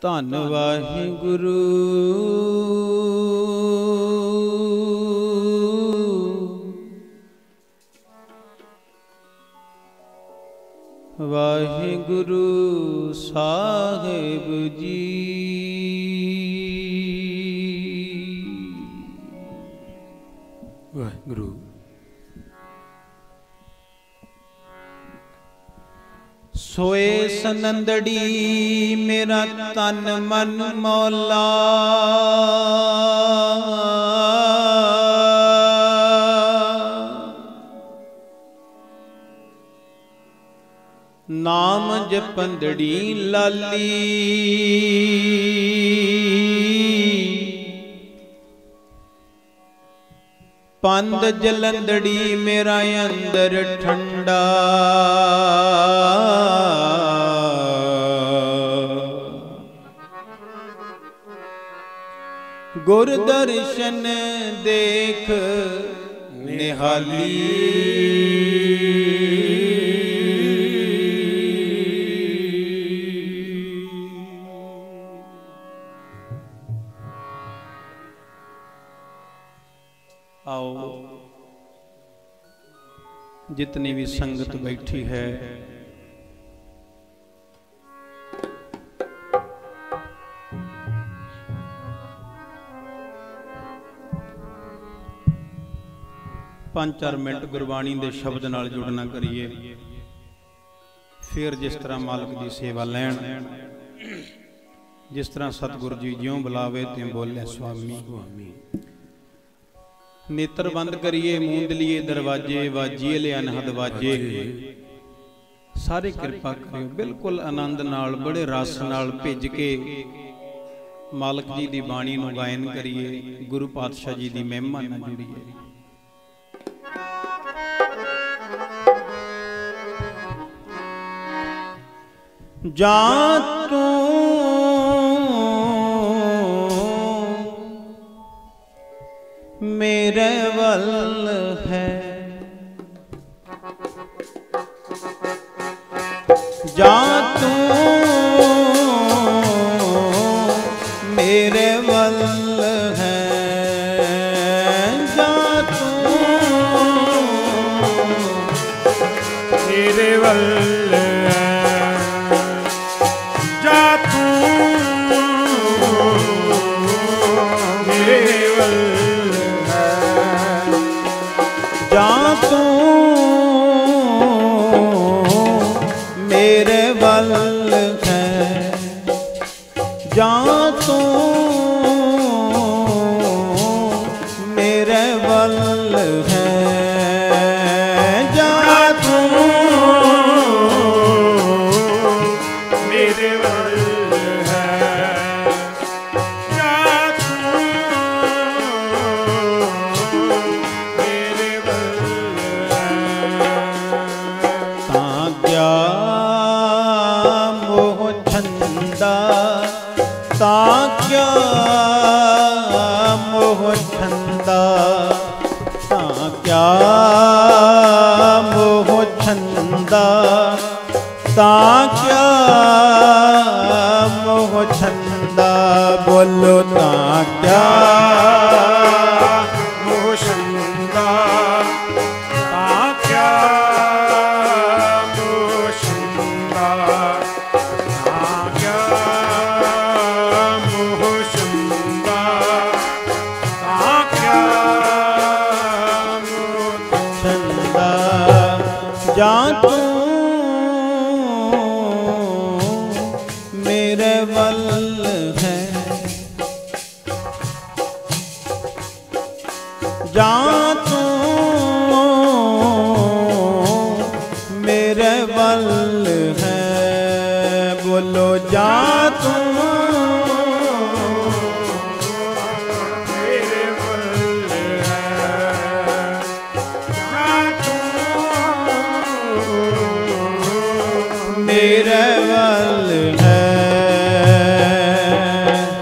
धन वाहिगुरु वाहिगुरु साहिब जी। वाहिगुरु सोए सनंदड़ी मेरा तन मन मौला, नाम जपंदड़ी लाली, पंद जलंदड़ी मेरा अंदर ठंडा, गुर दर्शन देख निहाली, आओ जितनी भी संगत बैठी है पांच चार मिनट गुरबाणी के शब्द नाल जुड़ना करिए, फिर जिस तरह मालिक की सेवा लैन, जिस तरह सतगुरु जी ज्यों बुलावे त्यों बोले स्वामी। नेत्र बंद करिए, मूंद लिए दरवाजे, वाजिए ले अनहद वाजे, सारे कृपा करियो बिल्कुल आनंद नाल बड़े रस नाल भिज के मालिक जी की बाणी नूं गायन करिए, गुरु पातशाह जी की महिमा नाल जुड़िए। जा तू मेरे वल है, जा तू मेरे वल है, जा तू मेरे वल बोलो ता क्या मोह छंदा, ता क्या मोह छंदा, ता क्या मोह छंदा, ता क्या मोह छंदा। जा तू मेरे वल है, जा तू मेरे वल है, बोलो जा तू मेरे वल है, जा तू मेरे वल है।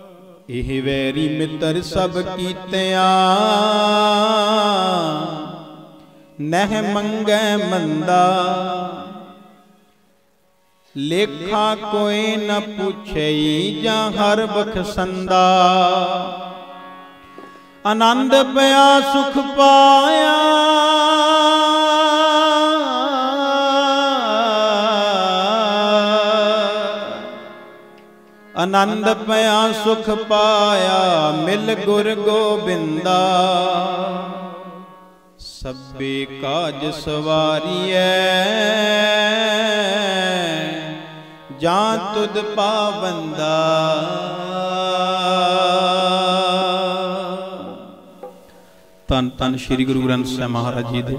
ਇਹ ਵੈਰੀ ਮਿੱਤਰ ਸਭ ਕੀਤਿਆਂ ਨਹਿ ਮੰਗੈ ਮੰਦਾ ਲੇਖਾ ਕੋਈ ਨ ਪੁੱਛਈ ਜਾਂ ਹਰ ਬਖਸ਼ੰਦਾ ਆਨੰਦ ਪਿਆ ਸੁਖ ਪਾਇਆ ਆਨੰਦ ਪਿਆ ਸੁਖ ਪਾਇਆ ਮਿਲ ਗੁਰ ਗੋਬਿੰਦਾ ਸਭੇ ਕਾਜ ਸਵਾਰੀਐ ਜਾਂ ਤੁਧ ਪਾਵੰਦਾ ਧੰਨ ਧੰਨ ਸ੍ਰੀ ਗੁਰੂ ਗ੍ਰੰਥ ਸਾਹਿਬ ਮਹਾਰਾਜ ਜੀ ਦੇ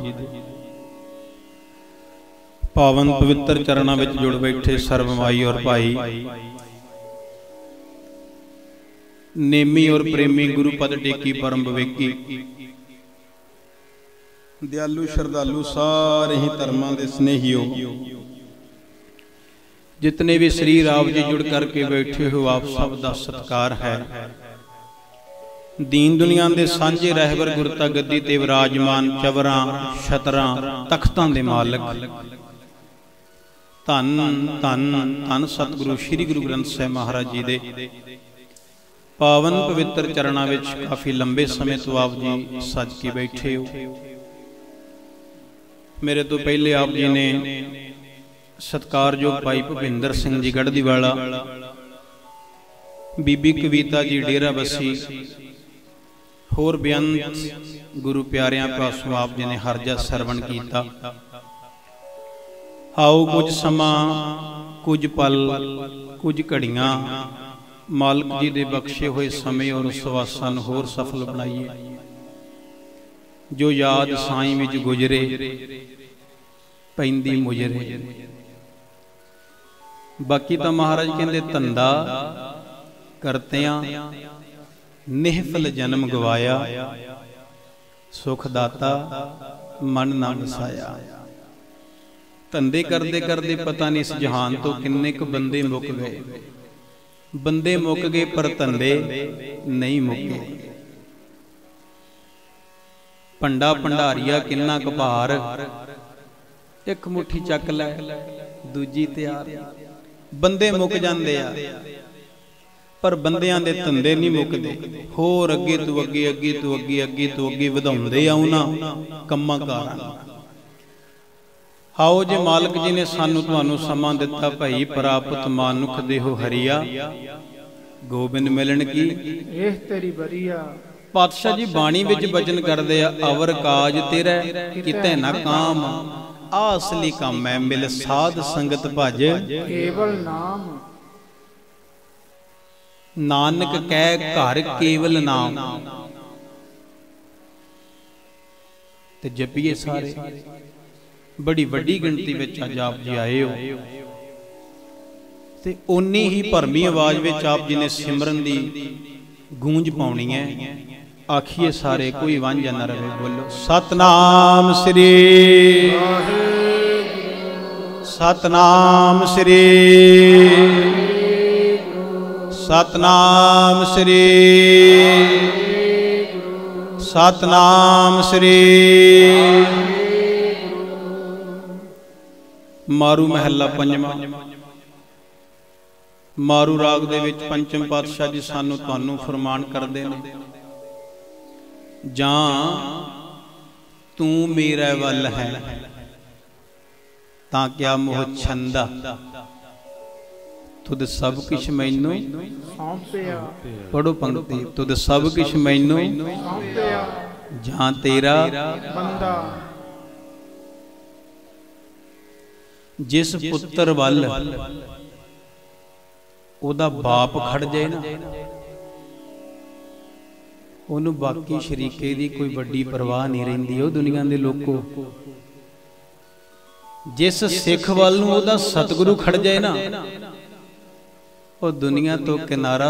ਪਾਵਨ ਪਵਿੱਤਰ ਚਰਨਾਂ ਵਿੱਚ ਜੁੜ ਬੈਠੇ ਸਰਬ ਮਾਈ ਔਰ ਭਾਈ ਨੇਮੀ ਔਰ ਪ੍ਰੇਮੀ ਗੁਰੂ ਪਦ ਟੇਕੀ ਪਰਮ ਵਿਵੇਕੀ ਦਿਆਲੂ ਸ਼ਰਧਾਲੂ ਸਾਰੇ ਹੀ ਧਰਮਾਂ ਦੇ ਸਨੇਹੀਓ ਜਿਤਨੇ ਵੀ ਸ੍ਰੀ ਰਾਮ ਜੀ ਜੁੜ ਕਰਕੇ ਬੈਠੇ ਹੋ ਆਪ ਸਭ ਦਾ ਸਤਿਕਾਰ ਹੈ ਦੀਨ ਦੁਨੀਆ ਦੇ ਸਾਂਝੇ ਰਹਿਬਰ ਗੁਰਤਾ ਗੱਦੀ ਤੇ ਵਿਰਾਜਮਾਨ ਚਵਰਾਂ ਛਤਰਾਂ ਤਖਤਾਂ ਦੇ ਮਾਲਕ ਧੰਨ ਧੰਨ ਧੰਨ ਸਤਿਗੁਰੂ ਸ੍ਰੀ ਗੁਰੂ ਗ੍ਰੰਥ ਸਾਹਿਬ ਮਹਾਰਾਜ ਜੀ ਦੇ ਪਾਵਨ ਪਵਿੱਤਰ ਚਰਨਾਂ ਵਿੱਚ ਕਾਫੀ ਲੰਬੇ ਸਮੇਂ ਤੋਂ ਆਪ ਜੀ ਸੱਜ ਕੇ ਬੈਠੇ ਹੋ ਮੇਰੇ ਤੋਂ ਪਹਿਲੇ ਆਪ ਜੀ ਨੇ ਸਤਿਕਾਰਯੋਗ ਭਾਈ ਭੁਪਿੰਦਰ ਸਿੰਘ ਜੀ ਗੜ੍ਹਦੀਵਾਲਾ ਬੀਬੀ ਕਵਿਤਾ ਜੀ ਡੇਰਾ ਬੱਸੀ ਹੋਰ ਬੇਅੰਤ ਗੁਰੂ ਪਿਆਰਿਆਂ ਪਾਸੋਂ ਆਪ ਜੀ ਨੇ ਹਰਜਾ ਸਰਵਣ ਕੀਤਾ ਆਓ ਕੁਝ ਸਮਾਂ ਕੁਝ ਪਲ ਕੁਝ ਘੜੀਆਂ ਮਾਲਕ ਜੀ ਦੇ ਬਖਸ਼ੇ ਹੋਏ ਸਮੇਂ ਔਰ ਸਵਾਸਾਂ ਨੂੰ ਹੋਰ ਸਫਲ ਬਣਾਈਏ ਜੋ ਯਾਦ ਸਾਈਂ ਵਿੱਚ ਗੁਜਰੇ ਪੈਂਦੀ ਮੁਜਰੇ ਬਾਕੀ ਤਾਂ ਮਹਾਰਾਜ ਕਹਿੰਦੇ ਧੰਦਾ ਕਰਤਿਆਂ ਨਿਹਫਲ ਜਨਮ ਗਵਾਇਆ ਸੁਖ ਦਾਤਾ ਮਨ ਨਾ ਵਸਾਇਆ ਧੰਦੇ ਕਰਦੇ ਕਰਦੇ ਪਤਾ ਨਹੀਂ ਇਸ ਜਹਾਨ ਤੋਂ ਕਿੰਨੇ ਕੁ ਬੰਦੇ ਮੁੱਕ ਗਏ ਬੰਦੇ ਮੁੱਕ ਗਏ ਪਰ ਧੰਦੇ ਨਹੀਂ ਮੁੱਕੇ ਭੰਡਾ ਭੰਡਾਰੀਆ ਕਿੰਨਾ ਕੁ ਭਾਰ ਇੱਕ ਮੁੱਠੀ ਚੱਕ ਲੈ ਦੂਜੀ ਤਿਆਰ ਬੰਦੇ ਮੁੱਕ ਜਾਂਦੇ ਆ ਪਰ ਬੰਦਿਆਂ ਦੇ ਧੰਦੇ ਨਹੀਂ ਮੁੱਕਦੇ ਹੋਰ ਅੱਗੇ ਤੋਂ ਅੱਗੇ ਅੱਗੇ ਤੋਂ ਅੱਗੇ ਅੱਗੇ ਤੋਂ ਅੱਗੇ ਵਧਾਉਂਦੇ ਆ ਉਹਨਾਂ ਕੰਮਾਂ ਕਾਰਾਂ ਆਓ ਜੇ ਮਾਲਕ ਜੀ ਨੇ ਸਾਨੂੰ ਤੁਹਾਨੂੰ ਸਮਾਂ ਦਿੱਤਾ ਭਾਈ ਪ੍ਰਾਪਤ ਮਾਨੁਖ ਦੇਹੋ ਹਰੀਆ ਗੋਬਿੰਦ ਮਿਲਣ ਕੀ ਇਹ ਤੇਰੀ ਬਰੀਆ ਪਾਤਸ਼ਾਹ ਜੀ ਬਾਣੀ ਵਿੱਚ ਬਚਨ ਕਰਦੇ ਆ ਅਵਰ ਕਾਜ ਤੇਰਾ ਕਿਤੇ ਨਾ ਕਾਮ ਆ ਅਸਲੀ ਕੰਮ ਹੈ ਮਿਲ ਸਾਧ ਸੰਗਤ ਭਜ ਕੇਵਲ ਨਾਮ ਨਾਨਕ ਕਹਿ ਘਰ ਕੇਵਲ ਨਾਮ ਤੇ ਜਪੀਏ ਸਾਰੇ ਬੜੀ ਵੱਡੀ ਗਿਣਤੀ ਵਿੱਚ ਅੱਜ ਆਪ ਜੀ ਆਏ ਹੋ ਤੇ ਓਨੀ ਹੀ ਭਰਮੀ ਆਵਾਜ਼ ਵਿੱਚ ਆਪ ਜੀ ਨੇ ਸਿਮਰਨ ਦੀ ਗੂੰਜ ਪਾਉਣੀ ਹੈ ਆਖੀਏ ਸਾਰੇ ਕੋਈ ਵਾਂਝਾ ਨਾ ਰਹੇ ਬੋਲੋ ਸਤਨਾਮ ਸ੍ਰੀ ਸਤਨਾਮ ਸ੍ਰੀ ਸਤਨਾਮ ਸ੍ਰੀ ਸਤਨਾਮ ਸ੍ਰੀ ਮਾਰੂ ਮਹੱਲਾ ਪੰਜਵਾਂ ਮਾਰੂ ਰਾਗ ਦੇ ਵਿੱਚ ਪੰਚਮ ਪਾਤਸ਼ਾਹ ਜੀ ਸਾਨੂੰ ਤੁਹਾਨੂੰ ਫਰਮਾਨ ਕਰਦੇ ਨੇ ਜਾਂ ਤੂੰ ਮੇਰੇ ਵੱਲ ਹੈ ਤਾਂ ਕਿਆ ਮੋਹ ਛੰਦਾ ਤੁਧ ਸਭ ਕੁਛ ਮੈਨੂੰ ਸੌਂਪਿਆ ਪੜੋ ਪੰਕਤੀ ਤੁਧ ਸਭ ਕੁਛ ਮੈਨੂੰ ਸੌਂਪਿਆ ਜਾਂ ਤੇਰਾ ਬੰਦਾ ਜਿਸ ਪੁੱਤਰ ਵੱਲ ਉਹਦਾ ਬਾਪ ਖੜ ਜਾਏ ਨਾ ਉਹਨੂੰ ਬਾਕੀ ਸ਼ਰੀਕੇ ਦੀ ਕੋਈ ਵੱਡੀ ਪਰਵਾਹ ਨਹੀਂ ਰਹਿੰਦੀ ਉਹ ਦੁਨੀਆ ਦੇ ਲੋਕੋ ਜਿਸ ਸਿੱਖ ਵੱਲ ਨੂੰ ਉਹਦਾ ਸਤਿਗੁਰੂ ਖੜ ਜਾਏ ਨਾ ਉਹ ਦੁਨੀਆ ਤੋਂ ਕਿਨਾਰਾ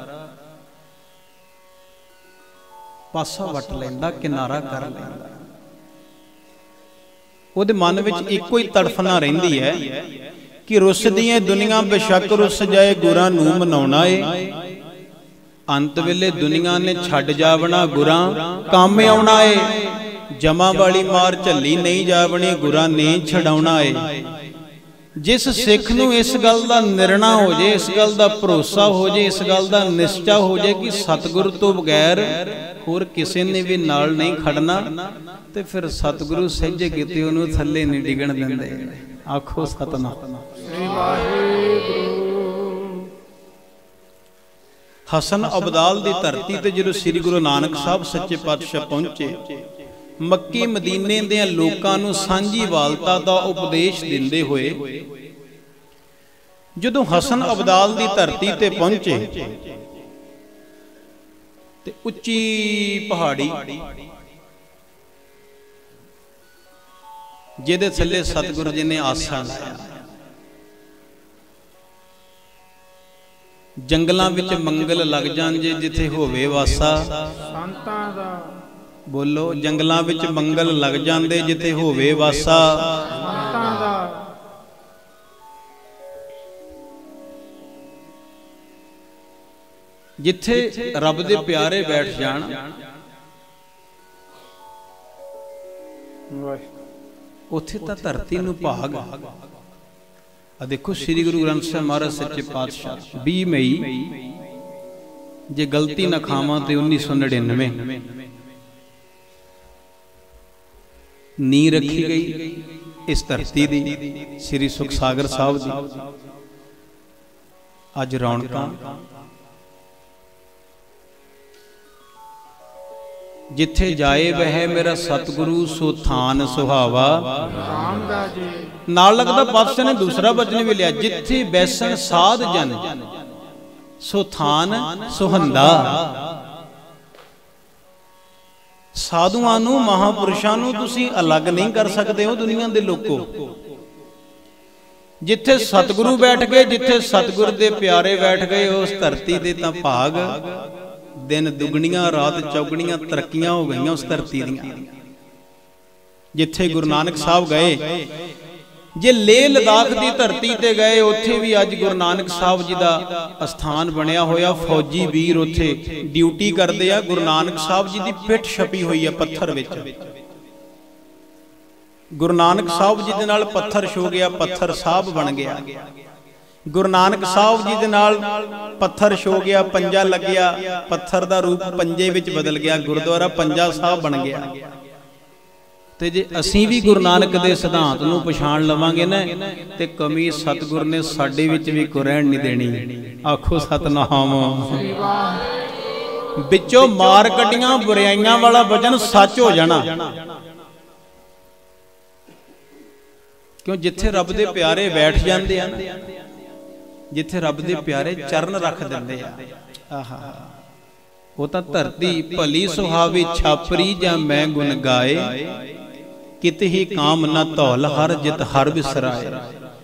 ਪਾਸਾ ਵਟ ਲੈਂਦਾ ਕਿਨਾਰਾ ਕਰ ਲੈਂਦਾ ਉਹਦੇ ਮਨ ਵਿੱਚ ਇੱਕੋ ਹੀ ਤੜਫਨਾ ਰਹਿੰਦੀ ਹੈ ਕਿ ਰੁੱਸਦੀ ਏ ਦੁਨੀਆ ਬੇਸ਼ੱਕ ਰੁੱਸ ਜਾਏ ਗੁਰਾਂ ਨੂੰ ਮਨਾਉਣਾ ਏ ਅੰਤ ਵੇਲੇ ਦੁਨੀਆ ਨੇ ਛੱਡ ਜਾਵਣਾ ਗੁਰਾਂ, ਕੰਮ ਆਉਣਾ ਏ। ਜਮਾ ਵਾਲੀ ਮਾਰ ਝੱਲੀ ਨਹੀਂ ਜਾਵਣੀ, ਗੁਰਾਂ ਨੇ ਛਡਾਉਣਾ ਏ। ਜਿਸ ਸਿੱਖ ਨੂੰ ਇਸ ਗੱਲ ਦਾ ਨਿਰਣਾ ਹੋ ਜੇ, ਇਸ ਗੱਲ ਦਾ ਭਰੋਸਾ ਹੋ ਜੇ, ਇਸ ਗੱਲ ਦਾ ਨਿਸ਼ਚਾ ਹੋ ਜੇ ਕਿ ਸਤਿਗੁਰੂ ਤੋਂ ਬਗੈਰ ਹੋਰ ਕਿਸੇ ਨੇ ਵੀ ਨਾਲ ਨਹੀਂ ਖੜਨਾ, ਤੇ ਫਿਰ ਸਤਿਗੁਰੂ ਸਹਿਜੇ ਕਿਤੇ ਉਹਨੂੰ ਥੱਲੇ ਨਹੀਂ ਡਿੱਗਣ ਦਿੰਦੇ। ਆਖੋ ਸਤਿਨਾਮ। ਹਸਨ ਅਬਦਾਲ ਦੀ ਧਰਤੀ ਤੇ ਜਦੋਂ ਸ੍ਰੀ ਗੁਰੂ ਨਾਨਕ ਸਾਹਿਬ ਸੱਚੇ ਪਾਤਸ਼ਾਹ ਪਹੁੰਚੇ, ਮੱਕੀ ਮਦੀਨੇ ਦੇ ਲੋਕਾਂ ਨੂੰ ਸਾਂਝੀ ਵਾਲਤਾ ਦਾ ਉਪਦੇਸ਼ ਦਿੰਦੇ ਹੋਏ ਜਦੋਂ ਹਸਨ ਅਬਦਾਲ ਦੀ ਧਰਤੀ ਤੇ ਪਹੁੰਚੇ ਤੇ ਉੱਚੀ ਪਹਾੜੀ ਜਿਹਦੇ ਥੱਲੇ ਸਤਿਗੁਰੂ ਜੀ ਨੇ ਆਸਣ ਲਾਇਆ, ਜੰਗਲਾਂ ਵਿੱਚ ਮੰਗਲ ਲੱਗ ਜਾਣ ਜੇ ਜਿੱਥੇ ਹੋਵੇ ਵਾਸਾ, ਸੰਤਾਂ ਦਾ ਬੋਲੋ, ਜੰਗਲਾਂ ਵਿੱਚ ਮੰਗਲ ਲੱਗ ਜਾਂਦੇ ਜਿੱਥੇ ਹੋਵੇ ਵਾਸਾ, ਸੰਤਾਂ ਦਾ ਜਿੱਥੇ ਰੱਬ ਦੇ ਪਿਆਰੇ ਬੈਠ ਜਾਣ, ਉੱਥੇ ਤਾਂ ਧਰਤੀ ਨੂੰ ਭਾਗ। ਆ ਦੇਖੋ ਸ੍ਰੀ ਗੁਰੂ ਗ੍ਰੰਥ ਸਾਹਿਬ ਮਹਾਰਾਜ ਸੱਚੇ ਪਾਤਸ਼ਾਹ 20 ਮਈ ਜੇ ਗਲਤੀ ਨਾ ਖਾਵਾਂ ਤੇ 1999 ਨੀਂਹ ਰੱਖੀ ਗਈ ਇਸ ਧਰਤੀ ਦੀ, ਸ੍ਰੀ ਸੁਖਸਾਗਰ ਸਾਹਿਬ ਦੀ। ਅੱਜ ਰੌਣਕਾਂ, ਜਿੱਥੇ ਜਾਏ ਵਹਿ ਮੇਰਾ ਸਤਿਗੁਰੂ ਸੋ ਥਾਨ ਸੁਹਾਵਾ। ਨਾਲ ਲੱਗਦਾ ਪਾਤਸ਼ਾਹ ਨੇ ਦੂਸਰਾ ਬਚਨ ਵੀ ਲਿਆ, ਜਿੱਥੇ ਬੈਸਣ ਸਾਧ ਜਨ ਸੋ ਥਾਨ ਸੁਹੰਦਾ। ਸਾਧੂਆਂ ਨੂੰ, ਮਹਾਪੁਰਸ਼ਾਂ ਨੂੰ ਤੁਸੀਂ ਅਲੱਗ ਨਹੀਂ ਕਰ ਸਕਦੇ ਹੋ ਦੁਨੀਆ ਦੇ ਲੋਕੋ। ਜਿੱਥੇ ਸਤਿਗੁਰੂ ਬੈਠ ਗਏ, ਜਿੱਥੇ ਸਤਿਗੁਰ ਦੇ ਪਿਆਰੇ ਬੈਠ ਗਏ, ਉਸ ਧਰਤੀ ਦੇ ਤਾਂ ਭਾਗ ਦਿਨ ਦੁਗਣੀਆਂ ਰਾਤ ਚੌਗਣੀਆਂ ਤਰੱਕੀਆਂ ਹੋ ਗਈਆਂ ਉਸ ਧਰਤੀ ਦੀਆਂ। ਜਿੱਥੇ ਗੁਰੂ ਨਾਨਕ ਸਾਹਿਬ ਗਏ, ਜੇ ਲੇਹ ਲਦਾਖ ਦੀ ਧਰਤੀ ਤੇ ਗਏ, ਉੱਥੇ ਵੀ ਅੱਜ ਗੁਰੂ ਨਾਨਕ ਸਾਹਿਬ ਜੀ ਦਾ ਅਸਥਾਨ ਬਣਿਆ ਹੋਇਆ। ਫੌਜੀ ਵੀਰ ਉੱਥੇ ਡਿਊਟੀ ਕਰਦੇ ਆ। ਗੁਰੂ ਨਾਨਕ ਸਾਹਿਬ ਜੀ ਦੀ ਪਿੱਠ ਛਪੀ ਹੋਈ ਹੈ ਪੱਥਰ ਵਿੱਚ। ਗੁਰੂ ਨਾਨਕ ਸਾਹਿਬ ਜੀ ਦੇ ਨਾਲ ਪੱਥਰ ਛੋ ਗਿਆ, ਪੱਥਰ ਸਾਹਿਬ ਬਣ ਗਿਆ। ਗੁਰੂ ਨਾਨਕ ਸਾਹਿਬ ਜੀ ਦੇ ਨਾਲ ਪੱਥਰ ਛੋ ਗਿਆ, ਪੰਜਾ ਲੱਗਿਆ, ਪੱਥਰ ਦਾ ਰੂਪ ਪੰਜੇ ਵਿੱਚ ਬਦਲ ਗਿਆ, ਗੁਰਦੁਆਰਾ ਪੰਜਾ ਸਾਹਿਬ ਬਣ ਗਿਆ। ਤੇ ਜੇ ਅਸੀਂ ਵੀ ਗੁਰੂ ਨਾਨਕ ਦੇ ਸਿਧਾਂਤ ਨੂੰ ਪਛਾਣ ਲਵਾਂਗੇ ਨਾ, ਤੇ ਕਮੀ ਸਤਿਗੁਰ ਨੇ ਸਾਡੇ ਵਿੱਚ ਵੀ ਕੋਈ ਰਹਿਣ ਨਹੀਂ ਦੇਣੀ। ਆਖੋ ਸਤਨਾਮ। ਵਿੱਚੋਂ ਮਾਰ ਕੱਢੀਆਂ ਬੁਰਾਈਆਂ ਵਾਲਾ ਵਚਨ ਸੱਚ ਹੋ ਜਾਣਾ। ਕਿਉਂ? ਜਿੱਥੇ ਰੱਬ ਦੇ ਪਿਆਰੇ ਬੈਠ ਜਾਂਦੇ ਆ ਨਾ, ਜਿੱਥੇ ਰੱਬ ਦੇ ਪਿਆਰੇ ਚਰਨ ਰੱਖ ਦਿੰਦੇ ਆ, ਆਹਾ, ਉਹ ਤਾਂ ਧਰਤੀ ਭਲੀ ਸੁਹਾਵੀ ਛਾਪਰੀ ਜਾਂ ਮੈਂ ਗੁਣ ਗਾਏ, ਕਿਤੇ ਹੀ ਕਾਮ ਨਾ ਧੌਲ ਹਰ ਜਿਤ ਹਰ ਵਿਸਰਾਏ।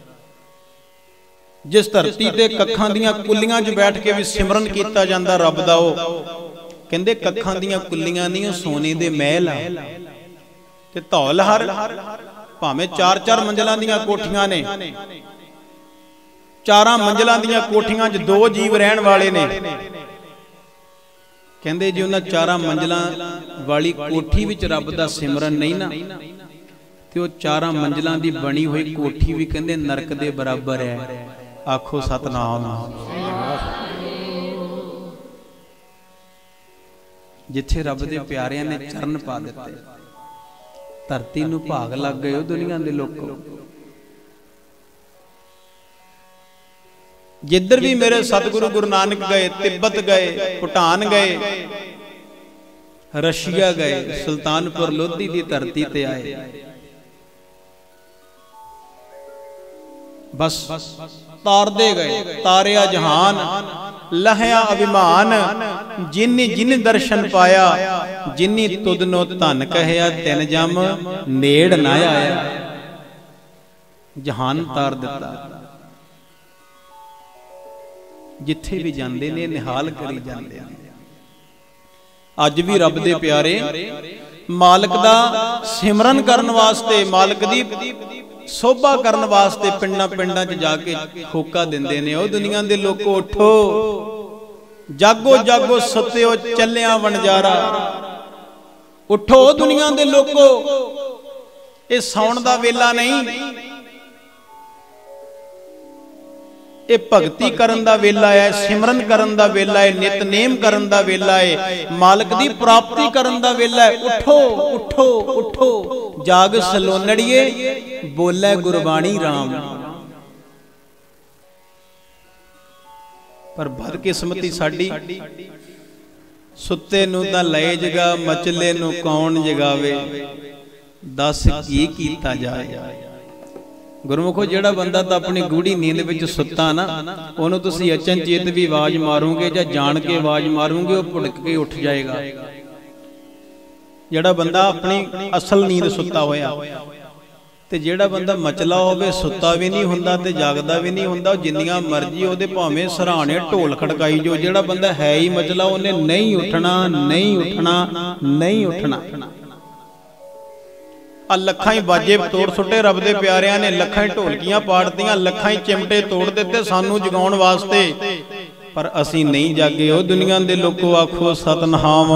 ਜਿਸ ਧਰਤੀ ਤੇ ਕੱਖਾਂ ਦੀਆਂ ਕੁੱਲੀਆਂ 'ਚ ਬੈਠ ਕੇ ਵੀ ਸਿਮਰਨ ਕੀਤਾ ਜਾਂਦਾ ਰੱਬ ਦਾ, ਉਹ ਕਹਿੰਦੇ ਕੱਖਾਂ ਦੀਆਂ ਕੁੱਲੀਆਂ ਨਹੀਂ, ਉਹ ਸੋਨੇ ਦੇ ਮਹਿਲ ਆ। ਤੇ ਧੌਲ ਹਰ, ਭਾਵੇਂ 4-4 ਮੰਜ਼ਲਾਂ ਦੀਆਂ ਕੋਠੀਆਂ ਨੇ, 4 ਮੰਜ਼ਲਾਂ ਦੀਆਂ ਕੋਠੀਆਂ 'ਚ 2 ਜੀਵ ਰਹਿਣ ਵਾਲੇ ਨੇ। ਕਹਿੰਦੇ ਜੇ ਉਹਨਾਂ 4 ਮੰਜ਼ਲਾਂ ਵਾਲੀ ਕੋਠੀ ਵਿੱਚ ਰੱਬ ਦਾ ਸਿਮਰਨ ਨਹੀਂ ਨਾ, ਤੇ ਉਹ 4 ਮੰਜ਼ਲਾਂ ਦੀ ਬਣੀ ਹੋਈ ਕੋਠੀ ਵੀ ਕਹਿੰਦੇ ਨਰਕ ਦੇ ਬਰਾਬਰ ਹੈ। ਆਖੋ ਸਤਨਾਮ। ਜਿੱਥੇ ਰੱਬ ਦੇ ਪਿਆਰਿਆਂ ਨੇ ਚਰਨ ਪਾ ਦਿੱਤੇ, ਧਰਤੀ ਨੂੰ ਭਾਗ ਲੱਗ ਗਏ ਉਹ ਦੁਨੀਆ ਦੇ ਲੋਕੋ। ਜਿੱਧਰ ਵੀ ਮੇਰੇ ਸਤਿਗੁਰੂ ਗੁਰੂ ਨਾਨਕ ਗਏ, ਤਿੱਬਤ ਗਏ, ਭੂਟਾਨ ਗਏ, ਰਸ਼ੀਆ ਗਏ, ਸੁਲਤਾਨਪੁਰ ਲੋਧੀ ਦੀ ਧਰਤੀ ਤੇ ਆਏ, ਬਸ ਤਾਰਦੇ ਗਏ। ਤਾਰਿਆ ਜਹਾਨ ਲਹਿਆ ਅਭਿਮਾਨ, ਜਿਨੀ ਜਿਨ ਦਰਸ਼ਨ ਪਾਇਆ, ਜਿਨੀ ਤੁਧਨੋ ਧਨ ਕਹਿਆ, ਤਿਨ ਜਮ ਨੇੜ ਨਾ ਆਇਆ। ਜਹਾਨ ਤਾਰ ਦਿੱਤਾ। ਜਿੱਥੇ ਵੀ ਜਾਂਦੇ ਨੇ ਨਿਹਾਲ ਕਰੀ ਜਾਂਦੇ ਆ। ਅੱਜ ਵੀ ਰੱਬ ਦੇ ਪਿਆਰੇ ਮਾਲਕ ਦਾ ਸਿਮਰਨ ਕਰਨ ਵਾਸਤੇ, ਮਾਲਕ ਦੀ ਸੋਭਾ ਕਰਨ ਵਾਸਤੇ ਪਿੰਡਾਂ ਪਿੰਡਾਂ 'ਚ ਜਾ ਕੇ ਹੋਕਾ ਦਿੰਦੇ ਨੇ। ਉਹ ਦੁਨੀਆ ਦੇ ਲੋਕੋ ਉੱਠੋ, ਜਾਗੋ ਜਾਗੋ ਸੁੱਤਿਓ ਚੱਲਿਆ ਵਣਜਾਰਾ। ਉਠੋ ਦੁਨੀਆ ਦੇ ਲੋਕੋ, ਇਹ ਸੌਣ ਦਾ ਵੇਲਾ ਨਹੀਂ, ਇਹ ਭਗਤੀ ਕਰਨ ਦਾ ਵੇਲਾ ਹੈ, ਸਿਮਰਨ ਕਰਨ ਦਾ ਵੇਲਾ ਹੈ, ਨਿਤਨੇਮ ਕਰਨ ਦਾ ਵੇਲਾ ਹੈ, ਮਾਲਕ ਦੀ ਪ੍ਰਾਪਤੀ ਕਰਨ ਦਾ ਵੇਲਾ ਹੈ। ਉਠੋ ਉਠੋ ਉਠੋ ਜਾਗ ਸਲੋਨੜੀਏ, ਬੋਲੇ ਗੁਰਬਾਣੀ ਰਾਮ। ਪਰ ਬਦਕਿਸਮਤੀ ਸਾਡੀ, ਸੁੱਤੇ ਨੂੰ ਤਾਂ ਲਏ ਜਗਾ, ਮਚਲੇ ਨੂੰ ਕੌਣ ਜਗਾਵੇ, ਦੱਸ ਕੀ ਕੀਤਾ ਜਾਏ। ਗੁਰਮੁਖੋ, ਜਿਹੜਾ ਬੰਦਾ ਤਾਂ ਆਪਣੀ ਗੂੜੀ ਨੀਂਦ ਵਿੱਚ ਸੁੱਤਾ ਨਾ, ਉਹਨੂੰ ਤੁਸੀਂ ਅਚਨਚੇਤ ਵੀ ਆਵਾਜ਼ ਮਾਰੋਗੇ ਜਾਂ ਜਾਣ ਕੇ ਆਵਾਜ਼ ਮਾਰੋਗੇ, ਉਹ ਭੁੜਕ ਕੇ ਉੱਠ ਜਾਏਗਾ। ਜਿਹੜਾ ਬੰਦਾ ਆਪਣੀ ਅਸਲ ਨੀਂਦ ਸੁੱਤਾ ਹੋਇਆ, ਤੇ ਜਿਹੜਾ ਬੰਦਾ ਮਚਲਾ ਹੋਵੇ, ਸੁੱਤਾ ਵੀ ਨਹੀਂ ਹੁੰਦਾ ਤੇ ਜਾਗਦਾ ਵੀ ਨਹੀਂ ਹੁੰਦਾ, ਜਿੰਨੀਆਂ ਮਰਜ਼ੀ ਉਹਦੇ ਭਾਵੇਂ ਸਰਾਣੇ ਢੋਲ ਖੜਕਾਈ ਜੋ, ਜਿਹੜਾ ਬੰਦਾ ਹੈ ਹੀ ਮਚਲਾ, ਉਹਨੇ ਨਹੀਂ ਉੱਠਣਾ, ਨਹੀਂ ਉੱਠਣਾ, ਨਹੀਂ ਉੱਠਣਾ। ਆ ਲੱਖਾਂ ਹੀ ਬਾਜੇ ਤੋੜ ਸੁੱਟੇ ਰੱਬ ਦੇ ਪਿਆਰਿਆਂ ਨੇ, ਲੱਖਾਂ ਹੀ ਢੋਲਕੀਆਂ ਪਾੜਤੀਆਂ, ਲੱਖਾਂ ਹੀ ਚਿਮਟੇ ਤੋੜ ਦਿੱਤੇ ਸਾਨੂੰ ਜਗਾਉਣ ਵਾਸਤੇ, ਪਰ ਅਸੀਂ ਨਹੀਂ ਜਾਗੇ। ਉਹ ਦੁਨੀਆ ਦੇ ਲੋਕੋ ਆਖੋ ਸਤਿਨਾਮ।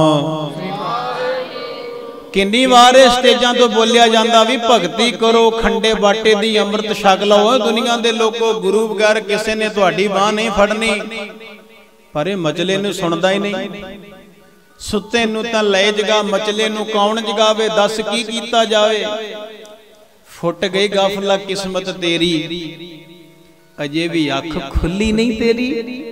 ਕਿੰਨੀ ਵਾਰ ਸਟੇਜਾਂ ਤੋਂ ਬੋਲਿਆ ਜਾਂਦਾ ਵੀ ਭਗਤੀ ਕਰੋ, ਖੰਡੇ ਬਾਟੇ ਦੀ ਅੰਮ੍ਰਿਤ ਛਕ ਲਓ। ਦੁਨੀਆ ਦੇ ਲੋਕੋ, ਗੁਰੂ ਬਗੈਰ ਕਿਸੇ ਨੇ ਤੁਹਾਡੀ ਬਾਹ ਨਹੀਂ ਫੜਨੀ, ਪਰ ਇਹ ਮਚਲੇ ਨੂੰ ਸੁਣਦਾ ਹੀ ਨਹੀਂ। ਸੁੱਤੇ ਨੂੰ ਤਾਂ ਲੈ ਜਗਾ, ਮਚਲੇ ਨੂੰ ਕੌਣ ਜਗਾਵੇ, ਦੱਸ ਕੀ ਕੀਤਾ ਜਾਵੇ। ਫੁੱਟ ਗਈ ਗਾਫਲਾ ਕਿਸਮਤ ਤੇਰੀ, ਅਜੇ ਵੀ ਅੱਖ ਖੁੱਲੀ ਨਹੀਂ ਤੇਰੀ।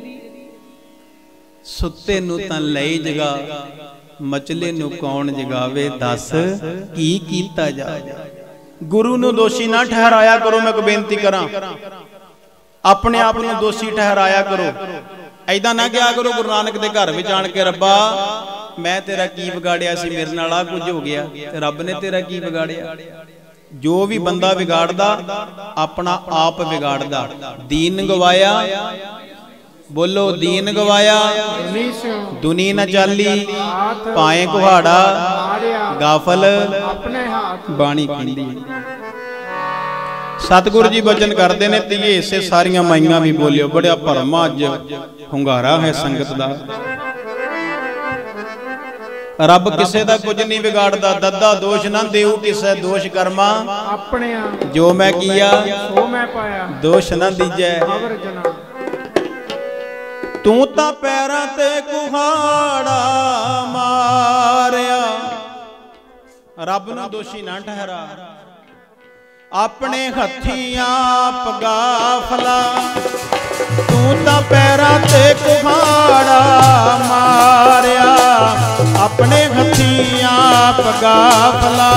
ਸੁੱਤੇ ਨੂੰ ਤਾਂ ਲੈ ਜਗਾ, ਮਚਲੇ ਨੂੰ ਕੌਣ ਜਗਾਵੇ, ਦੱਸ ਕੀ ਕੀਤਾ ਜਾਵੇ। ਗੁਰੂ ਨੂੰ ਦੋਸ਼ੀ ਨਾ ਠਹਿਰਾਇਆ ਕਰੋ। ਮੈਂ ਇੱਕ ਬੇਨਤੀ ਕਰਾਂ, ਆਪਣੇ ਆਪ ਨੂੰ ਦੋਸ਼ੀ ਠਹਿਰਾਇਆ ਕਰੋ। ਐਦਾਂ ਨਾ ਕਿਹਾ ਕਰੋ ਗੁਰੂ ਨਾਨਕ ਦੇ ਘਰ ਵਿੱਚ ਆਣ ਕੇ, ਰੱਬਾ ਮੈਂ ਤੇਰਾ ਕੀ ਵਿਗਾੜਿਆ ਸੀ, ਮੇਰੇ ਨਾਲ ਆ ਕੁਝ ਹੋ ਗਿਆ, ਤੇ ਰੱਬ ਨੇ ਤੇਰਾ ਕੀ ਵਿਗਾੜਿਆ। ਜੋ ਵੀ ਬੰਦਾ ਵਿਗਾੜਦਾ, ਆਪਣਾ ਆਪ ਵਿਗਾੜਦਾ। ਦੀਨ ਗਵਾਇਆ, ਬੋਲੋ ਦੀਨ ਗਵਾਇਆ, ਦੁਨੀ ਨਾ ਚਾਲੀ, ਪਾਏ ਕੁਹਾੜਾ, ਗਾਫਲ ਬਾਣੀ ਕਹਿੰਦੀ। ਸਤਿਗੁਰੂ ਜੀ ਬਚਨ ਕਰਦੇ ਨੇ, ਧੀਏ ਇਸੇ ਸਾਰੀਆਂ ਮਾਈਆਂ ਵੀ ਬੋਲਿਓ। ਬੜਾ ਭਰਮਾ ਅੱਜ ਹੁੰਗਾਰਾ ਹੈ ਸੰਗਤ ਦਾ। ਰੱਬ ਕਿਸੇ ਦਾ ਕੁਝ ਨਹੀਂ ਵਿਗਾੜਦਾ, ਦੱਦਾ ਦੋਸ਼ ਨਾ ਦੇਉ ਕਿਸੇ, ਦੋਸ਼ ਕਰਮਾ ਆਪਣਿਆ, ਜੋ ਮੈਂ ਕੀਆ ਸੋ ਮੈਂ ਪਾਇਆ, ਦੋਸ਼ ਨਾ ਦੀਜੈ। ਤੂੰ ਤਾਂ ਪੈਰਾਂ ਤੇ ਕੁਹਾੜਾ ਮਾਰਿਆ, ਰੱਬ ਨੂੰ ਦੋਸ਼ੀ ਨਾ ਠਹਿਰਾ। ਆਪਣੇ ਹੱਥੀਂ ਆਪ ਗਾਫਲਾ, ਤੂੰ ਤਾਂ ਪੈਰਾਂ ਤੇ ਕੁਹਾੜਾ ਮਾਰਿਆ, ਆਪਣੇ ਹੱਥੀਂ ਆਪ ਗਾਫਲਾ।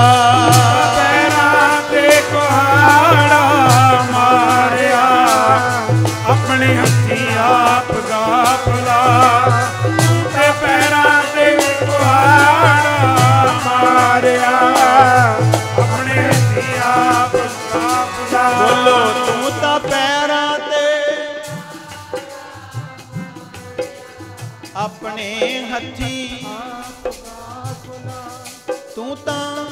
ਪੈਰਾਂ ਤੇ ਕੁਹਾੜਾ ਮਾਰਿਆ, ਆਪਣੇ ਹੱਥੀਂ ਆਪ ਗਾਫਲਾ। ਤੇ ਪੈਰਾਂ ਤੇ ਕੁਹਾੜਾ ਮਾਰਿਆ, ਆਪਣੇ ਹੱਥੀਂ ਆਪ ਗਾਫਲਾ। ਬੋਲੋ ਤੂੰ ਤਾਂ ਪੈਰਾਂ ਤੇ ਆਪਣੇ ਹੱਥੀਂ, ਤੂੰ ਤਾਂ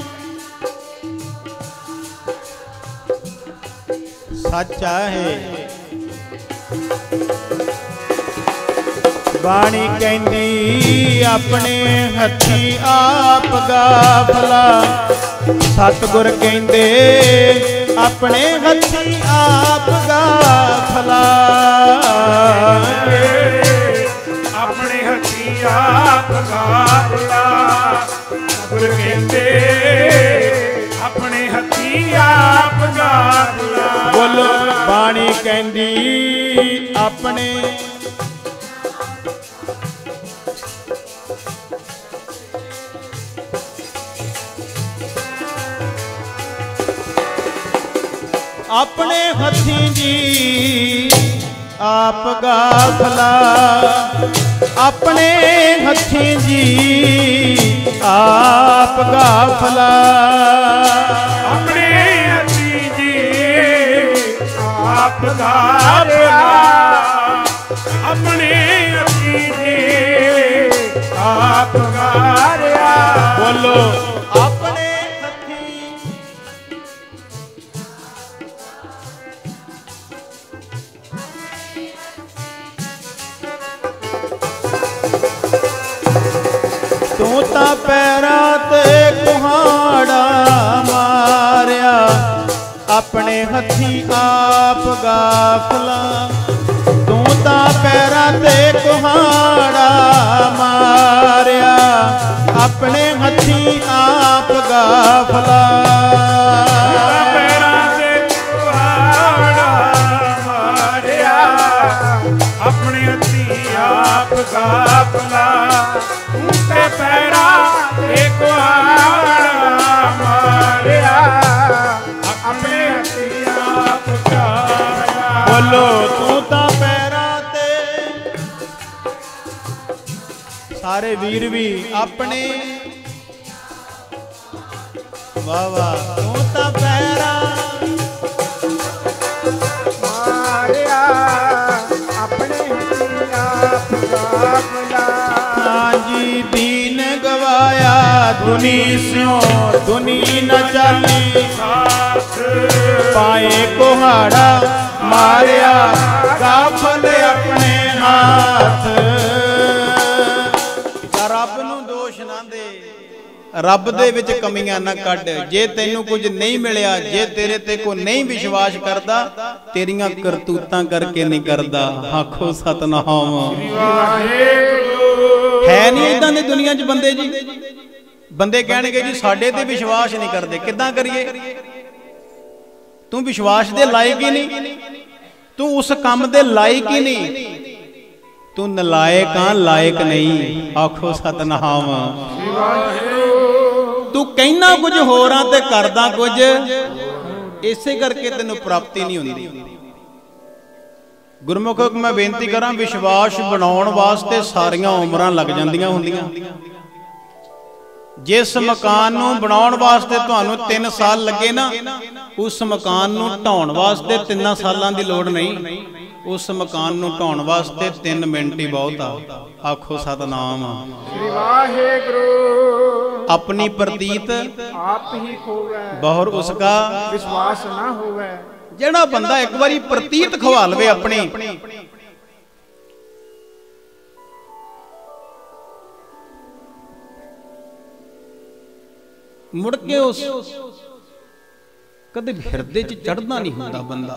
ਸੱਚਾ ਹੈ। ਬਾਣੀ ਕਹਿੰਦੀ ਆਪਣੇ ਹੱਥੀਂ ਆਪ ਗਾਫਲਾ, ਸਤਿਗੁਰ ਕਹਿੰਦੇ ਆਪਣੇ ਹੱਥੀਂ ਆਪ ਗਾਫਲਾ। ਆਪਣੇ ਹੱਥੀਂ ਆਪ ਗਾਫਲਾ, ਸਤਿਗੁਰ ਕਹਿੰਦੇ ਆਪਣੇ ਹੱਥੀਂ ਆਪ ਗਾਫਲਾ। ਬੋਲੋ ਬਾਣੀ ਕਹਿੰਦੀ ਆਪਣੇ ਆਪਣੇ ਹੱਥੀਂ ਜੀ ਆਪ ਗਾਫਲਾ, ਆਪਣੇ ਹੱਥੀਂ ਜੀ ਆਪ ਗਾਫਲਾ। ਆਪਣੇ ਹੱਥੀਂ ਜੀ ਆਪ ਗਾਫਲਾ, ਆਪਣੇ ਹੱਥੀਂ ਜੀ ਆਪ ਗਾਰਿਆ। ਬੋਲੋ ਆਪਣੇ ਹੱਥੀਂ ਤਾਂ ਪੈਰਾਂ ਤੇ ਕੁਹਾੜਾ ਮਾਰਿਆ, ਆਪਣੇ ਹੱਥੀਂ ਆਪ ਗਾਫਲਾ। ਤੂੰ ਤਾਂ ਪੈਰਾਂ ਤੇ ਕੁਹਾੜਾ ਮਾਰਿਆ, ਆਪਣੇ ਹੱਥੀਂ ਆਪ ਗਾਫਲਾ। ਪੈਰਾਂ ਤੇ ਕੁਹਾੜਾ ਮਾਰਿਆ, ਆਪਣੇ ਹੱਥੀਂ ਆਪ ਗਾਫਲਾ। ਤੂੰ ਤੇ ਪੈਰਾਂ ਤੇ ਕੁਹਾੜਾ ਮਾਰਿਆ, ਆਪਣੇ ਹੱਥੀਂ ਆਪ ਗਾਇਆ। ਬੋਲੋ ਤੂੰ ਤਾਂ ਪੈਰਾਂ ਤੇ, ਸਾਰੇ ਵੀਰ ਵੀ ਆਪਣੇ, ਵਾਹ ਵਾਹ। ਤੂੰ ਤਾਂ ਪੈਰਾਂ ਮਾਰਿਆ, ਆਪਣੇ ਹੱਥੀਂ ਆਪ ਗਾਫਲਾ। ਹਾਂਜੀ ਦੀਨ ਗਵਾਇਆ ਦੁਨੀ ਸਿਓ, ਦੁਨੀ ਨ ਚਾਲੀ ਸਾਥ ਪਾਏ ਕੁਹਾੜਾ ਮਾਰਿਆ, ਗਾਫਲ ਆਪਣੇ ਹੱਥ। ਰੱਬ ਨੂੰ ਦੋਸ਼ ਨਾ ਦੇ, ਰੱਬ ਦੇ ਵਿੱਚ ਕਮੀਆਂ ਨਾ ਕੱਢ। ਜੇ ਤੈਨੂੰ ਕੁਝ ਨਹੀਂ ਮਿਲਿਆ, ਜੇ ਤੇਰੇ ਤੇ ਕੋਈ ਨਹੀਂ ਵਿਸ਼ਵਾਸ ਕਰਦਾ, ਤੇਰੀਆਂ ਕਰਤੂਤਾਂ ਕਰਕੇ ਨਹੀਂ ਕਰਦਾ। ਆਖੋ ਸਤਨਾਮ। ਹੈ ਨਹੀਂ ਇਦਾਂ ਦੀ ਦੁਨੀਆ 'ਚ ਬੰਦੇ ਜੀ। ਬੰਦੇ ਕਹਿਣਗੇ ਜੀ ਸਾਡੇ ਤੇ ਵਿਸ਼ਵਾਸ ਨਹੀਂ ਕਰਦੇ। ਕਿੱਦਾਂ ਕਰੀਏ? ਤੂੰ ਵਿਸ਼ਵਾਸ ਦੇ ਲਾਇਕ ਹੀ ਨਹੀਂ, ਤੂੰ ਉਸ ਕੰਮ ਦੇ ਲਾਇਕ ਹੀ ਨਹੀਂ, ਤੂੰ ਨਲਾਇਕ ਆ, ਲਾਇਕ ਨਹੀਂ। ਆਖੋ ਸਤਨਾਮ। ਤੂੰ ਕਹਿਣਾ ਕੁਝ ਹੋਰ ਆ ਤੇ ਕਰਦਾ ਕੁਝ, ਇਸੇ ਕਰਕੇ ਤੈਨੂੰ ਪ੍ਰਾਪਤੀ ਨਹੀਂ ਹੁੰਦੀ। ਗੁਰਮੁਖੋ ਮੈਂ ਬੇਨਤੀ ਕਰਾਂ, ਵਿਸ਼ਵਾਸ ਬਣਾਉਣ ਵਾਸਤੇ ਸਾਰੀਆਂ ਉਮਰਾਂ ਲੱਗ ਜਾਂਦੀਆਂ ਹੁੰਦੀਆਂ। ਜਿਸ ਮਕਾਨ ਨੂੰ ਬਣਾਉਣ ਵਾਸਤੇ ਤੁਹਾਨੂੰ 3 ਸਾਲ ਲੱਗੇ ਨਾ, ਉਸ ਮਕਾਨ ਨੂੰ ਢਾਉਣ ਵਾਸਤੇ 3 ਸਾਲਾਂ ਦੀ ਲੋੜ ਨਹੀਂ। ਉਸ ਮਕਾਨ ਨੂੰ ਢਾਉਣ ਵਾਸਤੇ 3 ਮਿੰਟ ਹੀ ਬਹੁਤ ਆ। ਆਖੋ ਸਤਨਾਮ। ਸ੍ਰੀ ਵਾਹਿਗੁਰੂ। ਆਪਣੀ ਪ੍ਰਤੀਤ ਆਪ ਹੀ ਖੋਵੈ, ਬਹੁਰ ਉਸਕਾ ਵਿਸ਼ਵਾਸ ਨਾ ਹੋਵੇ। ਜਿਹੜਾ ਬੰਦਾ ਇੱਕ ਵਾਰੀ ਪ੍ਰਤੀਤ ਖਵਾ ਲਵੇ ਆਪਣੀ, ਮੁੜ ਕੇ ਉਸ ਕਦੇ ਹਿਰਦੇ 'ਚ ਚੜ੍ਹਦਾ ਨਹੀਂ ਹੁੰਦਾ ਬੰਦਾ।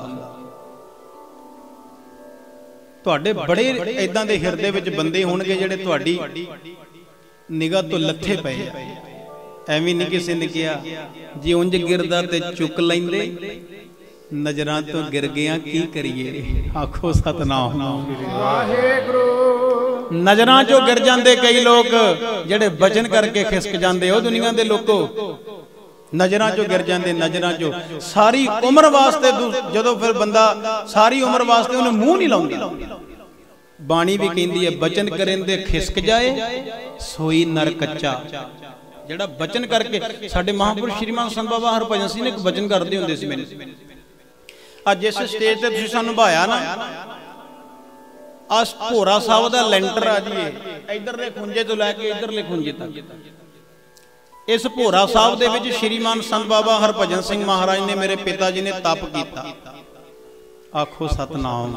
ਤੁਹਾਡੇ ਬੜੇ ਇਦਾਂ ਦੇ ਹਿਰਦੇ ਵਿੱਚ ਬੰਦੇ ਹੋਣਗੇ ਜਿਹੜੇ ਤੁਹਾਡੀ ਨਿਗਾਹ ਤੋਂ ਲੱਥੇ ਪਏ ਆ। ਐਵੇਂ ਨਹੀਂ ਕਿਸੇ ਨੇ ਕਿਹਾ ਜੇ ਉਂਝ ਗਿਰਦਾ ਤੇ ਚੁੱਕ ਲੈਂਦੇ, ਨਜ਼ਰਾਂ ਤੋਂ ਗਿਰ ਗਿਆ ਕੀ ਕਰੀਏ। ਆਖੋ ਸਤਨਾਮ। ਵਾਹਿਗੁਰੂ। ਨਜ਼ਰਾਂ 'ਚੋਂ ਗਿਰ ਜਾਂਦੇ ਕਈ ਲੋਕ, ਜਿਹੜੇ ਬਚਨ ਕਰਕੇ ਖਿਸਕ ਜਾਂਦੇ। ਉਹ ਦੁਨੀਆ ਦੇ ਲੋਕੋ, ਨਜ਼ਰਾਂ 'ਚੋਂ ਗਿਰ ਜਾਂਦੇ। ਨਜ਼ਰਾਂ 'ਚੋਂ ਸਾਰੀ ਉਮਰ ਵਾਸਤੇ, ਜਦੋਂ ਫਿਰ ਬੰਦਾ ਸਾਰੀ ਉਮਰ ਵਾਸਤੇ ਉਹਨੂੰ ਮੂੰਹ ਨਹੀਂ ਲਾਉਂਦਾ। ਬਾਣੀ ਵੀ ਕਹਿੰਦੀ ਹੈ ਬਚਨ ਕਰਨ ਦੇ ਖਿਸਕ ਜਾਏ ਸੋਈ ਨਰ ਕੱਚਾ। ਜਿਹੜਾ ਬਚਨ ਕਰਕੇ, ਸਾਡੇ ਮਹਾਂਪੁਰਸ਼ ਸ਼੍ਰੀਮਾਨ ਸੰਤ ਬਾਬਾ ਹਰਭਜਨ ਸਿੰਘ ਨੇ ਇੱਕ ਬਚਨ ਕਰਦੇ ਹੁੰਦੇ ਸੀ ਮੈਨੂੰ। ਅੱਜ ਜਿਸ ਸਟੇਜ ਤੇ ਤੁਸੀਂ ਸਾਨੂੰ ਨਿਭਾਇਆ ਨਾ, ਆਸ ਭੋਰਾ ਸਾਹਿਬ ਦਾ ਲੈਂਟਰ ਆ ਜੀ, ਇਧਰਲੇ ਖੁੰਝੇ ਤੋਂ ਲੈ ਕੇ ਇਧਰਲੇ ਖੁੰਝੇ ਤੱਕ। ਇਸ ਭੋਰਾ ਸਾਹਿਬ ਦੇ ਵਿੱਚ ਸ਼੍ਰੀਮਾਨ ਸੰਤ ਬਾਬਾ ਹਰਭਜਨ ਸਿੰਘ ਮਹਾਰਾਜ ਨੇ, ਮੇਰੇ ਪਿਤਾ ਜੀ ਨੇ ਤਪ ਕੀਤਾ। ਆਖੋ ਸਤਨਾਮ।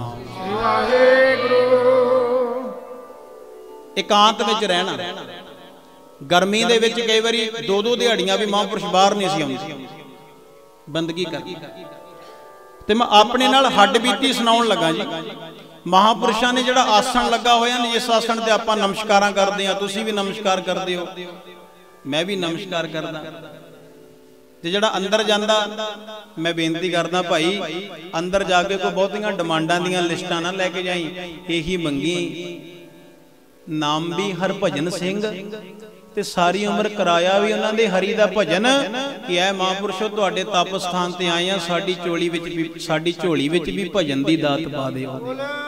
ਇਕਾਂਤ ਵਿੱਚ ਰਹਿਣਾ। ਗਰਮੀ ਦੇ ਵਿੱਚ ਕਈ ਵਾਰੀ 2-2 ਦਿਹਾੜੀਆਂ ਵੀ ਮਹਾਂਪੁਰਸ਼ ਬਾਹਰ ਨਹੀਂ ਸੀ ਆਉਂਦੇ ਬੰਦਗੀ ਕਰਨੀ। ਤੇ ਮੈਂ ਆਪਣੇ ਨਾਲ ਹੱਡ ਬੀਤੀ ਸੁਣਾਉਣ ਲੱਗਾ ਜੀ। ਮਹਾਂਪੁਰਸ਼ਾਂ ਨੇ ਜਿਹੜਾ ਆਸਣ ਲੱਗਾ ਹੋਇਆ ਨੇ, ਜਿਸ ਆਸਣ ਤੇ ਆਪਾਂ ਨਮਸਕਾਰਾਂ ਕਰਦੇ ਆ, ਤੁਸੀਂ ਵੀ ਨਮਸਕਾਰ ਕਰਦੇ ਹੋ, ਮੈਂ ਵੀ ਨਮਸਕਾਰ ਕਰਦਾ। ਤੇ ਜਿਹੜਾ ਅੰਦਰ ਜਾਂਦਾ, ਮੈਂ ਬੇਨਤੀ ਕਰਦਾ ਭਾਈ, ਅੰਦਰ ਜਾ ਕੇ ਕੋਈ ਬਹੁਤੀਆਂ ਡਿਮਾਂਡਾਂ ਦੀਆਂ ਲਿਸਟਾਂ ਨਾ ਲੈ ਕੇ ਜਾਈ। ਇਹੀ ਮੰਗੀ, ਨਾਮ ਵੀ ਹਰਭਜਨ ਸਿੰਘ ਤੇ ਸਾਰੀ ਉਮਰ ਕਰਾਇਆ ਵੀ ਉਹਨਾਂ ਦੇ ਹਰੀ ਦਾ ਭਜਨ। ਕਿ ਐ ਮਹਾਂਪੁਰਸ਼ੋ ਤੁਹਾਡੇ ਤਪ ਸਥਾਨ ਤੇ ਆਏ ਆ, ਸਾਡੀ ਝੋਲੀ ਵਿੱਚ ਵੀ ਭਜਨ ਦੀ ਦਾਤ ਪਾ ਦਿਓ।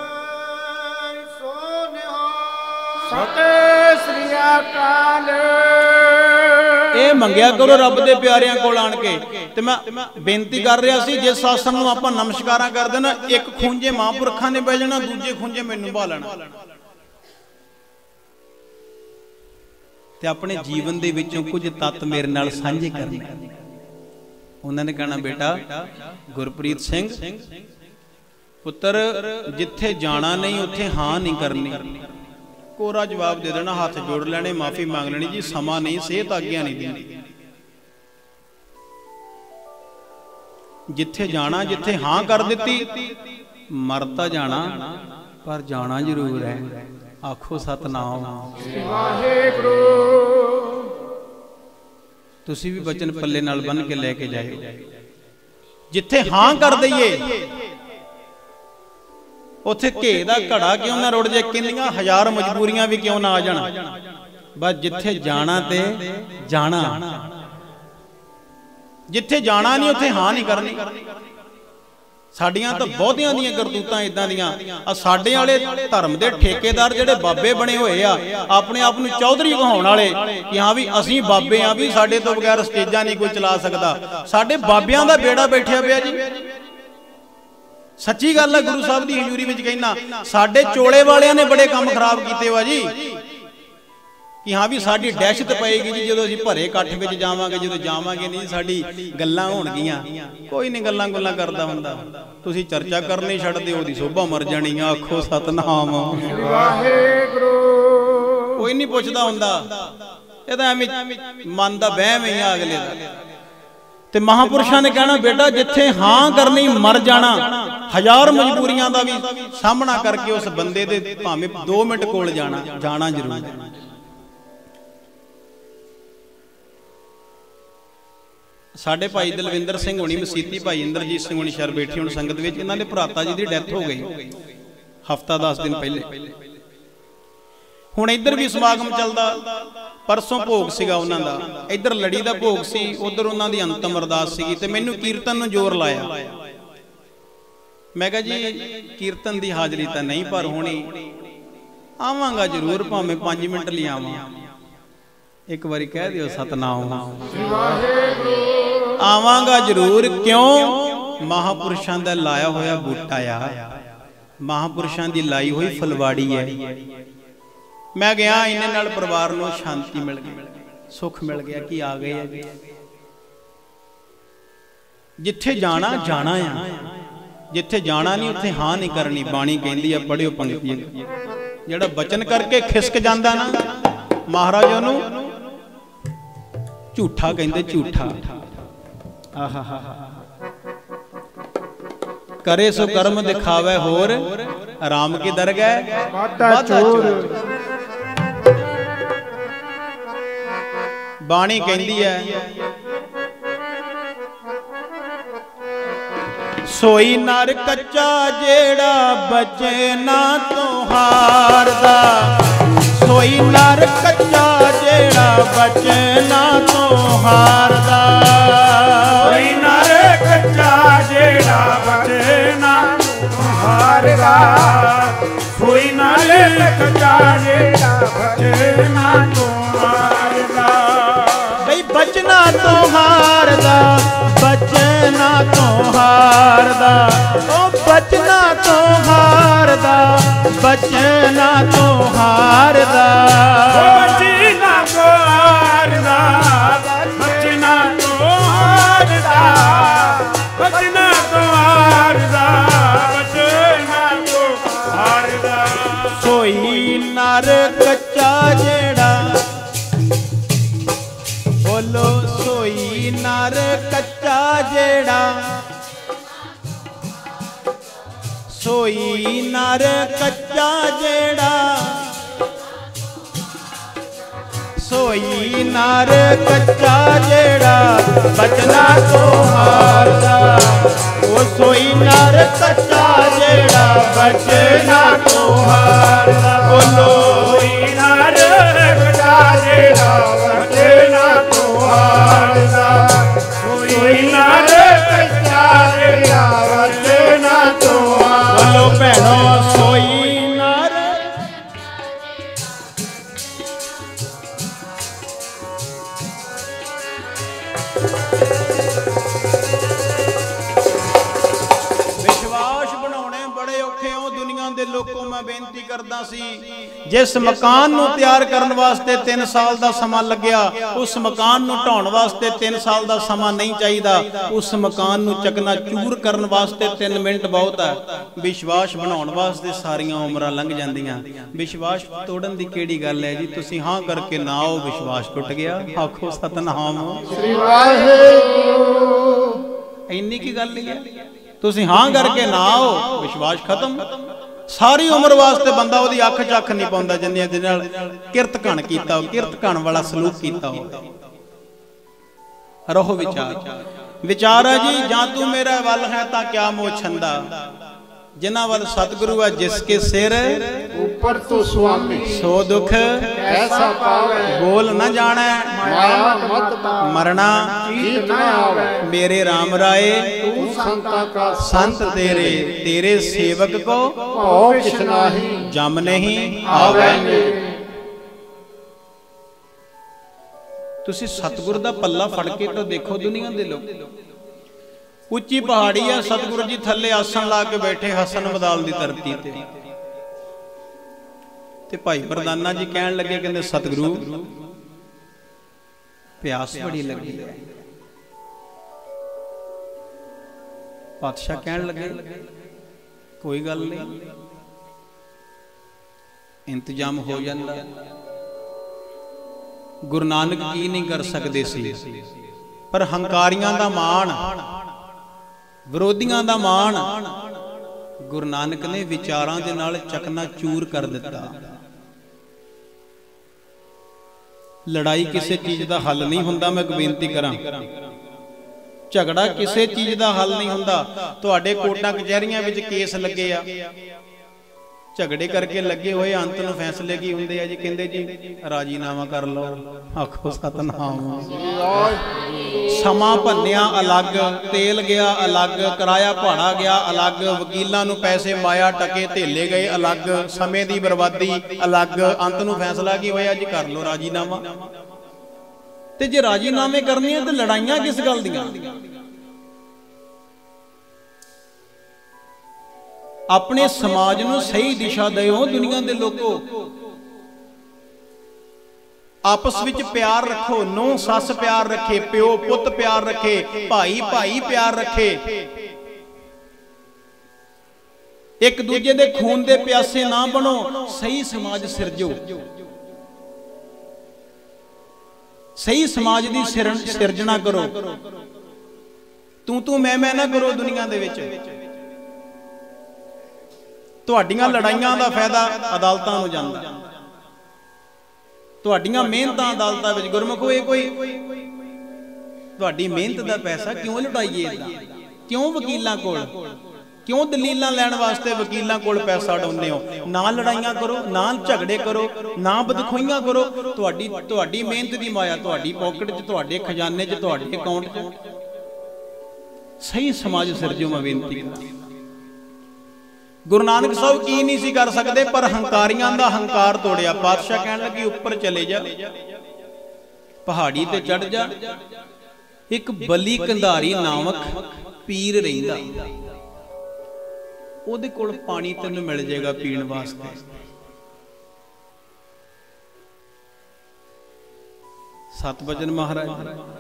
ਸਤਿ ਸ੍ਰੀ ਅਕਾਲ। ਇਹ ਮੰਗਿਆ ਕਰੋ ਰੱਬ ਦੇ ਪਿਆਰਿਆਂ ਕੋਲ ਆਣ ਕੇ। ਤੇ ਮੈਂ ਬੇਨਤੀ ਕਰ ਰਿਹਾ ਸੀ, ਜਿਸ ਆਸਣ ਨੂੰ ਆਪਾਂ ਨਮਸਕਾਰਾਂ ਕਰਦੇ ਨਾ, ਇੱਕ ਖੁੰਝੇ ਮਹਾਂਪੁਰਖਾਂ ਨੇ ਬਹਿ ਜਾਣਾ, ਦੂਜੇ ਖੁੰਝੇ ਮੈਨੂੰ ਬਹਾ ਲੈਣਾ। ਤੇ ਆਪਣੇ ਜੀਵਨ ਦੇ ਵਿੱਚੋਂ ਕੁਝ ਤੱਤ ਮੇਰੇ ਨਾਲ ਸਾਂਝੇ ਕਰਨੇ। ਉਹਨਾਂ ਨੇ ਕਹਿਣਾ, ਬੇਟਾ ਗੁਰਪ੍ਰੀਤ ਸਿੰਘ ਪੁੱਤਰ, ਜਿੱਥੇ ਜਾਣਾ ਨਹੀਂ ਉੱਥੇ ਹਾਂ ਨਹੀਂ ਕਰਨੀ। कोरा जवाब दे देना, हाथ जोड़ लेने, माफी मांग लेनी जी, समा नहीं, सेहत आज्ञा नहीं देनी। जिथे जाना, जिथे हाँ कर दी, मरता जाना पर जाना जरूर है। आखो सतनाम वाहेगुरु। तुसी भी बचन पल्ले नाल बन के लेके जाए। जिथे हाँ कर दईए उथे घे दा घड़ा क्यों ना रुड़ जाए, किन्नियां हजार मजबूरियां भी क्यों ना आ जाण, बस जिथे जाना ते जाना। जिथे जाना नहीं उथे हाँ नहीं करनी। साडियां तो बहुतियां दियां करतूतां इदां दियां। साडे वाले धर्म दे ठेकेदार जिहड़े बाबे बने होए आ, अपने आप नूं चौधरी कहाउण वाले कि हाँ भी असीं बाबे आ, भी साडे तो बगैर स्टेजां नहीं कोई चला सकदा। साडे बाबियां दा बेड़ा बैठिया पिया जी। सच्ची गल है, गुरु साहब दी हजूरी विच कहना, साडे चोले वालियां ने बड़े काम खराब कीते वा जी। कि हाँ भी साडी दहशत पएगी जी जदों असीं भरे इकट्ठ विच जावांगे, जदों जावांगे नहीं साडी गल्लां होणगीਆਂ। कोई नहीं गल्लां गुल्लां करदा हुंदा, तुसीं चर्चा करनी छड्ड दिओ, ओदी शोभा मर जानी आ। आखो सतनाम वाहेगुरु। कोई नहीं पुछदा हुंदा, ਇਹ ਤਾਂ ਐਵੇਂ ਮਨ ਦਾ ਵਹਿਮ ਹੀ ਆ ਅਗਲੇ ਦਾ। ਤੇ ਮਹਾਂਪੁਰਸ਼ਾਂ ਨੇ ਕਹਿਣਾ, ਬੇਟਾ ਜਿੱਥੇ ਹਾਂ ਕਰਨੀ ਮਰ ਜਾਣਾ, ਹਜ਼ਾਰ ਮਜਬੂਰੀਆਂ ਦਾ ਵੀ ਸਾਹਮਣਾ ਕਰਕੇ ਉਸ ਬੰਦੇ ਦੇ ਭਾਵੇਂ 2 ਮਿੰਟ ਕੋਲ ਜਾਣਾ, ਜਾਣਾ ਜ਼ਰੂਰ। ਸਾਡੇ ਭਾਈ ਦਲਵਿੰਦਰ ਸਿੰਘ ਹੋਣੀ ਮਸੀਤੀ, ਭਾਈ ਇੰਦਰਜੀਤ ਸਿੰਘ ਹੋਣੀ ਸ਼ਰ ਬੈਠੇ ਹੁਣ ਸੰਗਤ ਵਿੱਚ, ਇਹਨਾਂ ਦੇ ਭਰਾਤਾ ਜੀ ਦੀ ਡੈਥ ਹੋ ਗਈ ਹਫਤਾ 10 ਦਿਨ ਪਹਿਲੇ। ਹੁਣ ਇੱਧਰ ਵੀ ਸਮਾਗਮ ਚੱਲਦਾ, परसों भोग सीगा उन्हां दा, इधर लड़ी दा भोग सी, उधर उन्हां दी अंतम अरदास सीगी। ते मैनूं कीर्तन नूं जोर लाया। मैं कहा जी कीर्तन दी हाजरी तां नहीं पर होनी, आवांगा जरूर, भावें 5 मिनट लई आवां। एक बारी कह दिओ सतनाम आवांगा जरूर। क्यों? महापुरुषां दा लाया होया बूटा आ, महापुरुषां दी लाई होई फलवाड़ी है। मैं गया, इन्ने नाल परिवार नूं शांति मिल गई, सुख मिल गया कि आ गए है। जिथे जाना जाना है, जिथे जाना नहीं उत्थे हाँ नहीं करनी। बाणी कहंदी है, पढ़ियो पंक्ति, जिहड़ा बचन करके खिसक जांदा ना महाराजा नूं झूठा कहंदे, झूठा। आहा हा करे सो कर्म दिखावे होर, राम की दरगाह वादा चोर। बाणी कहंदी है, सोई नर कच्चा जेड़ा बचे ना तो हारदा, सोई नर कच्चा जेड़ा बचे ना तो हारदा, सोई नर कच्चा जेड़ा बचे ना तो हारदा, सोई नर कच्चा जेड़ा बचे ना तो हारदा। बचना तो हारदा, बचना तो हारदा, ओ बचना तो हारदा, बचना तो हारदा, बचना तो हारदा, बचना तो हारदा, बचना तो हारदा, बचना तो हारदा। सोई नर कच्चा जेड़ा, बोलो सोई नर कच्चा जेड़ा, सोई नर कच्चा जेड़ा, सोई नर कच्चा जेड़ा बचना तो हारदा, ओ सोई नर कच्चा जेड़ा बचना तो हारदा। बोलो सोई नर कच्चा जेड़ा बचना तो हारदा, सोई नर कच्चा जेड़ा बचना तो हारदा। बोलो भैनों सोई नर, विश्वास बनाने बड़े औखे हो दुनिया दे लोगों। मैं ਬੇਨਤੀ ਕਰਦਾ ਸੀ, ਜਿਸ ਮਕਾਨ ਨੂੰ ਤਿਆਰ ਕਰਨ ਵਾਸਤੇ 3 ਸਾਲ ਦਾ ਸਮਾਂ ਲੱਗਿਆ, ਉਸ ਮਕਾਨ ਨੂੰ ਢਾਉਣ ਵਾਸਤੇ 3 ਸਾਲ ਦਾ ਸਮਾਂ ਨਹੀਂ ਚਾਹੀਦਾ। ਉਸ ਮਕਾਨ ਨੂੰ ਚਕਨਾ ਚੂਰ ਕਰਨ ਵਾਸਤੇ 3 ਮਿੰਟ ਬਹੁਤ ਹੈ। ਵਿਸ਼ਵਾਸ ਬਣਾਉਣ ਵਾਸਤੇ ਸਾਰੀਆਂ ਉਮਰਾਂ ਲੰਘ ਜਾਂਦੀਆਂ। ਵਿਸ਼ਵਾਸ ਤੋੜਨ ਦੀ ਕਿਹੜੀ ਗੱਲ ਹੈ ਜੀ? ਤੁਸੀਂ ਹਾਂ ਕਰਕੇ ਨਾ ਆਓ, ਵਿਸ਼ਵਾਸ ਟੁੱਟ ਗਿਆ। ਆਖੋ ਸਤਨਾਮ ਸ੍ਰੀ ਵਾਹਿਗੁਰੂ। ਇੰਨੀ ਕੀ ਗੱਲ ਨਹੀਂ ਹੈ? ਤੁਸੀਂ ਹਾਂ ਕਰਕੇ ਨਾ ਆਓ, ਵਿਸ਼ਵਾਸ ਖਤਮ। ਸਾਰੀ ਉਮਰ ਵਾਸਤੇ ਬੰਦਾ ਉਹਦੀ ਅੱਖ 'ਚ ਅੱਖ ਨਹੀਂ ਪਾਉਂਦਾ ਜਿੰਨੇ ਦੇ ਨਾਲ ਕਿਰਤ ਘਣ ਕੀਤਾ ਹੋ, ਕਿਰਤ ਘਣ ਵਾਲਾ ਸਲੂਕ ਕੀਤਾ ਹੋ। ਰਹੋ ਵਿਚਾਰ ਹੈ ਜੀ, ਜਾਂ ਤੂੰ ਮੇਰਾ ਵੱਲ ਹੈ ਤਾਂ ਕਿਆ ਮੋਹ ਛੰਦਾ। ਜਿਨ੍ਹਾਂ ਵੱਲ ਸਤਿਗੁਰੂ ਹੈ, ਜਿਸ ਕੇ ਸਿਰ ਉੱਪਰ ਤੋਂ ਸੁਆਮੀ, ਸੋ ਦੁਖ ਐਸਾ ਪਾਵੇ। ਬੋਲ ਨਾ ਜਾਣੈ ਮਾਇਆ ਮਤ ਮਰਨਾ ਚੀਤ ਨਾ ਆਵੇ। ਮੇਰੇ ਰਾਮ ਰਾਏ ਤੂੰ ਸੰਤਾਂ ਕਾ ਸੰਤ ਤੇਰੇ, ਤੇਰੇ ਸੇਵਕ ਕੋ ਭਉ ਕਿਛ ਨਾਹੀ, ਜਮ ਨਹੀਂ ਆਵੇ। ਤੁਸੀਂ ਸਤਿਗੁਰ ਦਾ ਪੱਲਾ ਫੜ ਕੇ ਤਾਂ ਦੇਖੋ ਦੁਨੀਆ ਦੇ ਲੋਕ। ਉੱਚੀ ਪਹਾੜੀ ਹੈ, ਸਤਿਗੁਰੂ ਜੀ ਥੱਲੇ ਆਸਣ ਲਾ ਕੇ ਬੈਠੇ, ਹਸਨ ਮਦਾਲ ਦੀ ਧਰਤੀ ਤੇ ਭਾਈ ਮਰਦਾਨਾ ਜੀ ਕਹਿਣ ਲੱਗੇ, ਕਹਿੰਦੇ ਸਤਿਗੁਰੂ ਪਿਆਸ ਬੜੀ ਲੱਗੀ ਹੈ। ਪਾਤਸ਼ਾਹ ਕਹਿਣ ਲੱਗੇ ਕੋਈ ਗੱਲ ਨਹੀਂ, ਇੰਤਜ਼ਾਮ ਹੋ ਜਾਂਦਾ। ਗੁਰੂ ਨਾਨਕ ਕੀ ਨਹੀਂ ਕਰ ਸਕਦੇ ਸੀ, ਪਰ ਹੰਕਾਰੀਆਂ ਦਾ ਮਾਣ, ਵਿਰੋਧੀਆਂ ਦਾ ਮਾਣ ਗੁਰੂ ਨਾਨਕ ਨੇ ਵਿਚਾਰਾਂ ਦੇ ਨਾਲ ਚਕਨਾ ਚੂਰ ਕਰ ਦਿੱਤਾ। ਲੜਾਈ ਕਿਸੇ ਚੀਜ਼ ਦਾ ਹੱਲ ਨਹੀਂ ਹੁੰਦਾ। ਮੈਂ ਇੱਕ ਬੇਨਤੀ ਕਰਾਂ, ਝਗੜਾ ਕਿਸੇ ਚੀਜ਼ ਦਾ ਹੱਲ ਨਹੀਂ ਹੁੰਦਾ। ਤੁਹਾਡੇ ਕੋਰਟਾਂ ਕਚਹਿਰੀਆਂ ਵਿੱਚ ਕੇਸ ਲੱਗੇ ਆ, ਝਗੜੇ ਕਰਕੇ ਲੱਗੇ ਹੋਏ, ਅੰਤ ਨੂੰ ਫੈਸਲੇ ਕੀ ਹੁੰਦੇ ਆ ਜੀ? ਕਹਿੰਦੇ ਜੀ ਰਾਜੀਨਾਮਾ ਕਰ ਲਓ। ਆਖੋ ਸਤਨਾਮ। ਸਮਾਂ ਭੰਨਿਆ ਅਲੱਗ, ਤੇਲ ਗਿਆ ਅਲੱਗ, ਕਿਰਾਇਆ ਭਾੜਾ ਗਿਆ ਅਲੱਗ, ਵਕੀਲਾਂ ਨੂੰ ਪੈਸੇ ਮਾਇਆ ਟਕੇ ਧੇਲੇ ਗਏ ਅਲੱਗ, ਸਮੇਂ ਦੀ ਬਰਬਾਦੀ ਅਲੱਗ। ਅੰਤ ਨੂੰ ਫੈਸਲਾ ਕੀ ਹੋਇਆ ਜੀ? ਕਰ ਲਓ ਰਾਜੀਨਾਮਾ। ਤੇ ਜੇ ਰਾਜੀਨਾਮੇ ਕਰਨੇ ਆ ਤੇ ਲੜਾਈਆਂ ਕਿਸ ਗੱਲ ਦੀਆਂ? ਆਪਣੇ ਸਮਾਜ ਨੂੰ ਸਹੀ ਦਿਸ਼ਾ ਦਿਓ ਦੁਨੀਆ ਦੇ ਲੋਕੋ। ਆਪਸ ਵਿੱਚ ਪਿਆਰ ਰੱਖੋ, ਨੂੰਹ ਸੱਸ ਪਿਆਰ ਰੱਖੇ, ਪਿਓ ਪੁੱਤ ਪਿਆਰ ਰੱਖੇ, ਭਾਈ ਭਾਈ ਪਿਆਰ ਰੱਖੇ। ਇੱਕ ਦੂਜੇ ਦੇ ਖੂਨ ਦੇ ਪਿਆਸੇ ਨਾ ਬਣੋ। ਸਹੀ ਸਮਾਜ ਸਿਰਜੋ, ਸਹੀ ਸਮਾਜ ਦੀ ਸਿਰਜਣਾ ਕਰੋ। ਤੂੰ ਮੈਂ ਨਾ ਕਰੋ ਦੁਨੀਆ ਦੇ ਵਿੱਚ। ਤੁਹਾਡੀਆਂ ਲੜਾਈਆਂ ਦਾ ਫਾਇਦਾ ਅਦਾਲਤਾਂ ਨੂੰ ਜਾਂਦਾ, ਤੁਹਾਡੀਆਂ ਮਿਹਨਤਾਂ ਅਦਾਲਤਾਂ ਵਿੱਚ। ਗੁਰਮੁਖੋ ਇਹ ਕੋਈ ਤੁਹਾਡੀ ਮਿਹਨਤ ਦਾ ਪੈਸਾ ਕਿਉਂ ਲੁਟਾਈਏ ਇਦਾਂ? ਕਿਉਂ ਵਕੀਲਾਂ ਕੋਲ, ਕਿਉਂ ਦਲੀਲਾਂ ਲੈਣ ਵਾਸਤੇ ਵਕੀਲਾਂ ਕੋਲ ਪੈਸਾ ਉਡਾਉਂਦੇ ਹੋ? ਨਾ ਲੜਾਈਆਂ ਕਰੋ, ਨਾ ਝਗੜੇ ਕਰੋ, ਨਾ ਬਦਖੋਈਆਂ ਕਰੋ। ਤੁਹਾਡੀ ਮਿਹਨਤ ਦੀ ਮਾਇਆ ਤੁਹਾਡੀ ਪਾਕਟ 'ਚ, ਤੁਹਾਡੇ ਖਜ਼ਾਨੇ 'ਚ, ਤੁਹਾਡੇ ਅਕਾਊਂਟ 'ਚ। ਸਹੀ ਸਮਾਜ ਸਿਰਜੋ। ਮੈਂ ਬੇਨਤੀ ਕਰਾਂ, ਗੁਰੂ ਨਾਨਕ ਸਾਹਿਬ ਕੀ ਨਹੀਂ ਸੀ ਕਰ ਸਕਦੇ, ਪਰ ਹੰਕਾਰੀਆਂ ਦਾ ਹੰਕਾਰ ਤੋੜਿਆ। ਪਾਤਸ਼ਾਹ ਕਹਿਣ ਲੱਗੇ ਉੱਪਰ ਚਲੇ ਜਾ, ਪਹਾੜੀ ਤੇ ਚੜ ਜਾ। ਇੱਕ ਬਲੀ ਕੰਧਾਰੀ ਨਾਮਕ ਪੀਰ ਰਹਿੰਦਾ, ਉਹਦੇ ਕੋਲ ਪਾਣੀ ਤੈਨੂੰ ਮਿਲ ਜਾਏਗਾ ਪੀਣ ਵਾਸਤੇ। ਸਤਿਵਚਨ ਮਹਾਰਾਜ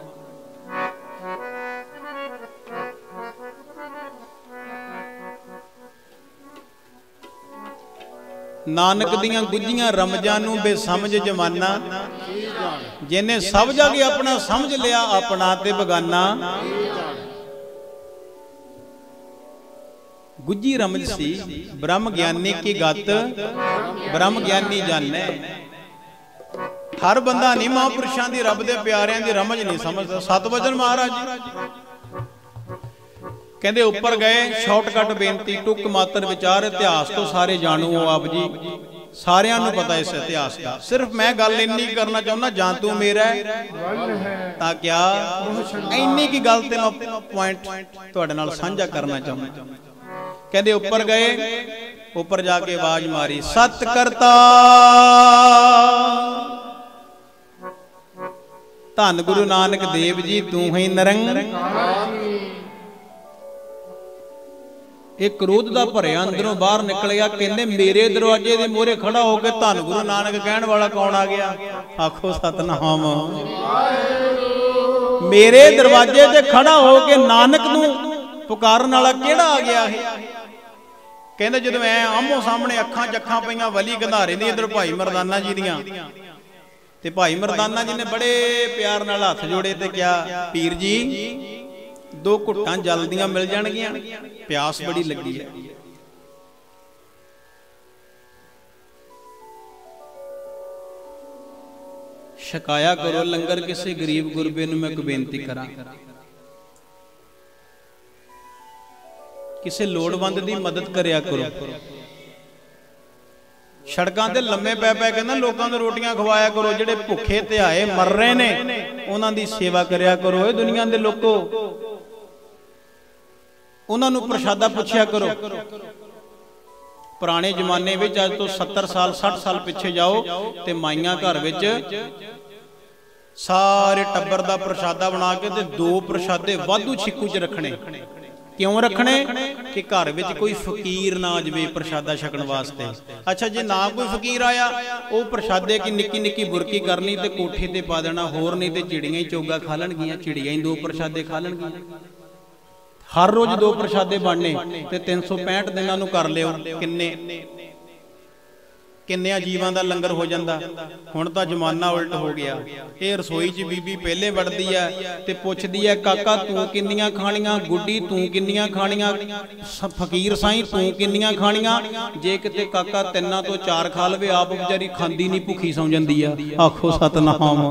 ਨਾਨਕ ਦੀਆਂ ਗੁੱਝੀਆਂ ਰਮਜਾਂ ਨੂੰ ਬੇਸਮਝ ਜਮਾਨਾ, ਜਿਹਨੇ ਸਭ ਜਗ ਆਪਣਾ ਸਮਝ ਲਿਆ, ਆਪਣਾ ਤੇ ਬਗਾਨਾ। ਗੁੱਝੀ ਰਮਜ ਸੀ, ਬ੍ਰਹਮ ਗਿਆਨੀ ਕੀ ਗਤ ਬ੍ਰਹਮ ਗਿਆਨੀ ਜਾਣੈ। ਹਰ ਬੰਦਾ ਨਹੀਂ ਮਹਾਂਪੁਰਸ਼ਾਂ ਦੀ, ਰੱਬ ਦੇ ਪਿਆਰਿਆਂ ਦੀ ਰਮਜ ਨਹੀਂ ਸਮਝਦਾ। ਸਤਿਵਚਨ ਮਹਾਰਾਜ ਕਹਿੰਦੇ ਉੱਪਰ ਗਏ, ਸ਼ਾਰਟਕਟ ਬੇਨਤੀ, ਟੁੱਕ ਮਾਤਰ ਵਿਚਾਰ। ਇਤਿਹਾਸ ਤੋਂ ਸਾਰੇ ਜਾਣੂ ਆਪ ਜੀ, ਸਾਰਿਆਂ ਨੂੰ ਪਤਾ ਇਸ ਇਤਿਹਾਸ ਦਾ। ਸਿਰਫ ਮੈਂ ਗੱਲ ਇੰਨੀ ਕਰਨਾ ਚਾਹੁੰਦਾ, ਜਾਂ ਤੂੰ ਮੇਰਾ ਤਾਂ ਕਿਆ, ਇੰਨੀ ਕੀ ਗੱਲ ਤੇ ਮੈਂ ਪੁਆਇੰਟ ਤੁਹਾਡੇ ਨਾਲ ਸਾਂਝਾ ਕਰਨਾ ਚਾਹੁੰਦਾ। ਕਹਿੰਦੇ ਉੱਪਰ ਗਏ, ਉੱਪਰ ਜਾ ਕੇ ਆਵਾਜ਼ ਮਾਰੀ, ਸਤ ਕਰਤਾ ਧੰਨ ਗੁਰੂ ਨਾਨਕ ਦੇਵ ਜੀ, ਤੂੰ ਹੀ ਨਿਰੰਕਾਰ। ਇਹ ਕ੍ਰੋਧ ਦਾ ਭਰਿਆ ਅੰਦਰੋਂ ਬਾਹਰ ਨਿਕਲ ਗਿਆ। ਕਹਿੰਦੇ ਮੇਰੇ ਦਰਵਾਜ਼ੇ ਦੇ ਮੂਹਰੇ ਖੜਾ ਹੋ ਕੇ ਧੰਨ ਗੁਰੂ ਨਾਨਕ ਕਹਿਣ ਵਾਲਾ ਕੌਣ ਆ ਗਿਆ? ਆਖੋ ਸਤਨਾਮ। ਮੇਰੇ ਦਰਵਾਜ਼ੇ ਤੇ ਖੜਾ ਹੋ ਕੇ ਨਾਨਕ ਨੂੰ ਪੁਕਾਰਨ ਵਾਲਾ ਕਿਹੜਾ ਆ ਗਿਆ ਇਹ? ਕਹਿੰਦੇ ਜਦੋਂ ਐ ਆਮੋ ਸਾਹਮਣੇ ਅੱਖਾਂ ਚੱਖਾਂ ਪਈਆਂ ਵਲੀ ਗੰਧਾਰੇ ਦੀ, ਇਧਰ ਭਾਈ ਮਰਦਾਨਾ ਜੀ ਦੀਆਂ, ਤੇ ਭਾਈ ਮਰਦਾਨਾ ਜੀ ਨੇ ਬੜੇ ਪਿਆਰ ਨਾਲ ਹੱਥ ਜੋੜੇ ਤੇ ਕਿਹਾ, ਪੀਰ ਜੀ 2 ਘੁੱਟਾਂ ਜਲ ਦੀਆਂ ਮਿਲ ਜਾਣਗੀਆਂ, ਪਿਆਸ ਬੜੀ ਲੱਗੀ ਹੈ। ਛਕਾਇਆ ਕਰੋ ਲੰਗਰ ਕਿਸੇ ਗਰੀਬ ਗੁਰਬੇ ਨੂੰ। ਮੈਂ ਕੋਈ ਬੇਨਤੀ ਕਰਾਂ, ਕਿਸੇ ਲੋੜਵੰਦ ਦੀ ਮਦਦ ਕਰਿਆ ਕਰੋ। ਸੜਕਾਂ ਤੇ ਲੰਮੇ ਪੈ ਪੈ ਕਹਿੰਦਾ ਲੋਕਾਂ ਨੂੰ ਰੋਟੀਆਂ ਖਵਾਇਆ ਕਰੋ। ਜਿਹੜੇ ਭੁੱਖੇ ਧਿਆਏ ਮਰ ਰਹੇ ਨੇ ਉਹਨਾਂ ਦੀ ਸੇਵਾ ਕਰਿਆ ਕਰੋ। ਇਹ ਦੁਨੀਆ ਦੇ ਲੋਕੋ, ਉਹਨਾਂ ਨੂੰ ਪ੍ਰਸ਼ਾਦਾ ਪੁੱਛਿਆ ਕਰੋ। ਪੁਰਾਣੇ ਜ਼ਮਾਨੇ ਵਿੱਚ, ਅੱਜ ਤੋਂ 70 ਸਾਲ 60 ਸਾਲ ਪਿੱਛੇ ਜਾਓ ਤੇ ਮਾਈਆਂ ਘਰ ਵਿੱਚ ਸਾਰੇ ਟੱਬਰ ਦਾ ਪ੍ਰਸ਼ਾਦਾ ਬਣਾ ਕੇ ਤੇ 2 ਪ੍ਰਸ਼ਾਦੇ ਵਾਧੂ ਛਿੱਕੂ 'ਚ ਰੱਖਣੇ। ਕਿਉਂ ਰੱਖਣੇ? ਕਿ ਘਰ ਵਿੱਚ ਕੋਈ ਫਕੀਰ ਨਾ ਆ ਜਾਵੇ ਪ੍ਰਸ਼ਾਦਾ ਛਕਣ ਵਾਸਤੇ। ਅੱਛਾ, ਜੇ ਨਾ ਕੋਈ ਫਕੀਰ ਆਇਆ, ਉਹ ਪ੍ਰਸ਼ਾਦੇ ਕੀ ਨਿੱਕੀ ਨਿੱਕੀ ਬੁਰਕੀ ਕਰਨੀ ਤੇ ਕੋਠੇ ਤੇ ਪਾ ਦੇਣਾ। ਹੋਰ ਨਹੀਂ ਤੇ ਚਿੜੀਆਂ ਹੀ ਚੋਗਾ ਖਾ ਲੈਣਗੀਆਂ, ਚਿੜੀਆਂ ਹੀ 2 ਪ੍ਰਸ਼ਾਦੇ ਖਾ ਲੈਣਗੀਆਂ। ਹਰ ਰੋਜ਼ 2 ਪ੍ਰਸ਼ਾਦੇ ਬਣਨੇ ਤੇ 365 ਦਿਨਾਂ ਨੂੰ ਕਰ ਲਿਓ। ਕਿੰਨਿਆਂ ਜੀਵਾਂ ਦਾ ਲੰਗਰ ਹੋ ਜਾਂਦਾ। ਹੁਣ ਤਾਂ ਜ਼ਮਾਨਾ ਉਲਟ ਹੋ ਗਿਆ। ਇਹ ਰਸੋਈ 'ਚ ਬੀਬੀ ਪਹਿਲੇ ਵੜਦੀ ਐ ਤੇ ਪੁੱਛਦੀ ਐ, ਕਾਕਾ ਤੂੰ ਕਿੰਨੀਆਂ ਖਾਣੀਆਂ? ਗੁੱਡੀ ਤੂੰ ਕਿੰਨੀਆਂ ਖਾਣੀਆਂ? ਫਕੀਰ ਸਾਈਂ ਤੂੰ ਕਿੰਨੀਆਂ ਖਾਣੀਆਂ? ਜੇ ਕਿਤੇ ਕਾਕਾ 3 ਤੋਂ 4 ਖਾ ਲਵੇ, ਆਪ ਵਿਚਾਰੀ ਖਾਂਦੀ ਨਹੀਂ, ਭੁੱਖੀ ਸੌਂ ਜਾਂਦੀ ਆ। ਆਖੋ ਸਤਨਾਮ।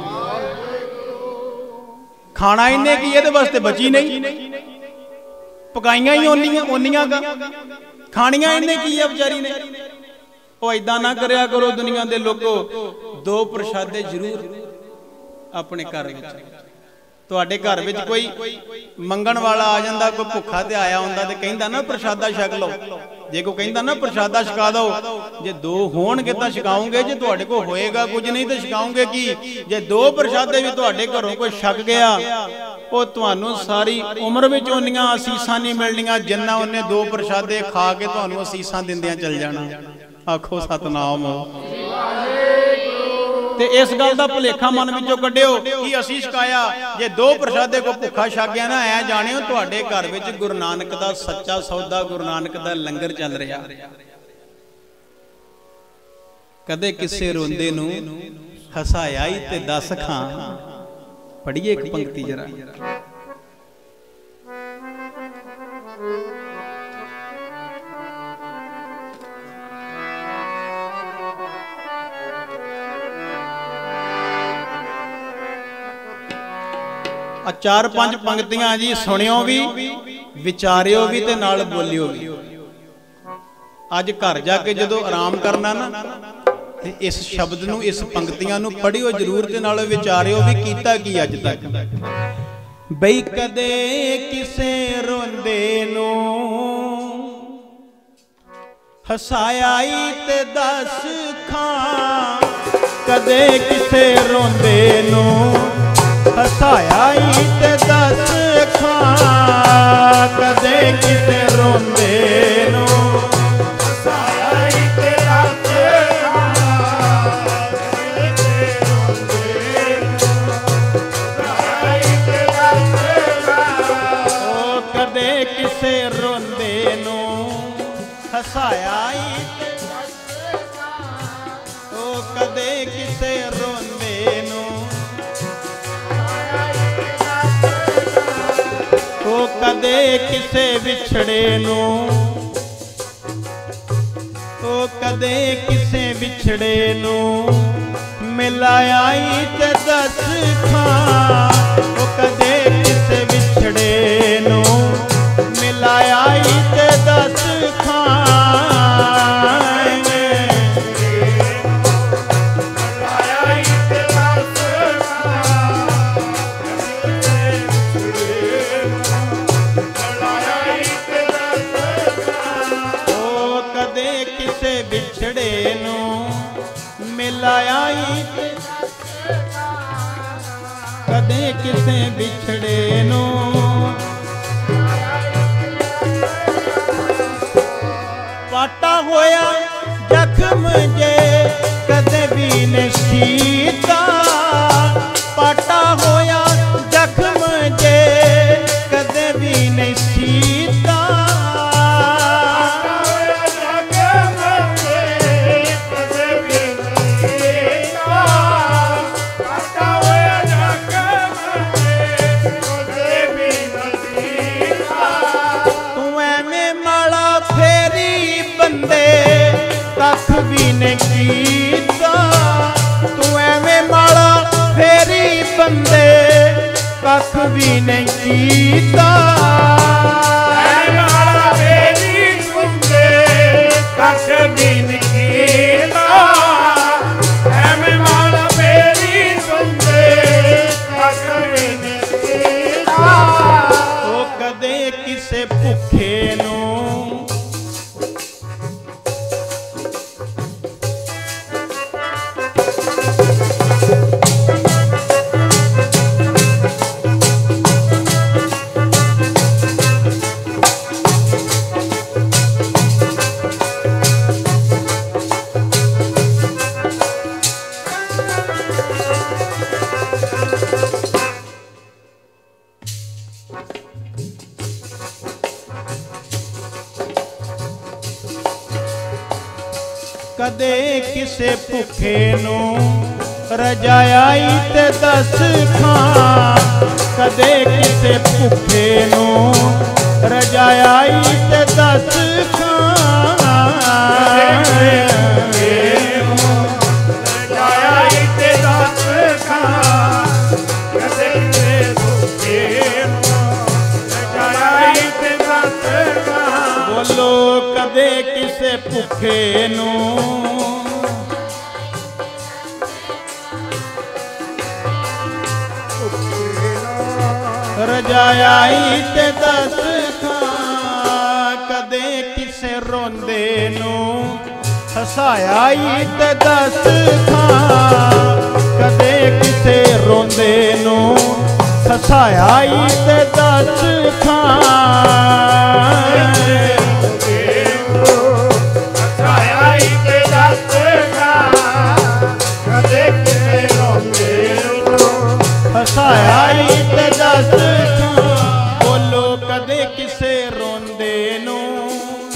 ਖਾਣਾ ਇਹਨੇ ਕੀ, ਇਹਦੇ ਵਾਸਤੇ ਬਚੀ ਨਹੀਂ। ਪਕਾਈਆਂ ਹੀ ਓਨੀਆਂ ਖਾਣੀਆਂ ਇਹਨੇ ਕੀ ਆ ਵਿਚਾਰੀ ਨੇ। ਉਹ ਏਦਾਂ ਨਾ ਕਰਿਆ ਕਰੋ ਦੁਨੀਆ ਦੇ ਲੋਕੋ। 2 ਪ੍ਰਸ਼ਾਦੇ ਜ਼ਰੂਰ ਆਪਣੇ ਘਰ ਵਿੱਚ। ਤੁਹਾਡੇ ਘਰ ਵਿੱਚ ਕੋਈ ਮੰਗਣ ਵਾਲਾ ਆ ਜਾਂਦਾ, ਕੋਈ ਭੁੱਖਾ ਤੇ ਆਇਆ ਹੁੰਦਾ ਤੇ ਕਹਿੰਦਾ ਨਾ ਪ੍ਰਸ਼ਾਦਾ ਛਕ ਲਓ। ਜੇ ਕੋਈ ਕਹਿੰਦਾ ਨਾ ਪ੍ਰਸ਼ਾਦਾ ਛਕਾ ਦਿਓ, ਜੇ 2 ਹੋਣਗੇ ਤਾਂ ਛਕਾਉਂਗੇ। ਜੇ ਤੁਹਾਡੇ ਕੋਲ ਹੋਏਗਾ ਕੁਝ ਨਹੀਂ ਤਾਂ ਛਕਾਉਂਗੇ ਕੀ? ਜੇ 2 ਪ੍ਰਸ਼ਾਦੇ ਵੀ ਤੁਹਾਡੇ ਘਰੋਂ ਕੋਈ ਛਕ ਗਿਆ, ਉਹ ਤੁਹਾਨੂੰ ਸਾਰੀ ਉਮਰ ਵਿੱਚ ਓਨੀਆਂ ਅਸੀਸਾਂ ਨਹੀਂ ਮਿਲਣੀਆਂ ਜਿੰਨਾ ਉਹਨੇ 2 ਪ੍ਰਸ਼ਾਦੇ ਖਾ ਕੇ ਤੁਹਾਨੂੰ ਅਸੀਸਾਂ ਦਿੰਦਿਆਂ ਚੱਲ ਜਾਣਾ। ਆਖੋ ਸਤਨਾਮ। ਤੇ ਇਸ ਗੱਲ ਦਾ ਭੁਲੇਖਾ ਮਨ ਵਿੱਚੋਂ ਕੱਢਿਓ ਕਿ ਅਸੀਂ ਛਕਾਇਆ। ਜੇ 2 ਪ੍ਰਸ਼ਾਦੇ ਕੋ ਭੁੱਖਾ ਛਕ ਗਿਆ ਨਾ, ਐ ਜਾਣਿਓ ਤੁਹਾਡੇ ਘਰ ਵਿੱਚ ਗੁਰੂ ਨਾਨਕ ਦਾ ਸੱਚਾ ਸੌਦਾ, ਗੁਰੂ ਨਾਨਕ ਦਾ ਲੰਗਰ ਚੱਲ ਰਿਹਾ। ਕਦੇ ਕਿਸੇ ਰੋਂਦੇ ਨੂੰ ਹਸਾਇਆ ਹੀ ਤੇ 10 ਖਾਂ। ਪੜ੍ਹੀਏ ਇੱਕ ਪੰਕਤੀ ਜਰਾ। ਆ 4-5 ਪੰਕਤੀਆਂ ਜੀ, ਸੁਣਿਓ ਵੀ, ਵਿਚਾਰਿਓ ਵੀ ਤੇ ਨਾਲ ਬੋਲਿਓ ਵੀ। ਅੱਜ ਘਰ ਜਾ ਕੇ ਜਦੋਂ ਆਰਾਮ ਕਰਨਾ ਨਾ, ਤੇ ਇਸ ਸ਼ਬਦ ਨੂੰ, ਇਸ ਪੰਕਤੀਆਂ ਨੂੰ ਪੜ੍ਹਿਓ ਜ਼ਰੂਰ ਤੇ ਨਾਲ ਵਿਚਾਰਿਓ ਵੀ ਕੀਤਾ ਕੀ ਅੱਜ ਤੱਕ। ਬਈ ਕਦੇ ਕਿਸੇ ਰੋਂਦੇ ਨੂੰ ਹਸਾਇਆ ਈ ਤੇ 10 ਖਾਂ। ਕਦੇ ਕਿਸੇ ਰੋਂਦੇ ਨੂੰ ਹਸਾਇਆ ਈ ਤੇ 10 ਖਾਂ। ਕਦੇ ਕਿਸੇ ਰੋਂਦੇ ਨੂੰ ਹਸਾਇਆ ਈ ਤੇ 10 ਖਾਂ। ਕਦੇ ਰੋਂਦੇ ਨੂੰ ਹਸਾਇਆ ਈ ਤੇ 10 ਖਾਂ। ਓ ਕਦੇ ਕਿਸੇ ਰੋਂਦੇ ਨੂੰ ਹਸਾਇਆ ਈ ਤੇ 10 ਖਾਂ। ਓ ਕਦੇ ਕਿਸੇ ਰੋਂਦੇ ਨੂੰ ਉਹ ਕਦੇ ਕਿਸੇ ਵਿਛੜੇ ਨੂੰ, ਉਹ ਕਦੇ ਕਿਸੇ ਵਿਛੜੇ ਨੂੰ ਮਿਲਾਇਆ ਈ ਤੇ 10 ਖਾਂ। ਉਹ ਕਦੇ ਕਿਸੇ ਵਿਛੜੇ ਨੂੰ ਮਿਲਾਇਆ ਈ ਤੇ 10 ਖਾਂ। ਵਿਛੜੇ ਨੂੰ ਮਿਲਾਇਆ ਈ ਤੇ 10 ਖਾਂ। ਕਦੇ ਕਿਸੇ ਵਿਛੜੇ ਨੂੰ ਹੋਇਆ ਜ਼ਖਮ ਜੇ ਕਦੇ ਵੀ ਨਹੀਂ ਸੀਤਾ, ਪਾਟਾ ਹੋਇਆ ਜ਼ਖਮ ਜੇ ਕਦੇ ਵੀ ਨਹੀਂ ਸੀਤਾ। ਕੱਖ ਵੀ ਨਹੀਂ ਕੀਤਾ, ਤੂੰ ਐਵੇਂ ਮਾਲਾ ਫੇਰੀ ਬੰਦੇ ਕੱਖ ਵੀ ਨਹੀਂ ਕੀਤਾ। ਐਵੇਂ ਮਾਲਾ ਫੇਰੀ ਬੰਦੇ ਕੱਖ ਵੀ ਨਹੀਂ ਕੀਤਾ, ਐਵੇਂ ਮਾਲਾ ਫੇਰੀ ਬੰਦੇ ਕੱਖ ਵੀ ਨਹੀਂ ਕੀਤਾ। ਉਹ ਕਦੇ ਕਿਸੇ ਭੁੱਖੇ ਨੂੰ ਕਦੇ ਕਿਸੇ ਭੁੱਖੇ ਨੂੰ ਰਜਾਈ ਤੇ ਦੱਸ ਖਾਂ, ਕਦੇ ਕਿਸੇ ਭੁੱਖੇ ਨੂੰ ਰਜਾਈ ਤੇ ਦੱਸ ਖਾਂ, ਰਜਾਈ ਤੇ ਦੱਸ ਖਾਂ, ਕਦੇ ਕਿਸੇ ਭੁੱਖੇ ਨੂੰ ਰਜਾਈ ਤੇ ਦੱਸ ਖਾਂ। ਬੋਲੋ ਕਦੇ ਕਿਸੇ ਭੁੱਖੇ ਨੂੰ ਰਜਾਈ ਤੇ ਦੱਸ ਖਾਂ, ਕਦੇ ਕਿਸੇ ਰੋਂਦੇ ਨੂੰ ਹਸਾਇਆ ਤੇ ਦੱਸ ਖਾਂ, ਕਦੇ ਕਿਸੇ ਰੋਂਦੇ ਨੂੰ ਹਸਾਇਆ ਤੇ ਦੱਸ ਖਾਂ। ਹਸਾਇਆ ਤੇ ਦੱਸ ਖਾਂ, ਬੋਲੋ ਕਦੇ ਕਿਸੇ ਰੋਂਦੇ ਨੂੰ,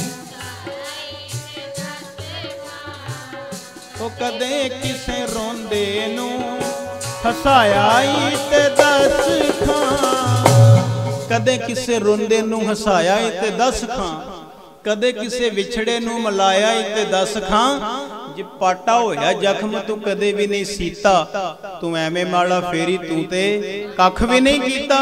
ਉਹ ਕਦੇ ਕਿਸੇ ਰੋਂਦੇ ਨੂੰ ਹਸਾਇਆ ਤੇ ਦੱਸ ਖਾਂ, ਕਦੇ ਕਿਸੇ ਰੋਂਦੇ ਨੂੰ ਹਸਾਇਆ ਤੇ ਦੱਸ ਖਾਂ, ਕਦੇ ਕਿਸੇ ਵਿਛੜੇ ਨੂੰ ਮਲਾਇਆ ਤੇ ਦੱਸ ਖਾਂ। ਜੇ ਪਾਟਾ ਹੋਇਆ ਜ਼ਖਮ ਤੂੰ ਕਦੇ ਵੀ ਨਹੀਂ ਸੀਤਾ, ਤੂੰ ਐਵੇਂ ਮਾਲਾ ਫੇਰੀ ਤੂੰ ਤੇ ਕੱਖ ਵੀ ਨਹੀਂ ਕੀਤਾ।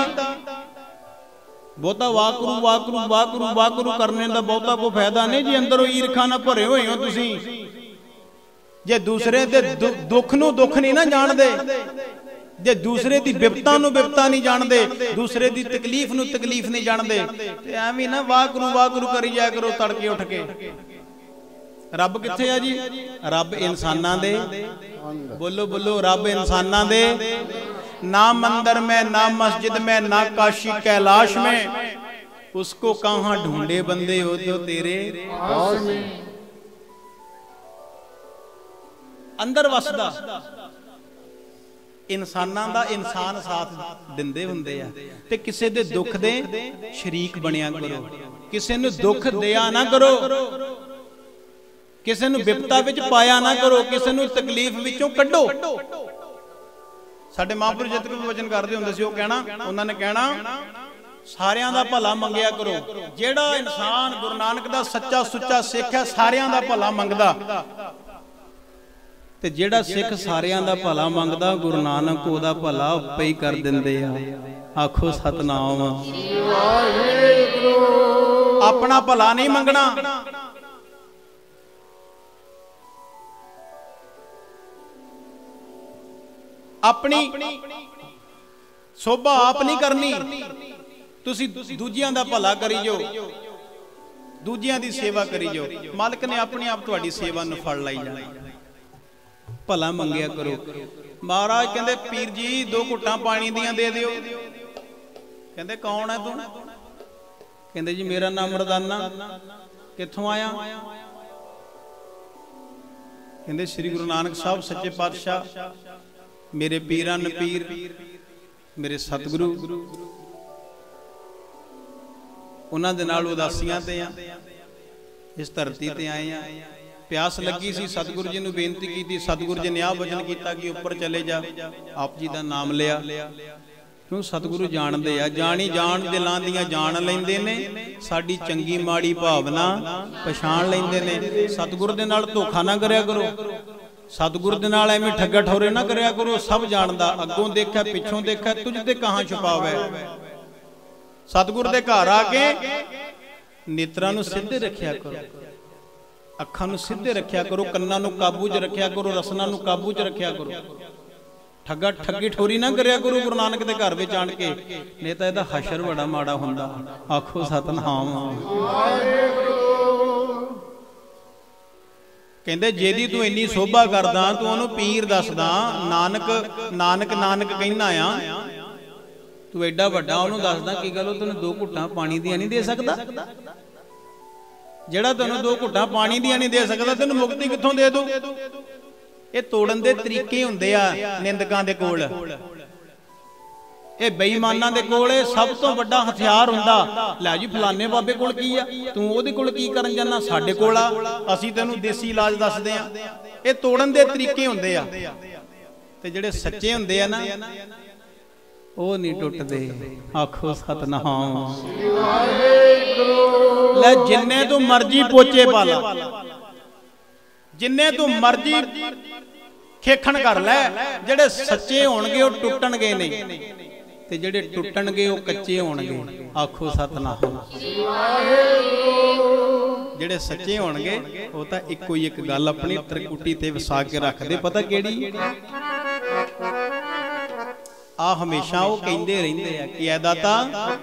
ਬਹੁਤਾ ਵਾਕਰੂ ਵਾਕਰੂ ਵਾਕਰੂ ਵਾਕਰੂ ਕਰਨੇ ਦਾ ਬਹੁਤਾ ਕੋਈ ਫਾਇਦਾ ਨਹੀਂ ਜੀ, ਅੰਦਰੋਂ ਈਰਖਾ ਨਾਲ ਭਰੇ ਹੋਏ ਹੋ ਤੁਸੀਂ। ਜੇ ਦੂਸਰੇ ਦੇ ਦੁੱਖ ਨੂੰ ਦੁੱਖ ਨਹੀਂ ਨਾ ਜਾਣਦੇ, ਜੇ ਦੂਸਰੇ ਦੀ ਬਿਪਤਾ ਨੂੰ ਬਿਪਤਾ ਨਹੀਂ ਜਾਣਦੇ, ਦੂਸਰੇ ਦੀ ਤਕਲੀਫ ਨੂੰ ਤਕਲੀਫ ਨਹੀਂ ਜਾਣਦੇ, ਤੇ ਐਵੇਂ ਨਾ ਵਾਕਰੂ ਵਾਕਰੂ ਕਰੀ ਜਾਇਆ ਕਰੋ ਤੜਕੇ ਉੱਠ ਕੇ। ਰੱਬ ਕਿੱਥੇ ਆ ਜੀ? ਰੱਬ ਇਨਸਾਨਾਂ ਦੇ, ਬੋਲੋ ਬੋਲੋ, ਰੱਬ ਇਨਸਾਨਾਂ ਦੇ। ना मंदिर में ना मस्जिद में ना काशी कैलाश में, उसको कहां ढूंढे बंदे हो तो तेरे अंदर वसदा। इंसानां दा इंसान साथ दिंदे हुंदे आ ते किसे दे दुख दे शरीक बनिया करो, किसे नूं दुख दिया ना करो, किसे नूं विपता विच पाया ना करो, किसे नूं तकलीफ विचों कड्डो। साडे महापुरुष जित कोई वचन करदे हुंदे सी, ओह कहना, उन्हां ने कहना सारियां दा भला मंगिया करो। जेड़ा इंसान गुरु नानक दा सच्चा सुच्चा सिख है सारियां दा भला मंगदा, ते जेड़ा सिख सारियां दा भला मंगदा गुरु नानक ओहदा भला आपे ही कर दिंदे आ। आखो सतनाम। अपना भला नहीं मंगना, अपनी शोभा आप नहीं करनी, तुसी दूजियां दा भला करी जो, दूजियां दी सेवा करी जो। मालिक ने अपने आप तुहाडी सेवा नूं फड़ लाई जाना। भला मंगिया करो। महाराज कहंदे पीर जी दो घुट्टां पानी दियां दे दिओ। कहंदे कौन है तू? कहंदे जी मेरा नाम मरदाना। कित्थों आया? ਕਹਿੰਦੇ ਸ੍ਰੀ ਗੁਰੂ ਨਾਨਕ ਸਾਹਿਬ ਸੱਚੇ ਪਾਤਸ਼ਾਹ ਮੇਰੇ ਪੀਰਾਂ ਨਪੀਰ ਮੇਰੇ ਸਤਿਗੁਰੂ ਉਹਨਾਂ ਦੇ ਨਾਲ ਉਦਾਸੀਆਂ ਤੇ ਆ, ਇਸ ਧਰਤੀ ਤੇ ਆਏ ਆ। ਪਿਆਸ ਲੱਗੀ ਸੀ, ਸਤਿਗੁਰੂ ਜੀ ਨੂੰ ਬੇਨਤੀ ਕੀਤੀ, ਸਤਿਗੁਰੂ ਜੀ ਨੇ ਆਹ ਵਚਨ ਕੀਤਾ ਕਿ ਉੱਪਰ ਚਲੇ ਜਾ। ਆਪ ਜੀ ਦਾ ਨਾਮ ਲਿਆ, ਕਿਉਂ ਸਤਿਗੁਰੂ ਜਾਣਦੇ ਆ, ਜਾਣੀ ਜਾਣ ਦਿਲਾਂ ਦੀਆਂ ਜਾਣ ਲੈਂਦੇ ਨੇ, ਸਾਡੀ ਚੰਗੀ ਮਾੜੀ ਭਾਵਨਾ ਪਛਾਣ ਲੈਂਦੇ ਨੇ। ਸਤਿਗੁਰੂ ਦੇ ਨਾਲ ਧੋਖਾ ਨਾ ਕਰਿਆ ਕਰੋ, ਸਤਿਗੁਰੂ ਦੇ ਨਾਲ ਐਵੇਂ ਠੱਗਾ ਠੋਰੇ ਨਾ ਕਰਿਆ ਕਰੋ। ਸਭ ਜਾਣਦਾ, ਅੱਗੋਂ ਦੇਖਿਆ ਪਿੱਛੋਂ ਦੇਖਿਆ, ਤੁਝ ਤੇ ਕਹਾਂ ਛੁਪਾਵੇ। ਸਤਿਗੁਰੂ ਦੇ ਘਰ ਆ ਕੇ ਨੇਤਰਾਂ ਨੂੰ ਸਿੱਧੇ ਰੱਖਿਆ ਕਰੋ, ਅੱਖਾਂ ਨੂੰ ਸਿੱਧੇ ਰੱਖਿਆ ਕਰੋ, ਕੰਨਾਂ ਨੂੰ ਕਾਬੂ 'ਚ ਰੱਖਿਆ ਕਰੋ, ਰਸਨਾਂ ਨੂੰ ਕਾਬੂ 'ਚ ਰੱਖਿਆ ਕਰੋ। ਠੱਗਾ ਠੱਗੀ ਠੋਰੀ ਨਾ ਕਰਿਆ ਕਰੋ ਗੁਰੂ ਨਾਨਕ ਦੇ ਘਰ ਵਿੱਚ ਆਣ ਕੇ, ਨਹੀਂ ਤਾਂ ਇਹਦਾ ਹਸ਼ਰ ਬੜਾ ਮਾੜਾ ਹੁੰਦਾ। ਆਖੋ ਸਤਿਨਾਮ। ਕਹਿੰਦੇ ਜਿਹਦੀ ਤੂੰ ਇੰਨੀ ਸੋਭਾ ਕਰਦਾ, ਤੂੰ ਉਹਨੂੰ ਪੀਰ ਦੱਸਦਾ, ਨਾਨਕ ਨਾਨਕ ਨਾਨਕ ਕਹਿੰਦਾ ਆ, ਤੂੰ ਐਡਾ ਵੱਡਾ ਉਹਨੂੰ ਦੱਸਦਾ, ਕੀ ਗੱਲ ਉਹ ਤੈਨੂੰ 2 ਘੁੱਟਾਂ ਪਾਣੀ ਦੀਆਂ ਨਹੀਂ ਦੇ ਸਕਦਾ? ਜਿਹੜਾ ਤੈਨੂੰ 2 ਘੁੱਟਾਂ ਪਾਣੀ ਦੀਆਂ ਨਹੀਂ ਦੇ ਸਕਦਾ, ਤੈਨੂੰ ਮੁਕਤੀ ਕਿੱਥੋਂ ਦੇ ਦੂ? ਇਹ ਤੋੜਨ ਦੇ ਤਰੀਕੇ ਹੁੰਦੇ ਆ ਨਿੰਦਕਾਂ ਦੇ ਕੋਲ, ਇਹ ਬੇਈਮਾਨਾਂ ਦੇ ਕੋਲ ਇਹ ਸਭ ਤੋਂ ਵੱਡਾ ਹਥਿਆਰ ਹੁੰਦਾ। ਲੈ ਜੀ ਫਲਾਣੇ ਬਾਬੇ ਕੋਲ ਕੀ ਆ, ਤੂੰ ਉਹਦੇ ਕੋਲ ਕੀ ਕਰਨ ਜਾਣਾ? ਸਾਡੇ ਕੋਲ ਆ, ਅਸੀਂ ਤੈਨੂੰ ਦੇਸੀ ਇਲਾਜ ਦੱਸਦੇ ਆ। ਇਹ ਤੋੜਨ ਦੇ ਤਰੀਕੇ ਹੁੰਦੇ ਆ, ਤੇ ਜਿਹੜੇ ਸੱਚੇ ਹੁੰਦੇ ਆ ਨਾ, ਉਹ ਨਹੀਂ ਟੁੱਟਦੇ। ਆਖੋ ਸਤਿਨਾਮ। ਲੈ ਜਿੰਨੇ ਤੂੰ ਮਰਜੀ ਪੋਚੇ ਪਾ ਲਾ, ਜਿੰਨੇ ਤੂੰ ਮਰਜੀ ਖੇਖਣ ਕਰ ਲੈ, ਜਿਹੜੇ ਸੱਚੇ ਹੋਣਗੇ ਉਹ ਟੁੱਟਣਗੇ ਨਹੀਂ, ਤੇ ਜਿਹੜੇ ਟੁੱਟਣਗੇ ਉਹ ਕੱਚੇ ਹੋਣਗੇ। ਆਖੋ ਸਤਿਨਾਮ। ਜਿਹੜੇ ਸੱਚੇ ਹੋਣਗੇ ਉਹ ਤਾਂ ਇੱਕੋ ਹੀ ਇੱਕ ਗੱਲ ਆਪਣੀ ਤ੍ਰਿਕੁਟੀ ਤੇ ਵਸਾ ਕੇ ਰੱਖਦੇ। ਪਤਾ ਕਿਹੜੀ? ਆ ਹਮੇਸ਼ਾ ਉਹ ਕਹਿੰਦੇ ਰਹਿੰਦੇ ਆ ਕਿ ਐ ਦਾਤਾ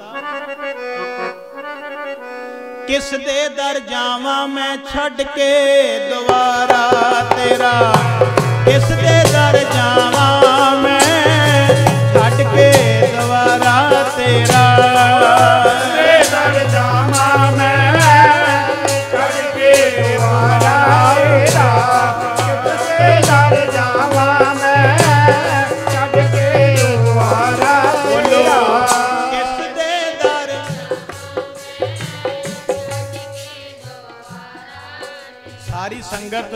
ਕਿਸ ਦੇ ਦਰ ਜਾਵਾਂ ਮੈਂ ਛੱਡ ਕੇ ਦੁਆਰਾ ਤੇਰਾ, ਕਿਸ ਦੇ ਦਰ ਜਾਵਾਂ ਮੈਂ ਛੱਡ ਕੇ ਦੁਆਰਾ ਤੇਰਾ, ਕਿਸ ਦੇ ਦਰ ਜਾਵਾਂ ਮੈਂ ਛੱਡ ਕੇ ਦੁਆਰਾ ਤੇਰਾ, ਕਿਸ ਦੇ ਦਰ ਜਾਵਾਂ ਮੈਂ ਛੱਡ ਕੇ ਦੁਆਰਾ ਤੇਰਾ। ਕਿਸ ਦੇ ਦਰ ਸਾਰੀ ਸੰਗਤ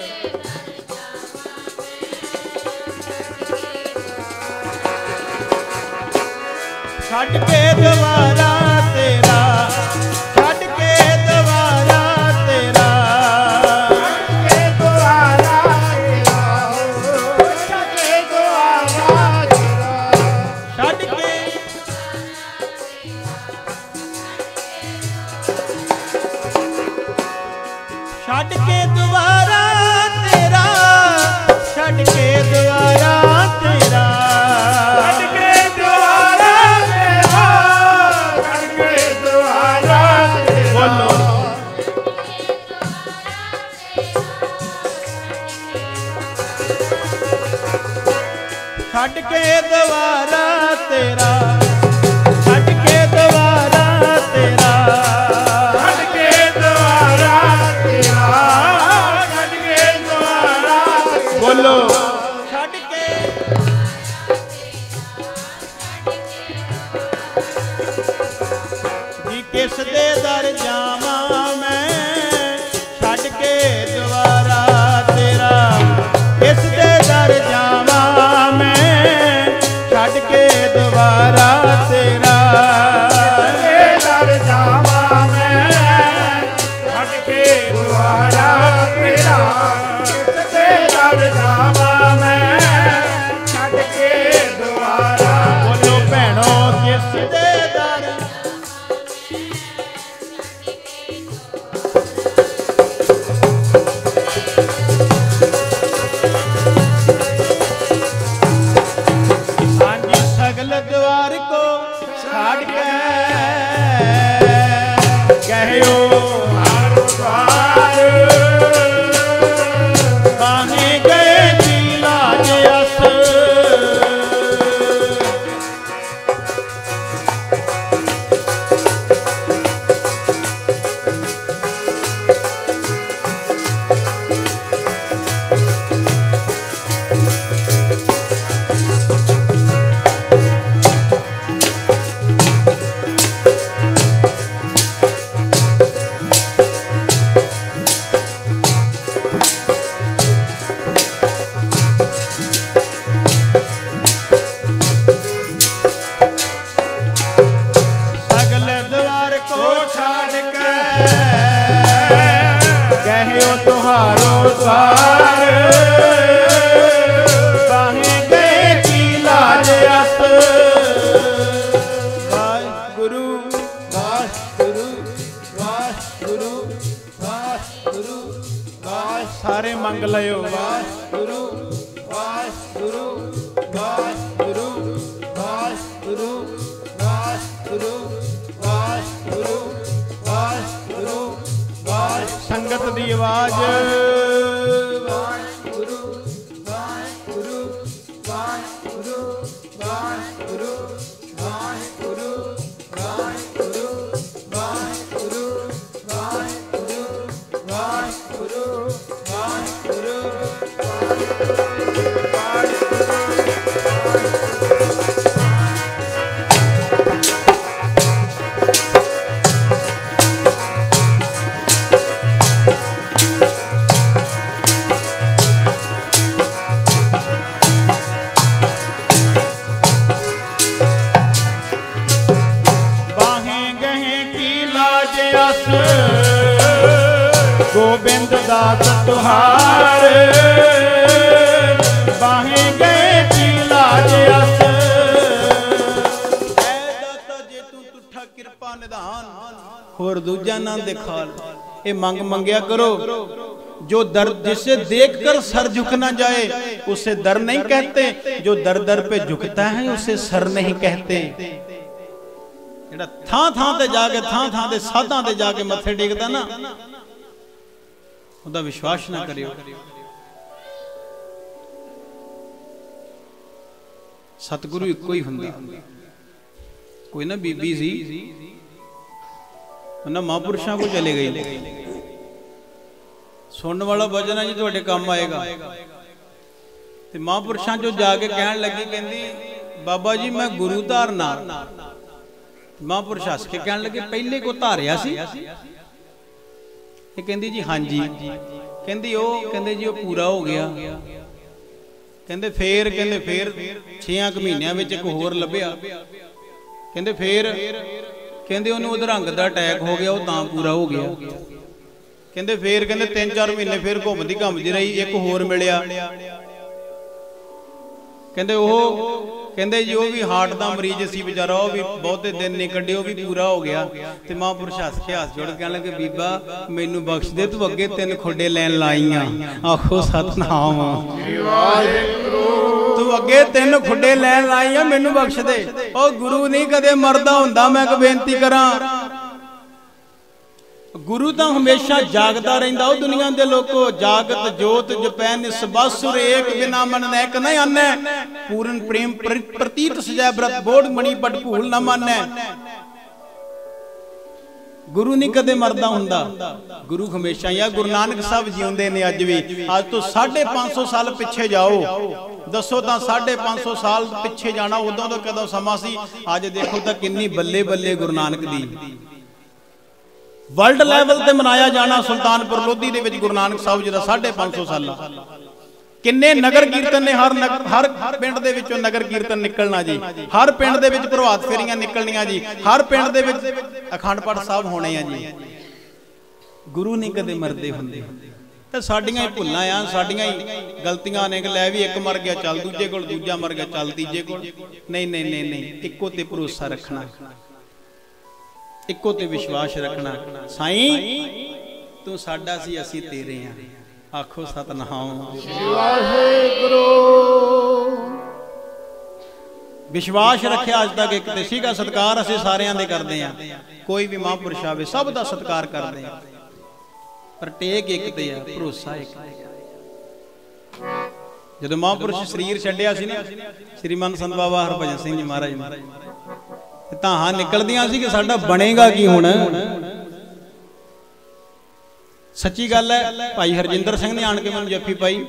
ਛੱਡ ਕੇ ਦੁਆਰਾ ਤੇਰਾ, ਛੱਡ ਕੇ ਦੁਆਰਾ ਤੇਰਾ, ਛੱਡ ਕੇ ਦੁਆਰਾ ਤੇਰਾ, ਛੱਡ ਕੇ ਦੁਆਰਾ ਤੇਰਾ, ਛੱਡ ਕੇ ਛੱਡ ਕੇ ਦੁਆਰਾ ਤੇਰਾ, ਛੱਡ ਕੇ ਦੁਆਰਾ ਤੇਰਾ, ਛੱਡ ਕੇ ਦੁਆਰਾ ਤੇਰਾ, ਛੱਡ ਕੇ ਦੁਆਰਾ ਤੇਰਾ। ਬੋਲੋ ਛੱਡ ਕੇ ਦੁਆਰਾ ਤੇਰਾ, ਛੱਡ ਕੇ ਦੁਆਰਾ ਤੇਰਾ, ਛੱਡ ਕੇ ਦੁਆਰਾ ਤੇਰਾ, ਛੱਡ ਕੇ ਦੁਆਰਾ ਤੇਰਾ। ਬੋਲੋ ਛੱਡ ਕੇ ਜੀ ਕਿਸ ਦੇ ਦਰ ਜਾਵਾਂ ਮੈਂ ਛੱਡ ਕੇ ਦੁਆਰਾ ਤੇਰਾ, ਕਿਸ ਦੇ ਦਰ ਜਾਵਾਂ ਮੈਂ ਛੱਡ ਕੇ ਦੁਆਰਾ ਤੇਰਾ, ਦੇ ਦਰ ਜਾਵਾਂ ਮੈਂ ਛੱਡ ਕੇ ਦੁਆਰਾ ਤੇਰਾ, ਕਿਸ ਦੇ ਦਰ ਜਾਵਾਂ ਤੁਹਾਰ ਬਾਹੇ ਗਏ ਕੀ ਲਾਜ ਅਸ ਵਾਹਿਗੁਰੂ ਵਾਹਿਗੁਰੂ ਵਾਹਿਗੁਰੂ ਵਾਹਿਗੁਰੂ ਸਾਰੇ ਮੰਗ ਲਿਓ ਵਾਹਿਗੁਰੂ ਵਾਹਿਗੁਰੂ ਵਾਹਿਗੁਰੂ ਵਾਹਿਗੁਰੂ ਵਾਹਿਗੁਰੂ ਵਾਹਿਗੁਰੂ ਵਾਹਿਗੁਰੂ ਵਾਹਿ ਸੰਗਤ ਦੀ ਆਵਾਜ਼ ਵਾਹਿਗੁਰੂ ਵਾਹਿਗੁਰੂ ਵਾਹਿਗੁਰੂ ਵਾਹਿਗੁਰੂ ਵਾਹਿਗੁਰੂ ਵਾਹਿਗੁਰੂ ਵਾਹਿਗੁਰੂ ਵਾਹਿਗੁਰੂ ਵਾਹਿਗੁਰੂ ਵਾਹਿਗੁਰੂ ਗੋਬਿੰਦ ਦਾਸ ਤੁਹਾਰ ਬਾਹੇ ਗਏ ਕੀ ਲਾਜ ਅਸ ਐ ਦਾਤਾ ਜੇ ਤੂੰ ਤੁਠਾ ਕਿਰਪਾ ਨਿਧਾਨ ਹੋਰ ਦੂਜਾ ਨਾ ਦਿਖਾਲ। ਇਹ ਮੰਗ ਮੰਗਿਆ ਕਰੋ। जो दर जिसे देखकर सर झुक ना जाए उसे दर नहीं कहते, जो दर दर पे झुकता है उसे सर नहीं कहते। ਜਿਹੜਾ ਥਾਂ ਥਾਂ ਤੇ ਜਾ ਕੇ ਥਾਂ ਤੇ ਸਾਧਾਂ ਤੇ ਜਾ ਕੇ ਮੱਥੇ ਟੇਕਦਾ ਨਾ ਉਹਦਾ ਵਿਸ਼ਵਾਸ ਨਾ ਕਰਿਓ। ਸਤਿਗੁਰੂ ਇੱਕੋ ਹੀ ਹੁੰਦਾ। ਕੋਈ ਨਾ ਬੀਬੀ ਸੀ ਉਹਨਾਂ ਮਹਾਂਪੁਰਸ਼ਾਂ ਕੋਲ ਚਲੇ ਗਏ। ਸੁਣਨ ਵਾਲਾ ਵਚਨ ਹੈ ਜੀ ਤੁਹਾਡੇ ਕੰਮ ਆਏਗਾ। ਤੇ ਮਹਾਂਪੁਰਸ਼ਾਂ ਚੋਂ ਜਾ ਕੇ ਕਹਿਣ ਲੱਗੀ, ਕਹਿੰਦੀ ਬਾਬਾ ਜੀ ਮੈਂ ਗੁਰੂ ਧਾਰਨਾ। ਮਹਾਂਪੁਰਸ਼ ਹੱਸ ਕੇ ਕਹਿਣ ਲੱਗੇ ਪਹਿਲੇ ਕੋ ਧਾਰਿਆ ਸੀ? ਇਹ ਕਹਿੰਦੀ ਜੀ ਹਾਂਜੀ। ਕਹਿੰਦੀ ਕਹਿੰਦੇ ਜੀ ਉਹ ਪੂਰਾ ਹੋ ਗਿਆ। ਕਹਿੰਦੇ ਫੇਰ 6 ਮਹੀਨਿਆਂ ਵਿੱਚ ਇੱਕ ਹੋਰ ਲੱਭਿਆ। ਕਹਿੰਦੇ ਫੇਰ ਕਹਿੰਦੇ ਉਹਨੂੰ ਅਧਰੰਗ ਦਾ ਅਟੈਕ ਹੋ ਗਿਆ, ਉਹ ਤਾਂ ਪੂਰਾ ਹੋ ਗਿਆ। ਕਹਿੰਦੇ ਫੇਰ 3-4 ਮਹੀਨੇ ਫੇਰ ਘੁੰਮਦੀ ਰਹੀ, ਇੱਕ ਹੋਰ ਮਿਲਿਆ। ਕਹਿੰਦੇ ਕਹਿੰਦੇ ਜੀ ਉਹ ਵੀ ਹਾਰਟ ਦਾ ਮਰੀਜ਼ ਸੀ ਵਿਚਾਰਾ, ਉਹ ਵੀ ਬਹੁਤੇ ਦਿਨ ਨਹੀਂ ਕੱਢੇ, ਉਹ ਵੀ ਪੂਰਾ ਹੋ ਗਿਆ। ਤੇ ਮਹਾਂਪੁਰਸ਼ ਹੱਸ ਕੇ ਹੱਥ ਜੋੜ ਕਹਿਣ ਲੱਗੇ ਬੀਬਾ ਮੈਨੂੰ ਬਖਸ਼ ਦੇ, ਤੂੰ ਅੱਗੇ 3 ਖੁੱਡੇ ਲੈਣ ਲਾਈਆਂ। ਆਖੋ ਸਤਨਾਮ। ਤੂੰ ਅੱਗੇ 3 ਖੁੱਡੇ ਲੈਣ ਲਾਈਆਂ, ਮੈਨੂੰ ਬਖਸ਼ ਦੇ। ਉਹ ਗੁਰੂ ਨਹੀਂ ਕਦੇ ਮਰਦਾ ਹੁੰਦਾ। ਮੈਂ ਇੱਕ ਬੇਨਤੀ ਕਰਾਂ, ਗੁਰੂ ਤਾਂ ਹਮੇਸ਼ਾ ਜਾਗਦਾ ਰਹਿੰਦਾ। ਉਹ ਦੁਨੀਆ ਦੇ ਲੋਕੋ ਜਾਗਤ ਜੋਤ ਜਪੈ ਨਿਸਬਸੁਰ ਏਕ ਬਿਨਾ ਮਨ ਨੈਕ ਨ ਆਨੈ, ਪੂਰਨ ਪ੍ਰੇਮ ਪ੍ਰਤੀਤ ਸਜੈ ਬ੍ਰਤ ਬੋੜ ਮਣੀ ਪਟ ਭੂਲ ਨ ਮਾਨੈ। ਗੁਰੂ ਨਹੀਂ ਕਦੇ ਮਰਦਾ ਹੁੰਦਾ, ਗੁਰੂ ਹਮੇਸ਼ਾ ਹੀ ਆ। ਗੁਰੂ ਨਾਨਕ ਸਾਹਿਬ ਜਿਉਂਦੇ ਨੇ ਅੱਜ ਵੀ। ਅੱਜ ਤੋਂ 550 ਸਾਲ ਪਿੱਛੇ ਜਾਓ, ਦੱਸੋ ਤਾਂ 550 ਸਾਲ ਪਿੱਛੇ ਜਾਣਾ, ਉਦੋਂ ਦਾ ਕਦੋਂ ਸਮਾਂ ਸੀ। ਅੱਜ ਦੇਖੋ ਤਾਂ ਕਿੰਨੀ ਬੱਲੇ ਬੱਲੇ ਗੁਰੂ ਨਾਨਕ ਦੀ ਵਰਲਡ ਲੈਵਲ ਤੇ ਮਨਾਇਆ ਜਾਣਾ। ਸੁਲਤਾਨਪੁਰ ਲੋਧੀ ਦੇ ਵਿੱਚ ਗੁਰੂ ਨਾਨਕ ਸਾਹਿਬ ਜੀ ਦਾ 550 ਸਾਲਾ। ਕਿੰਨੇ ਨਗਰ ਕੀਰਤਨ ਨੇ, ਹਰ ਪਿੰਡ ਦੇ ਵਿੱਚੋਂ ਨਗਰ ਕੀਰਤਨ ਨਿਕਲਣਾ ਜੀ। ਹਰ ਪਿੰਡ ਦੇ ਵਿੱਚ ਪ੍ਰਭਾਤ ਫੇਰੀਆਂ ਨਿਕਲਣੀਆਂ ਜੀ। ਹਰ ਪਿੰਡ ਦੇ ਵਿੱਚ ਅਖੰਡ ਪਾਠ ਸਾਹਿਬ ਹੋਣੇ ਆ ਜੀ। ਗੁਰੂ ਨਹੀਂ ਕਦੇ ਮਰਦੇ ਹੁੰਦੇ। ਤੇ ਸਾਡੀਆਂ ਹੀ ਭੁੱਲਾਂ ਆ, ਸਾਡੀਆਂ ਹੀ ਗਲਤੀਆਂ ਨੇ ਕਿ ਲੈ ਵੀ ਇੱਕ ਮਰ ਗਿਆ ਚੱਲ ਦੂਜੇ ਕੋਲ, ਦੂਜਾ ਮਰ ਗਿਆ ਚੱਲ ਤੀਜੇ ਕੋਲ। ਨਹੀਂ, ਇੱਕੋ ਤੇ ਭਰੋਸਾ ਰੱਖਣਾ, ਇੱਕੋ ਤੇ ਵਿਸ਼ਵਾਸ ਰੱਖਣਾ। ਸਾਈਂ ਤੂੰ ਸਾਡਾ ਸੀ, ਅਸੀਂ ਤੇਰੇ ਆ। ਆਖੋ ਸਤਨਾਮ ਵਾਹਿਗੁਰੂ। ਵਿਸ਼ਵਾਸ ਰੱਖਿਆ ਅੱਜ ਤੱਕ ਇੱਕ ਤੇ ਸੀਗਾ। ਸਤਿਕਾਰ ਅਸੀਂ ਸਾਰਿਆਂ ਦੇ ਕਰਦੇ ਆ, ਕੋਈ ਵੀ ਮਹਾਂਪੁਰਸ਼ ਆਵੇ ਸਭ ਦਾ ਸਤਿਕਾਰ ਕਰਦੇ ਆ, ਪਰ ਟੇਕ ਇੱਕ ਤੇ ਆ, ਭਰੋਸਾ ਇੱਕ। ਜਦੋਂ ਮਹਾਂਪੁਰਸ਼ ਸਰੀਰ ਛੱਡਿਆ ਸੀ ਨਾ, ਸ੍ਰੀਮੰਤ ਸੰਤ ਬਾਬਾ ਹਰਭਜਨ ਸਿੰਘ ਜੀ ਮਹਾਰਾਜ ਨੇ, ਤਾਂ ਨਿਕਲਦੀਆਂ ਸੀ ਕਿ ਸਾਡਾ ਬਣੇਗਾ ਕੀ ਹੁਣ। ਸੱਚੀ ਗੱਲ ਹੈ, ਭਾਈ ਹਰਜਿੰਦਰ ਸਿੰਘ ਨੇ ਆਣ ਕੇ ਮੈਨੂੰ ਜੱਫੀ ਪਾਈ।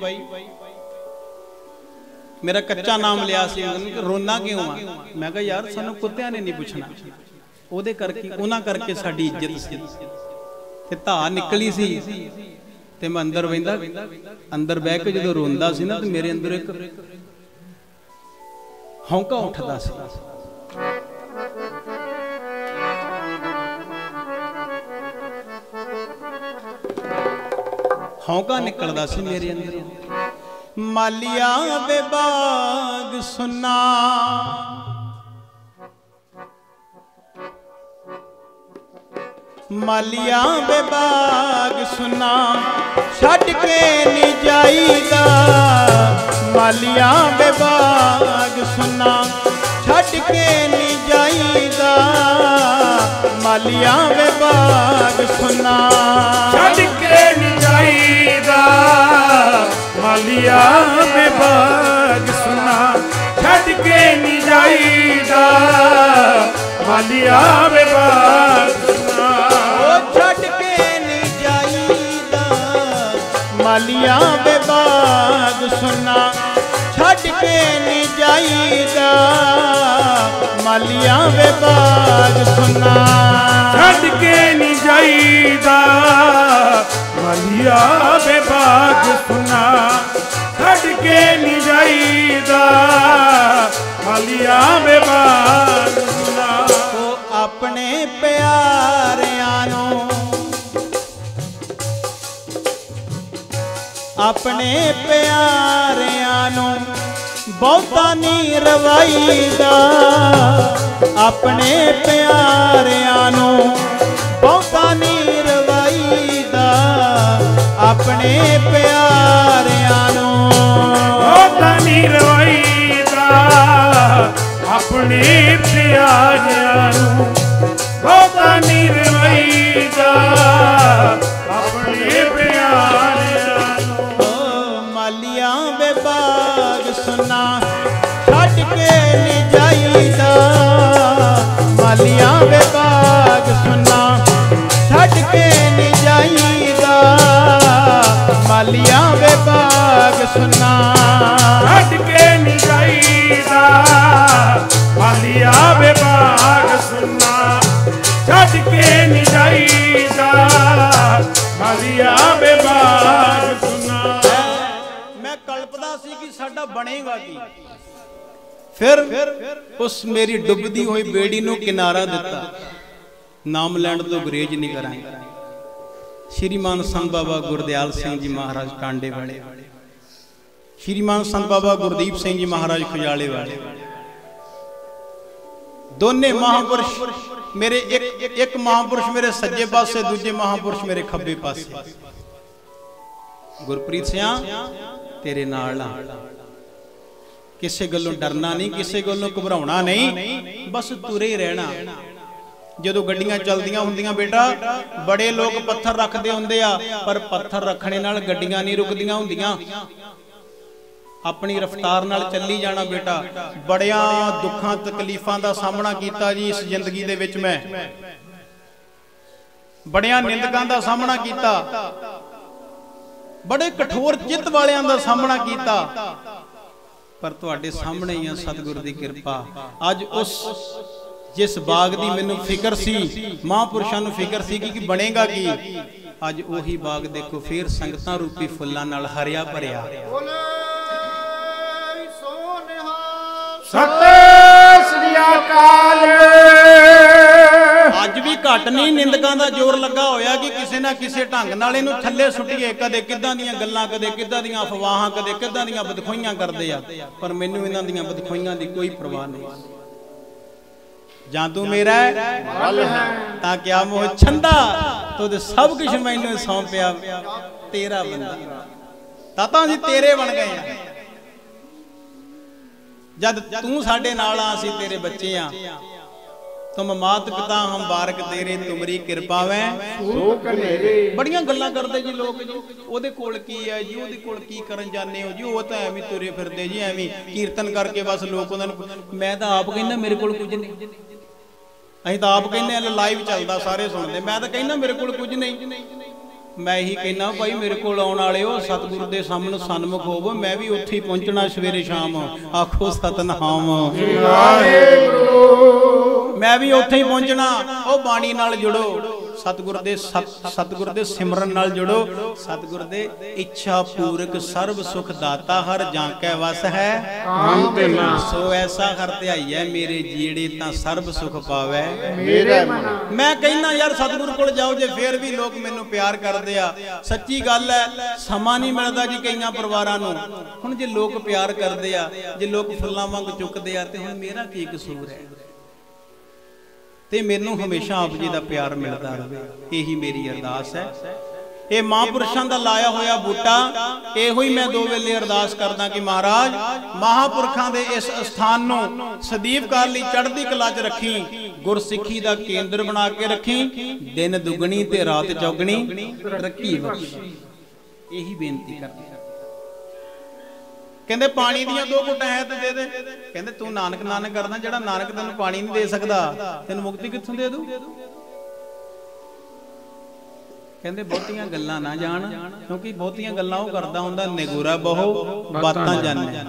ਮੇਰਾ ਕੱਚਾ ਨਾਮ ਲਿਆ ਸੀ, ਰੋਣਾ ਕਿਉਂ ਆ? ਮੈਂ ਕਿਹਾ ਯਾਰ ਸਾਨੂੰ ਕੁੱਤਿਆਂ ਨੇ ਨਹੀਂ ਪੁੱਛਣਾ, ਉਹਦੇ ਕਰਕੇ ਉਹਨਾਂ ਕਰਕੇ ਸਾਡੀ ਇੱਜ਼ਤ ਸੀ। ਤੇ ਧਾ ਨਿਕਲੀ ਸੀ ਤੇ ਮੈਂ ਅੰਦਰ ਬਹਿੰਦਾ, ਅੰਦਰ ਬਹਿ ਕੇ ਜਦੋਂ ਰੋਂਦਾ ਸੀ ਨਾ ਤੇ ਮੇਰੇ ਅੰਦਰ ਇੱਕ ਹੌਂਕਾ ਉੱਠਦਾ ਸੀ। ਹੌਂਕਾ ਨਿਕਲਦਾ ਸੀ ਮੇਰੇ ਅੰਦਰੋਂ। ਮਾਲੀਆ ਵੇ ਬਾਗ ਸੁਨਾ, ਮਾਲੀਆ ਵੇ ਬਾਗ ਸੁਨਾ, ਛੱਡ ਕੇ ਨਹੀਂ ਜਾਈਦਾ। ਮਾਲੀਆ ਵੇ ਬਾਗ ਸੁਨਾ, ਛੱਡ ਕੇ ਨਹੀਂ ਜਾਈਦਾ। ਮਾਲੀਆ ਵੇ ਬਾਗ ਸੁਨਾ, ਛੱਡ ਕੇ ਨਹੀਂ ਜਾਈਦਾ। ਮਾਲੀਆ ਵੇ ਬਾਗ ਸੁਨਾ, ਛੱਡ ਕੇ ਨਹੀਂ ਜਾਈਦਾ। ਮਾਲੀਆ ਵੇ ਬਾਗ ਸੁਨਾ, ਛੱਡ ਕੇ ਨਹੀਂ ਜਾਈਦਾ। ਮਾਲੀਆ ਵੇ ਬਾਗ ਸੁਨਾ, ਛੱਡ ਕੇ ਨਹੀਂ ਜਾਈਦਾ। ਮਾਲੀਆ ਵੇ ਬਾਗ ਸੁਨਾ, ਛੱਡ ਕੇ ਨਹੀਂ ਜਾਈਦਾ। ਮਾਲੀਆ ਵੇ ਬਾਗ ਸੁਨਾ, ਛੱਡ ਕੇ ਨਹੀਂ ਜਾਈਦਾ। ਮਾਲੀਆ ਵੇ ਬਾਗ ਸੁਨਾ, ਉਹ ਆਪਣੇ ਪਿਆਰਿਆਂ ਨੂੰ, ਆਪਣੇ ਪਿਆਰਿਆਂ ਨੂੰ ਬਹੁਤਾ ਨਹੀਂ ਰਵਾਈਦਾ। ਆਪਣੇ ਪਿਆਰਿਆਂ ਨੂੰ ਬਹੁਤਾ ਨਹੀਂ ਰਵਾਈਦਾ। ਆਪਣੇ ਪਿਆਰਿਆਂ ਨੂੰ ਬਹੁਤਾ ਨਹੀਂ ਰਵਾਈਦਾ। ਆਪਣੇ ਪਿਆਰਿਆਂ ਨੂੰ ਬਹੁਤਾ ਨਹੀਂ ਰਵਾਈਦਾ। ਆਪਣੇ ਪਿਆਰਿਆਂ ਨੂੰ ਮਾਲੀਆ ਵੇ ਬਾਗ ਸੁਨਾ, ਛੱਡ ਕੇ ਨਹੀਂ ਜਾਈਦਾ। ਮਾਲੀਆ ਵੇ ਬਾਗ ਸੁਨਾ, ਛੱਡ ਕੇ ਨਹੀਂ ਜਾਈਦਾ। ਮਾਲੀਆ ਵੇ ਬਾਗ ਸੁਨਾ, ਛੱਡ ਕੇ ਨਹੀਂ ਜਾਈਦਾ। ਮਾਲੀਆ ਵੇ ਬਾਗ ਸੁਨਾ, ਛੱਡ ਕੇ ਨਹੀਂ ਜਾਈਦਾ। ਮਾਲੀਆ ਵੇ ਬਾਗ ਸੁਨਾ। ਮੈਂ ਕਲਪਦਾ ਸੀ ਕਿ ਸਾਡਾ ਬਣੇਗਾ ਕੀ। ਫਿਰ ਉਸ ਮੇਰੀ ਡੁੱਬਦੀ ਹੋਈ ਬੇੜੀ ਨੂੰ ਕਿਨਾਰਾ ਦਿੱਤਾ। ਨਾਮ ਲੈਣ ਤੋਂ ਗੁਰੇਜ਼ ਨਹੀਂ ਕਰਾਂਗੇ। ਸ਼੍ਰੀਮਾਨ ਸੰਤ ਬਾਬਾ ਗੁਰਦਿਆਲ ਸਿੰਘ ਜੀ ਮਹਾਰਾਜ ਟਾਂਡੇ ਵਾਲੇ, ਸ਼੍ਰੀਮਾਨ ਸੰਤ ਬਾਬਾ ਗੁਰਦੀਪ ਸਿੰਘ ਜੀ ਮਹਾਰਾਜ ਖੁਜਾਲੇ ਵਾਲੇ, ਦੋਨੇ ਮਹਾਂਪੁਰਸ਼ ਮੇਰੇ, ਇੱਕ ਮਹਾਂਪੁਰਸ਼ ਮੇਰੇ ਸੱਜੇ ਪਾਸੇ, ਦੂਜੇ ਮਹਾਂਪੁਰਸ਼ ਮੇਰੇ ਖੱਬੇ ਪਾਸੇ। ਗੁਰਪ੍ਰੀਤ ਸਿਆਂ ਤੇਰੇ ਨਾਲ ਆ, ਕਿਸੇ ਗੱਲੋਂ ਡਰਨਾ ਨਹੀਂ, ਕਿਸੇ ਗੱਲੋਂ ਘਬਰਾਉਣਾ ਨਹੀਂ, ਬਸ ਤੁਰੇ ਰਹਿਣਾ। ਜਦੋਂ ਗੱਡੀਆਂ ਚੱਲਦੀਆਂ ਹੁੰਦੀਆਂ ਬੇਟਾ, ਬੜੇ ਲੋਕ ਪੱਥਰ ਰੱਖਦੇ ਹੁੰਦੇ ਆ, ਪਰ ਪੱਥਰ ਰੱਖਣੇ ਨਾਲ ਗੱਡੀਆਂ ਨਹੀਂ ਰੁਕਦੀਆਂ ਹੁੰਦੀਆਂ। ਆਪਣੀ ਰਫ਼ਤਾਰ ਨਾਲ ਚੱਲੀ ਜਾਣਾ ਬੇਟਾ। ਬੜਿਆਂ ਦੁੱਖਾਂ ਤਕਲੀਫਾਂ ਦਾ ਸਾਹਮਣਾ ਕੀਤਾ ਜੀ ਇਸ ਜ਼ਿੰਦਗੀ ਦੇ ਵਿੱਚ ਮੈਂ, ਬੜਿਆਂ ਨਿੰਦਕਾਂ ਦਾ ਸਾਹਮਣਾ ਕੀਤਾ, ਬੜੇ ਕਠੋਰ ਚਿੱਤ ਵਾਲਿਆਂ ਦਾ ਸਾਹਮਣਾ ਕੀਤਾ, ਪਰ ਤੁਹਾਡੇ ਸਾਹਮਣੇ ਹੀ ਆ ਸਤਿਗੁਰ ਦੀ ਕਿਰਪਾ। ਅੱਜ ਉਸ ਜਿਸ ਬਾਗ ਦੀ ਮੈਨੂੰ ਫਿਕਰ ਸੀ, ਮਹਾਂਪੁਰਸ਼ਾਂ ਨੂੰ ਫਿਕਰ ਸੀ ਕਿ ਬਣੇਗਾ ਕੀ, ਅੱਜ ਉਹੀ ਬਾਗ ਦੇਖੋ ਫੇਰ ਸੰਗਤਾਂ ਰੂਪੀ ਫੁੱਲਾਂ ਨਾਲ ਹਰਿਆ ਭਰਿਆ। ਸਤਿ ਸ੍ਰੀ ਅਕਾਲ। ਅੱਜ ਵੀ ਘੱਟ ਨਹੀਂ ਨਿੰਦਕਾਂ ਦਾ ਜ਼ੋਰ ਲੱਗਾ ਹੋਇਆ ਕਿ ਕਿਸੇ ਨਾ ਕਿਸੇ ਢੰਗ ਨਾਲ ਇਹਨੂੰ ਥੱਲੇ ਸੁੱਟੀਏ। ਕਦੇ ਕਿੱਦਾਂ ਦੀਆਂ ਗੱਲਾਂ, ਕਦੇ ਕਿੱਦਾਂ ਦੀਆਂ ਅਫਵਾਹਾਂ, ਕਦੇ ਕਿੱਦਾਂ ਦੀਆਂ ਬਦਖੋਈਆਂ ਕਰਦੇ ਆ, ਪਰ ਮੈਨੂੰ ਇਹਨਾਂ ਦੀਆਂ ਬਦਖੋਈਆਂ ਦੀ ਕੋਈ ਪਰਵਾਹ ਨਹੀਂ। ਜਾਂ ਤੂੰ ਮੇਰਾ ਤਾਂ ਕਿਆ ਮੋਹ ਛੰਦਾ, ਤੂੰ ਸਭ ਕੁਝ ਮੈਨੂੰ ਸੌਂਪਿਆ, ਤੇਰਾ ਬੰਦਾ ਤਾਤਾ ਜੀ ਤੇਰੇ ਬਣ ਗਏ ਆ। जब तू साडे नाल आ, असीं तेरे बच्चे आ। तुम मात पिता हम बारक तेरे, तुमरी कृपा वै बड़ियां गल्लां करदे जी लोग जी। ओदे कोल की है जी, ओदे कोल की करन जाने हो जी, वो तो एवें तुरे फिरदे जी, एवें कीर्तन करके बस लोग उन्हां नूं। मैं तां आप कहना मेरे कोल कुछ नहीं, असीं तां आप कहने लाइव चलदा सारे सुणदे, मैं तां कहना मेरे कोल कुछ नहीं। मैं यही कहना भाई मेरे को आने वाले हो सतगुरु के सामने सन्मुख होवो, मैं भी उत्थे पहुंचना सवेरे शाम। आखो सतनाम मैं भी उत्थे ही पहुंचना। ओ बाणी नाल जुड़ो, सतगुर दे सिमरन नाल जुड़ो। सतगुर दे इच्छा पूरक सर्व सुख दाता हर जांकै वस है काम ते ना। सो ऐसा हर ध्याई है मेरे जीड़े तां सर्व सुख पावै मेरे मन। मैं कहना यार सतगुर कोल जाओ जे फिर भी लोग मैनू प्यार करदे आ। सच्ची गल है, समा नहीं मिलदा जी कईयां परिवारां नूं। हुण जे लोग प्यार करदे आ, जे लोग फुल्लां वांग चुकदे आ, ते हुण मेरा की कसूर है? ते मैनू हमेशा आप जी का प्यार मिलता रहे, यही मेरी अरदास है। ये महापुरुषों का लाया होया बूटा, यो ही मैं 2 वेले अरदास करदा कि महाराज महापुरखों के इस स्थान नूं सदीप काल लई चढ़दी कला च रखी, गुरसिੱਖੀ का केंद्र बना के रखी, दिन दुगनी ते रात चौगनी तरक्की बख्शी। यही बेनती करदी। कहते पानी दियां 2 घुट्टां है तो दे दे। कहते तू नानक नानक करदा, जेड़ा नानक तेनू पानी नहीं दे सकदा, तेनू मुक्ति कित्थों दे दू? कहते बहुतियां गल्लां ना जान, क्योंकि बहुतियां गल्लां वो करदा हुंदा निगूरा बहु बातां जाने।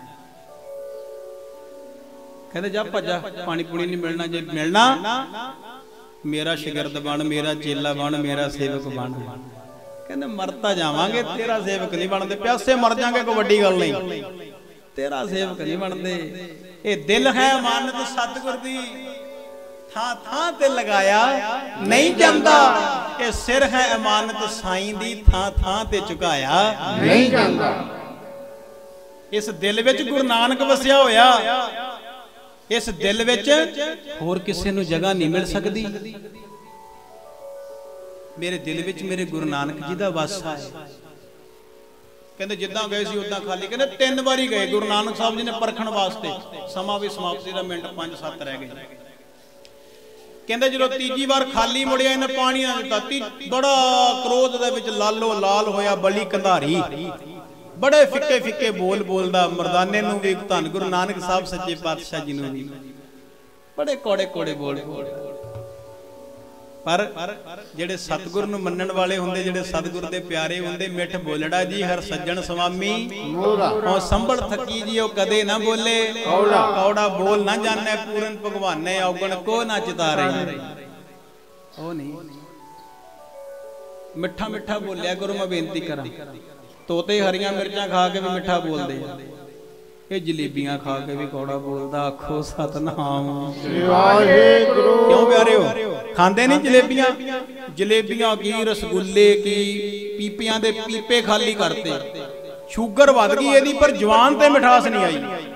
कहते जा भजा, पानी पूनी नहीं मिलना, जे मिलना मेरा शिगिरद बन, मेरा चेला बन, मेरा सेवक बन। कहते मरता जावांगे, तेरा सेवक नहीं बनते, प्यासे मर जाएंगे, कोई वड्डी गल नहीं, तेरा सेवक नहीं बनते। ये दिल है अमानत सतगुर दी, थां थां ते लगाया नहीं जांदा। ये सिर है अमानत साईं दी, थां थां ते झुकाया नहीं जांदा। इस दिल विच गुरु नानक वसिया होया, इस दिल विच होर किसे नूं जगह नहीं मिल सकदी। मेरे दिल विच मेरे गुरु नानक जी का वासा है। कहते जिद्दां गए सी उद्दां खाली। कहते 3 बारी गए गुरु नानक साहब जी ने परखण वास्ते, समा भी समाप्ति का मिनट 5-7 रह गए। कहते जो तीजी बार खाली मुड़िया, इन्हें पानी ना दिता, बड़ा क्रोध दे विच लालो लाल होया बली कंधारी, बड़े फिक्के फिक्के बोल बोलदा, मरदाने नूं भी, धन गुरु नानक साहब सच्चे पातशाह जी नूं भी बड़े कौड़े कौड़े बोल बोल। पर जेड़े सतगुर नूं मनण वाले हुंदे, जेड़े सतगुर दे प्यारे हुंदे, मिठ बोलड़ा जी हर सज्जन स्वामी मोरा। ओ संभल थकी जी ओ कदे ना बोले, कौड़ा कौड़ा बोल ना जाने, पूरन भगवाने औगण को ना चितारे। ओ नहीं, मिठा मिठा बोलिया गुरु, मैं बेनती करा। तोते हरियां मिर्चां खा के भी मिठा बोलदे, ये जलेबियां खा के भी कौड़ा बोलदा। आखो सतनाम वाहेगुरु। क्यों प्यारे हो, खांदे नहीं जलेबियां? जलेबियां की, रसगुल्ले की, पीपियां दे पीपे खाली करते, शुगर वध गई एदी, पर जवान ते मिठास नहीं आई।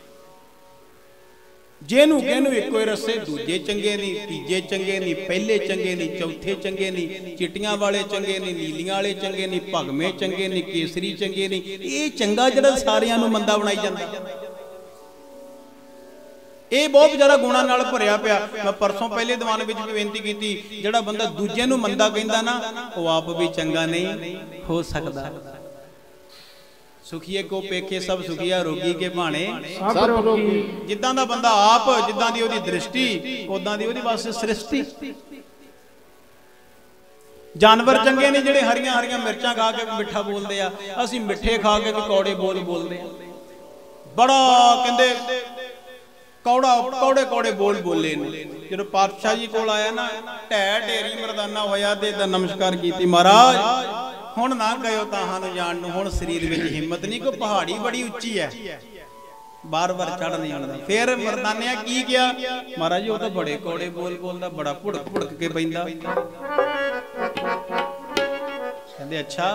जेनू कहनू इको रस्से, दूजे चंगे नहीं, तीजे चंगे नहीं, पहले चंगे नहीं, चौथे चंगे नहीं, चिट्टियां वाले चंगे नहीं, नीलियां वाले चंगे नहीं, भगमे चंगे नहीं, केसरी चंगे नहीं। ये चंगा जिहड़ा सारियां नूं मंदा बनाई जांदा, ये बहुत ज्यादा गुणा नाल भरिया पिया। मैं परसों पहले दीवान विच भी बेनती कीती, जिहड़ा बंदा दूजे नूं मंदा कहंदा ना, वो आप भी चंगा नहीं हो सकदा। सुखीए को पेखे सब सुखिया, रोगी के भाणे सब रोगी। जिद्दां दा बंदा आप, जिद्दां दी ओदी दृष्टि, उदां दी ओदी वास्ते सृष्टि। जानवर चंगे ने जिहड़े हरियां हरियां मिर्चां खा के मिठा बोलदे आ, असीं मिठे खा के भी कौड़े बोल बोलदे आ। बड़ा कहंदे कौड़ा कौड़े कौड़े बोल बोले ने। जदों पातशाह जी कोल आया ना, ढै ढेरी मरदाना होया ते नमस्कार कीती, महाराज हुण ना कहो ताहां नूं जाण नूं, हुण शरीर विच हिम्मत नहीं, कोई पहाड़ी बड़ी उच्ची है, बार बार चढ़ नहीं आंदा। फिर मरदाने की किया, महाराज जी वो तो बड़े कौड़े बोल बोलदा, बड़ा भुड़क भुड़क के पैंदा। कहंदे अच्छा,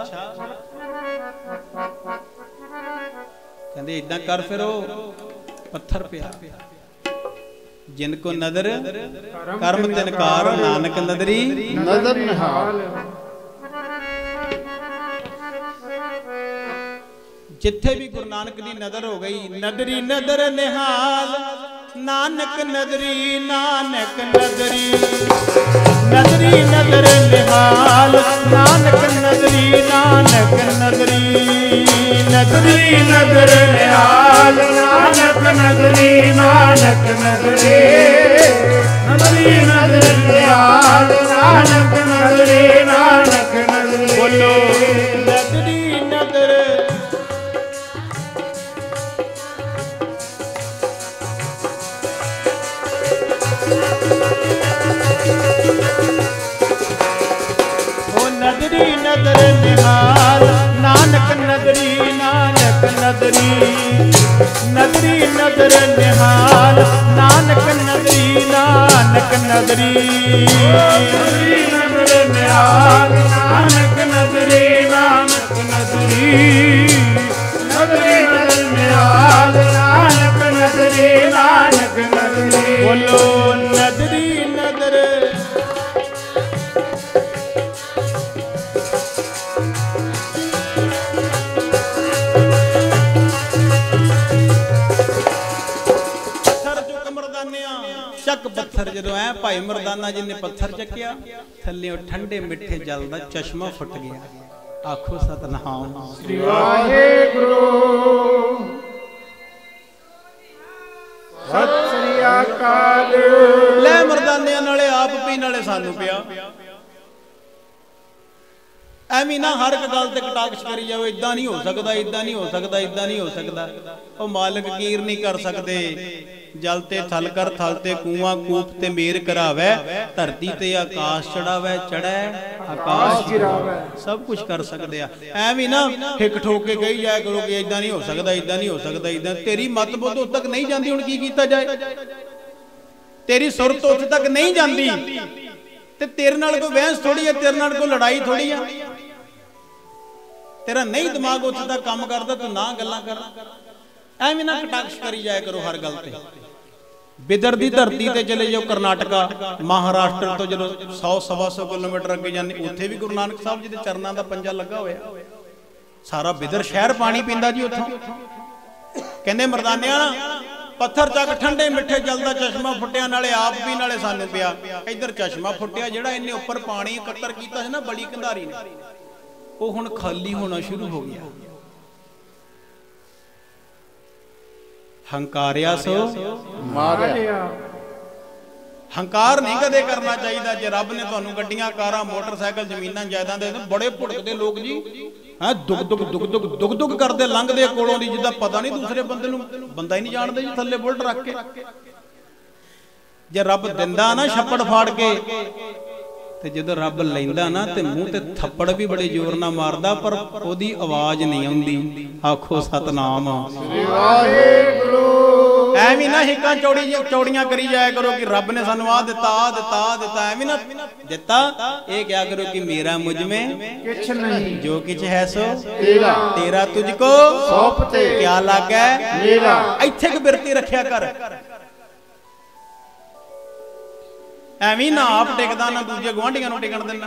कहंदे इदां कर, फिर पत्थर पिया। जिनको नदर कर्म तिनकार, नानक नदरी नदर निहाल। जिथे भी गुरु नानक की नदर हो गई, नदरी नदर निहाल, नानक नदरी नानक नदरी, नदरी नदर निहाल, नानक नदरी नानक नदरी, नदरी नदर निहाल, नानक नगरी नानक नगरी, नगरी नगर निहाल, नानक नगरी नानक नगरी। बोलो नदरी नदर। ਨਿਹਾਲ ਨਾਨਕ ਨਦਰੀ ਨਾਨਕ ਨਦਰੀ ਨਦਰੀ ਨਦਰ ਨਿਹਾਲ ਨਾਨਕ ਨਦਰੀ ਨਾਨਕ ਨਦਰੀ ਨਦਰੀ ਨਦਰ ਨਿਹਾਲ ਨਾਨਕ ਨਦਰੀ ਨਾਨਕ ਨਦਰੀ ਨਦਰੀ ਨਦਰ ਨਿਹਾਲ ਨਾਨਕ ਨਦਰੀ ਨਾਨਕ ਨਦਰੀ ਬੋਲੋ ਨਦਰੀ ਨਦਰ ਚੱਕ ਪੱਥਰ ਜਦੋਂ ਐ ਭਾਈ ਮਰਦਾਨਾ ਜੀ ਨੇ ਪੱਥਰ ਚੱਕਿਆ ਥੱਲੇੋਂ ਠੰਡੇ ਮਿੱਠੇ ਜਲ ਦਾ ਚਸ਼ਮਾ ਫੁੱਟ ਗਿਆ। ਆਖੋ ਸਤਨਾਮ ਸ੍ਰੀ ਵਾਹਿਗੁਰੂ ਸਤਿ ਸ੍ਰੀ ਅਕਾਲ। ਲੈ ਮਰਦਾਨਿਆਂ ਨਾਲੇ ਆਪ ਪੀਣ ਨਾਲੇ ਸਾਨੂੰ ਪਿਆ। ਐਵੇਂ ਨਾ ਹਰ ਇੱਕ ਗੱਲ ਤੇ ਕਟਾਕਸ਼ ਕਰੀ ਜਾਓ, ਇਦਾਂ ਨਹੀਂ ਹੋ ਸਕਦਾ, ਇਦਾਂ ਨਹੀਂ ਹੋ ਸਕਦਾ, ਇਦਾਂ ਨਹੀਂ ਹੋ ਸਕਦਾ। ਉਹ ਮਾਲਕ ਕੀਰ ਨਹੀਂ ਕਰ ਸਕਦੇ। ਜਲ ਤੇ ਥਲ ਕਰ ਥਲ ਤੇ ਕੂਆਂ ਕੂਪ ਤੇ ਮੇਰ ਕਰਾਵੇ, ਧਰਤੀ ਤੇ ਆਕਾਸ਼ ਚੜਾਵੇ ਚੜੈ ਆਕਾਸ਼ ਗਿਰਾਵੇ। ਸਭ ਕੁਝ ਕਰ ਸਕਦੇ ਆ। ਐਵੇਂ ਨਾ ਹਿੱਕ ਠੋਕ ਕੇ ਕਹੀ ਜਾਇਆ ਕਰੋ ਕਿ ਇਦਾਂ ਨਹੀਂ ਹੋ ਸਕਦਾ, ਇਦਾਂ ਨਹੀਂ ਹੋ ਸਕਦਾ, ਇਦਾਂ। ਤੇਰੀ ਮਤ ਬੁੱਧ ਉਦ ਤੱਕ ਨਹੀਂ ਜਾਂਦੀ, ਹੁਣ ਕੀ ਕੀਤਾ ਜਾਏ? ਤੇਰੀ ਸੁਰਤ ਉੱਥੇ ਤੱਕ ਨਹੀਂ ਜਾਂਦੀ ਤੇ ਤੇਰੇ ਨਾਲ ਕੋਈ ਬਹਿਸ ਥੋੜੀ ਹੈ, ਤੇਰੇ ਨਾਲ ਕੋਈ ਲੜਾਈ ਥੋੜੀ ਆ। ਤੇਰਾ ਨਹੀਂ ਦਿਮਾਗ ਉੱਥੇ ਤੱਕ ਕੰਮ ਕਰਦਾ, ਤੂੰ ਨਾ ਗੱਲਾਂ ਕਰ। ਐਵੇਂ ਨਾ ਕਟਾਕਸ਼ ਕਰੀ ਜਾਇਆ ਕਰੋ ਹਰ ਗੱਲ ਤੇ। ਬਿਦਰ ਦੀ ਧਰਤੀ ਤੇ ਚਲੇ ਜਾਓ, ਕਰਨਾਟਕਾ ਮਹਾਰਾਸ਼ਟਰ ਤੋਂ ਜਦੋਂ 100-125 ਕਿਲੋਮੀਟਰ ਅੱਗੇ ਜਾਂਦੇ, ਉੱਥੇ ਵੀ ਗੁਰੂ ਨਾਨਕ ਸਾਹਿਬ ਜੀ ਦੇ ਚਰਨਾਂ ਦਾ ਪੰਜਾ ਲੱਗਾ ਹੋਇਆ। ਸਾਰਾ ਬਿਦਰ ਸ਼ਹਿਰ ਪਾਣੀ ਪੀਂਦਾ ਜੀ ਉੱਥੋਂ। ਕਹਿੰਦੇ ਮਰਦਾਨਿਆਂ ਪੱਥਰ ਚੱਕ ਠੰਡੇ ਮਿੱਠੇ ਜਲ ਦਾ ਚਸ਼ਮਾ ਫੁੱਟਿਆ, ਨਾਲੇ ਆਪ ਵੀ ਨਾਲੇ ਸਾਨੂੰ ਪਿਆ। ਇੱਧਰ ਚਸ਼ਮਾ ਫੁੱਟਿਆ, ਜਿਹੜਾ ਇਹਨੇ ਉੱਪਰ ਪਾਣੀ ਇਕੱਤਰ ਕੀਤਾ ਸੀ ਨਾ ਬੜੀ ਕੰਧਾਰੀ ਨੇ, ਉਹ ਹੁਣ ਖਾਲੀ ਹੋਣਾ ਸ਼ੁਰੂ ਹੋ ਗਿਆ। ਹੰਕਾਰਿਆ ਸੋ ਮਾਰਿਆ। ਹੰਕਾਰ ਨਹੀਂ ਕਦੇ ਕਰਨਾ ਚਾਹੀਦਾ। ਜੇ ਰੱਬ ਨੇ ਤੁਹਾਨੂੰ ਗੱਡੀਆਂ ਕਾਰਾਂ ਮੋਟਰਸਾਈਕਲ ਜ਼ਮੀਨਾਂ ਜਾਇਦਾਦਾਂ ਦੇ ਦਿੱਤੇ, ਬੜੇ ਭੁੜਕਦੇ ਲੋਕ ਜੀ ਹੈ, ਦੁੱਗ ਦੁੱਗ ਦੁੱਗ ਦੁੱਗ ਦੁੱਗ ਦੁੱਗ ਕਰਦੇ ਲੰਘਦੇ ਕੋਲੋਂ ਦੀ, ਜਿੱਦਾਂ ਪਤਾ ਨਹੀਂ ਦੂਸਰੇ ਬੰਦੇ ਨੂੰ, ਬੰਦਾ ਹੀ ਨਹੀਂ ਜਾਣਦੇ ਜੀ, ਥੱਲੇ ਬੁਲਟ ਰੱਖ ਕੇ। ਜੇ ਰੱਬ ਦਿੰਦਾ ਨਾ ਛੱਪੜ ਫਾੜ ਕੇ, ਤੇ ਜਦੋਂ ਰੱਬ ਲੈਂਦਾ ਨਾ ਤੇ ਮੂੰਹ ਤੇ ਥੱਪੜ ਵੀ ਬੜੇ ਜ਼ੋਰ ਨਾਲ ਮਾਰਦਾ, ਪਰ ਉਹਦੀ ਆਵਾਜ਼ ਨਹੀਂ ਆਉਂਦੀ। ਆਖੋ ਸਤਨਾਮ ਸ੍ਰੀ ਵਾਹਿਗੁਰੂ। ਐਵੇਂ ਨਾ ਹਿੱਕਾਂ ਚੌੜੀਆਂ ਕਰੀ ਜਾਇਆ ਕਰੋ ਕਿ ਰੱਬ ਨੇ ਸਾਨੂੰ ਆ ਦਿੱਤਾ, ਆ ਦਿੱਤਾ, ਆ ਦਿੱਤਾ। ਐਵੇਂ ਨਾ ਦਿੱਤਾ, ਇਹ ਕਿਹਾ ਕਰੋ ਕਿ ਮੇਰਾ ਮੁਝ ਮੇਂ ਕਿਛ ਨਹੀਂ, ਜੋ ਕਿਛ ਹੈ ਸੋ ਤੇਰਾ, ਤੇਰਾ ਤੁਝ ਕੋ ਸੌਂਪਤੇ, ਕਿਆ ਲਾਗੈ ਮੇਰਾ। ਇੱਥੇ ਕਿ ਬਿਰਤੀ ਰੱਖਿਆ ਕਰ। ਐਵੇਂ ਨਾ ਆਪ ਟਿਕਦਾ, ਨਾ ਦੂਜੇ ਗੁਆਂਢੀਆਂ ਨੂੰ ਟਿਕਣ ਦੇਣਾ।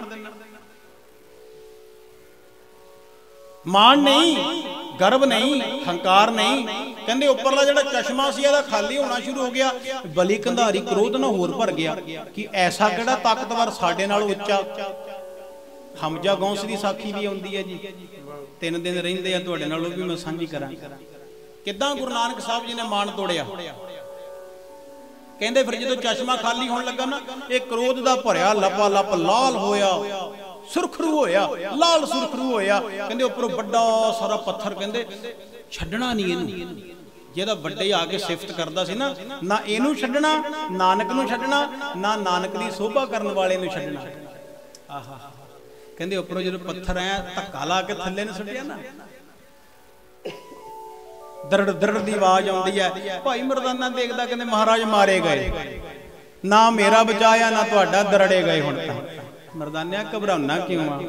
ਮਾਣ ਨਹੀਂ, ਗਰਵ ਨਹੀਂ, ਹੰਕਾਰ ਨਹੀਂ। ਕਹਿੰਦੇ ਉੱਪਰਲਾ ਜਿਹੜਾ ਚਸ਼ਮਾ ਸੀ ਇਹਦਾ ਖਾਲੀ ਹੋਣਾ ਸ਼ੁਰੂ ਹੋ ਗਿਆ। ਬਲੀ ਕੰਧਾਰੀ ਕ੍ਰੋਧ ਨਾਲ ਹੋਰ ਭਰ ਗਿਆ ਕਿ ਐਸਾ ਕਿਹੜਾ ਤਾਕਤਵਰ ਸਾਡੇ ਨਾਲ ਉੱਚਾ। ਹਮਜਾ ਗੌਂਸ ਦੀ ਸਾਖੀ ਵੀ ਆਉਂਦੀ ਹੈ ਜੀ, 3 ਦਿਨ ਰਹਿੰਦੇ ਆ ਤੁਹਾਡੇ ਨਾਲ, ਉਹ ਵੀ ਮੈਂ ਸਾਂਝੀ ਕਰਾਂ ਕਿੱਦਾਂ ਗੁਰੂ ਨਾਨਕ ਸਾਹਿਬ ਜੀ ਨੇ ਮਾਣ ਤੋੜਿਆ। ਕਹਿੰਦੇ ਫਿਰ ਜਦੋਂ ਚਸ਼ਮਾ ਖਾਲੀ ਹੋਣ ਲੱਗਾ ਨਾ, ਇਹ ਕ੍ਰੋਧ ਦਾ ਭਰਿਆ ਲੱਪਾ ਲੱਪ ਲਾਲ ਹੋਇਆ, ਸੁਰਖਰੂ ਹੋਇਆ, ਲਾਲ ਸੁਰਖਰੂ ਹੋਇਆ। ਕਹਿੰਦੇ ਉੱਪਰੋਂ ਵੱਡਾ ਸਾਰਾ ਪੱਥਰ, ਕਹਿੰਦੇ ਛੱਡਣਾ ਨਹੀਂ ਇਹਨੂੰ। ਜਿਹਦਾ ਵੱਡੇ ਆ ਕੇ ਸਿਫਤ ਕਰਦਾ ਸੀ ਨਾ, ਨਾ ਇਹਨੂੰ ਛੱਡਣਾ, ਨਾਨਕ ਨੂੰ ਛੱਡਣਾ, ਨਾ ਨਾਨਕ ਦੀ ਸੋਭਾ ਕਰਨ ਵਾਲੇ ਨੂੰ ਛੱਡਣਾ। ਆਹਾ, ਕਹਿੰਦੇ ਉੱਪਰੋਂ ਜਦੋਂ ਪੱਥਰ ਐ ਧੱਕਾ ਲਾ ਕੇ ਥੱਲੇ ਨੂੰ ਸੁੱਟਿਆ ਨਾ, ਦਰੜ ਦਰੜ ਦੀ ਆਵਾਜ਼ ਆਉਂਦੀ ਹੈ। ਭਾਈ ਮਰਦਾਨਾ ਦੇਖਦਾ, ਕਹਿੰਦੇ ਮਹਾਰਾਜ ਮਾਰੇ ਗਏ, ਨਾ ਮੇਰਾ ਬਚਾਇਆ ਨਾ ਤੁਹਾਡਾ, ਦਰੜੇ ਗਏ ਹੁਣ ਤਾਂ। ਮਰਦਾਨਿਆ ਘਬਰਾਉਣਾ ਕਿਉਂ ਆ?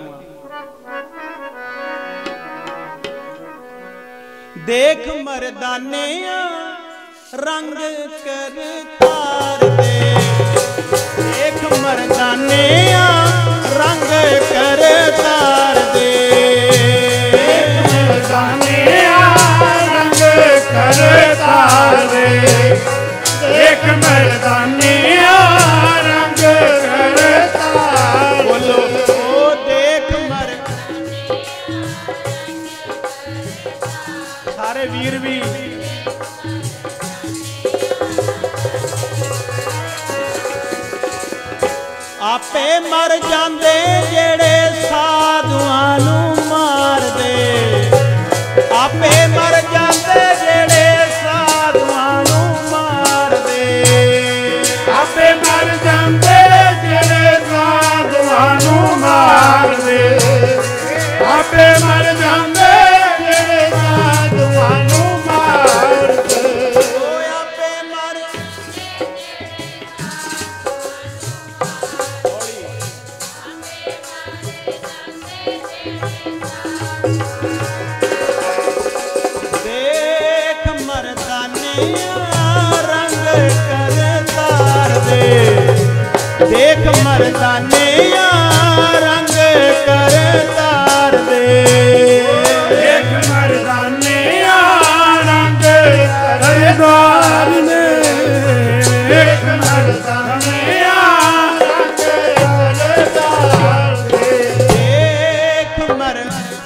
ਦੇਖ ਮਰਦਾਨਿਆ ਰੰਗ ਕਰਤਾਰ ਦੇ, ਦੇਖ ਮਰਦਾਨਿਆ ਰੰਗ ਕਰਤਾਰ ਦੇ, ਮਰਦਾਨਿਆ ਰੰਗ ਕਰਤਾਰ ਦੇ, ਦੇਖ ਮਰਦਾਨਿਆ ਰੰਗ ਕਰਤਾਰ। ਬੋਲੋ ਉਹ ਦੇਖ ਮਰ, ਸਾਰੇ ਵੀਰ ਵੀ ਆਪੇ ਮਰ ਜਾਂਦੇ ਜਿਹੜੇ ਸਾਧੂਆਂ ਨੂੰ ਮਾਰਦੇ, ਆਪੇ ਮਰ ਜਾਂਦੇ ਜਿਹੜੇ ਸਾਧੂਆਂ ਨੂੰ ਮਾਰਦੇ, ਆਪੇ ਮਰ ਜਾਂਦੇ ਜਿਹੜੇ ਸਾਧੂਆਂ ਨੂੰ ਮਾਰਦੇ, रंग कर तार दे, देख मर्दानिया रंग कर तार दे, देख मर्दानिया रंग कर तार दे, देख मर्दानिया रंग कर तार दे, देख मर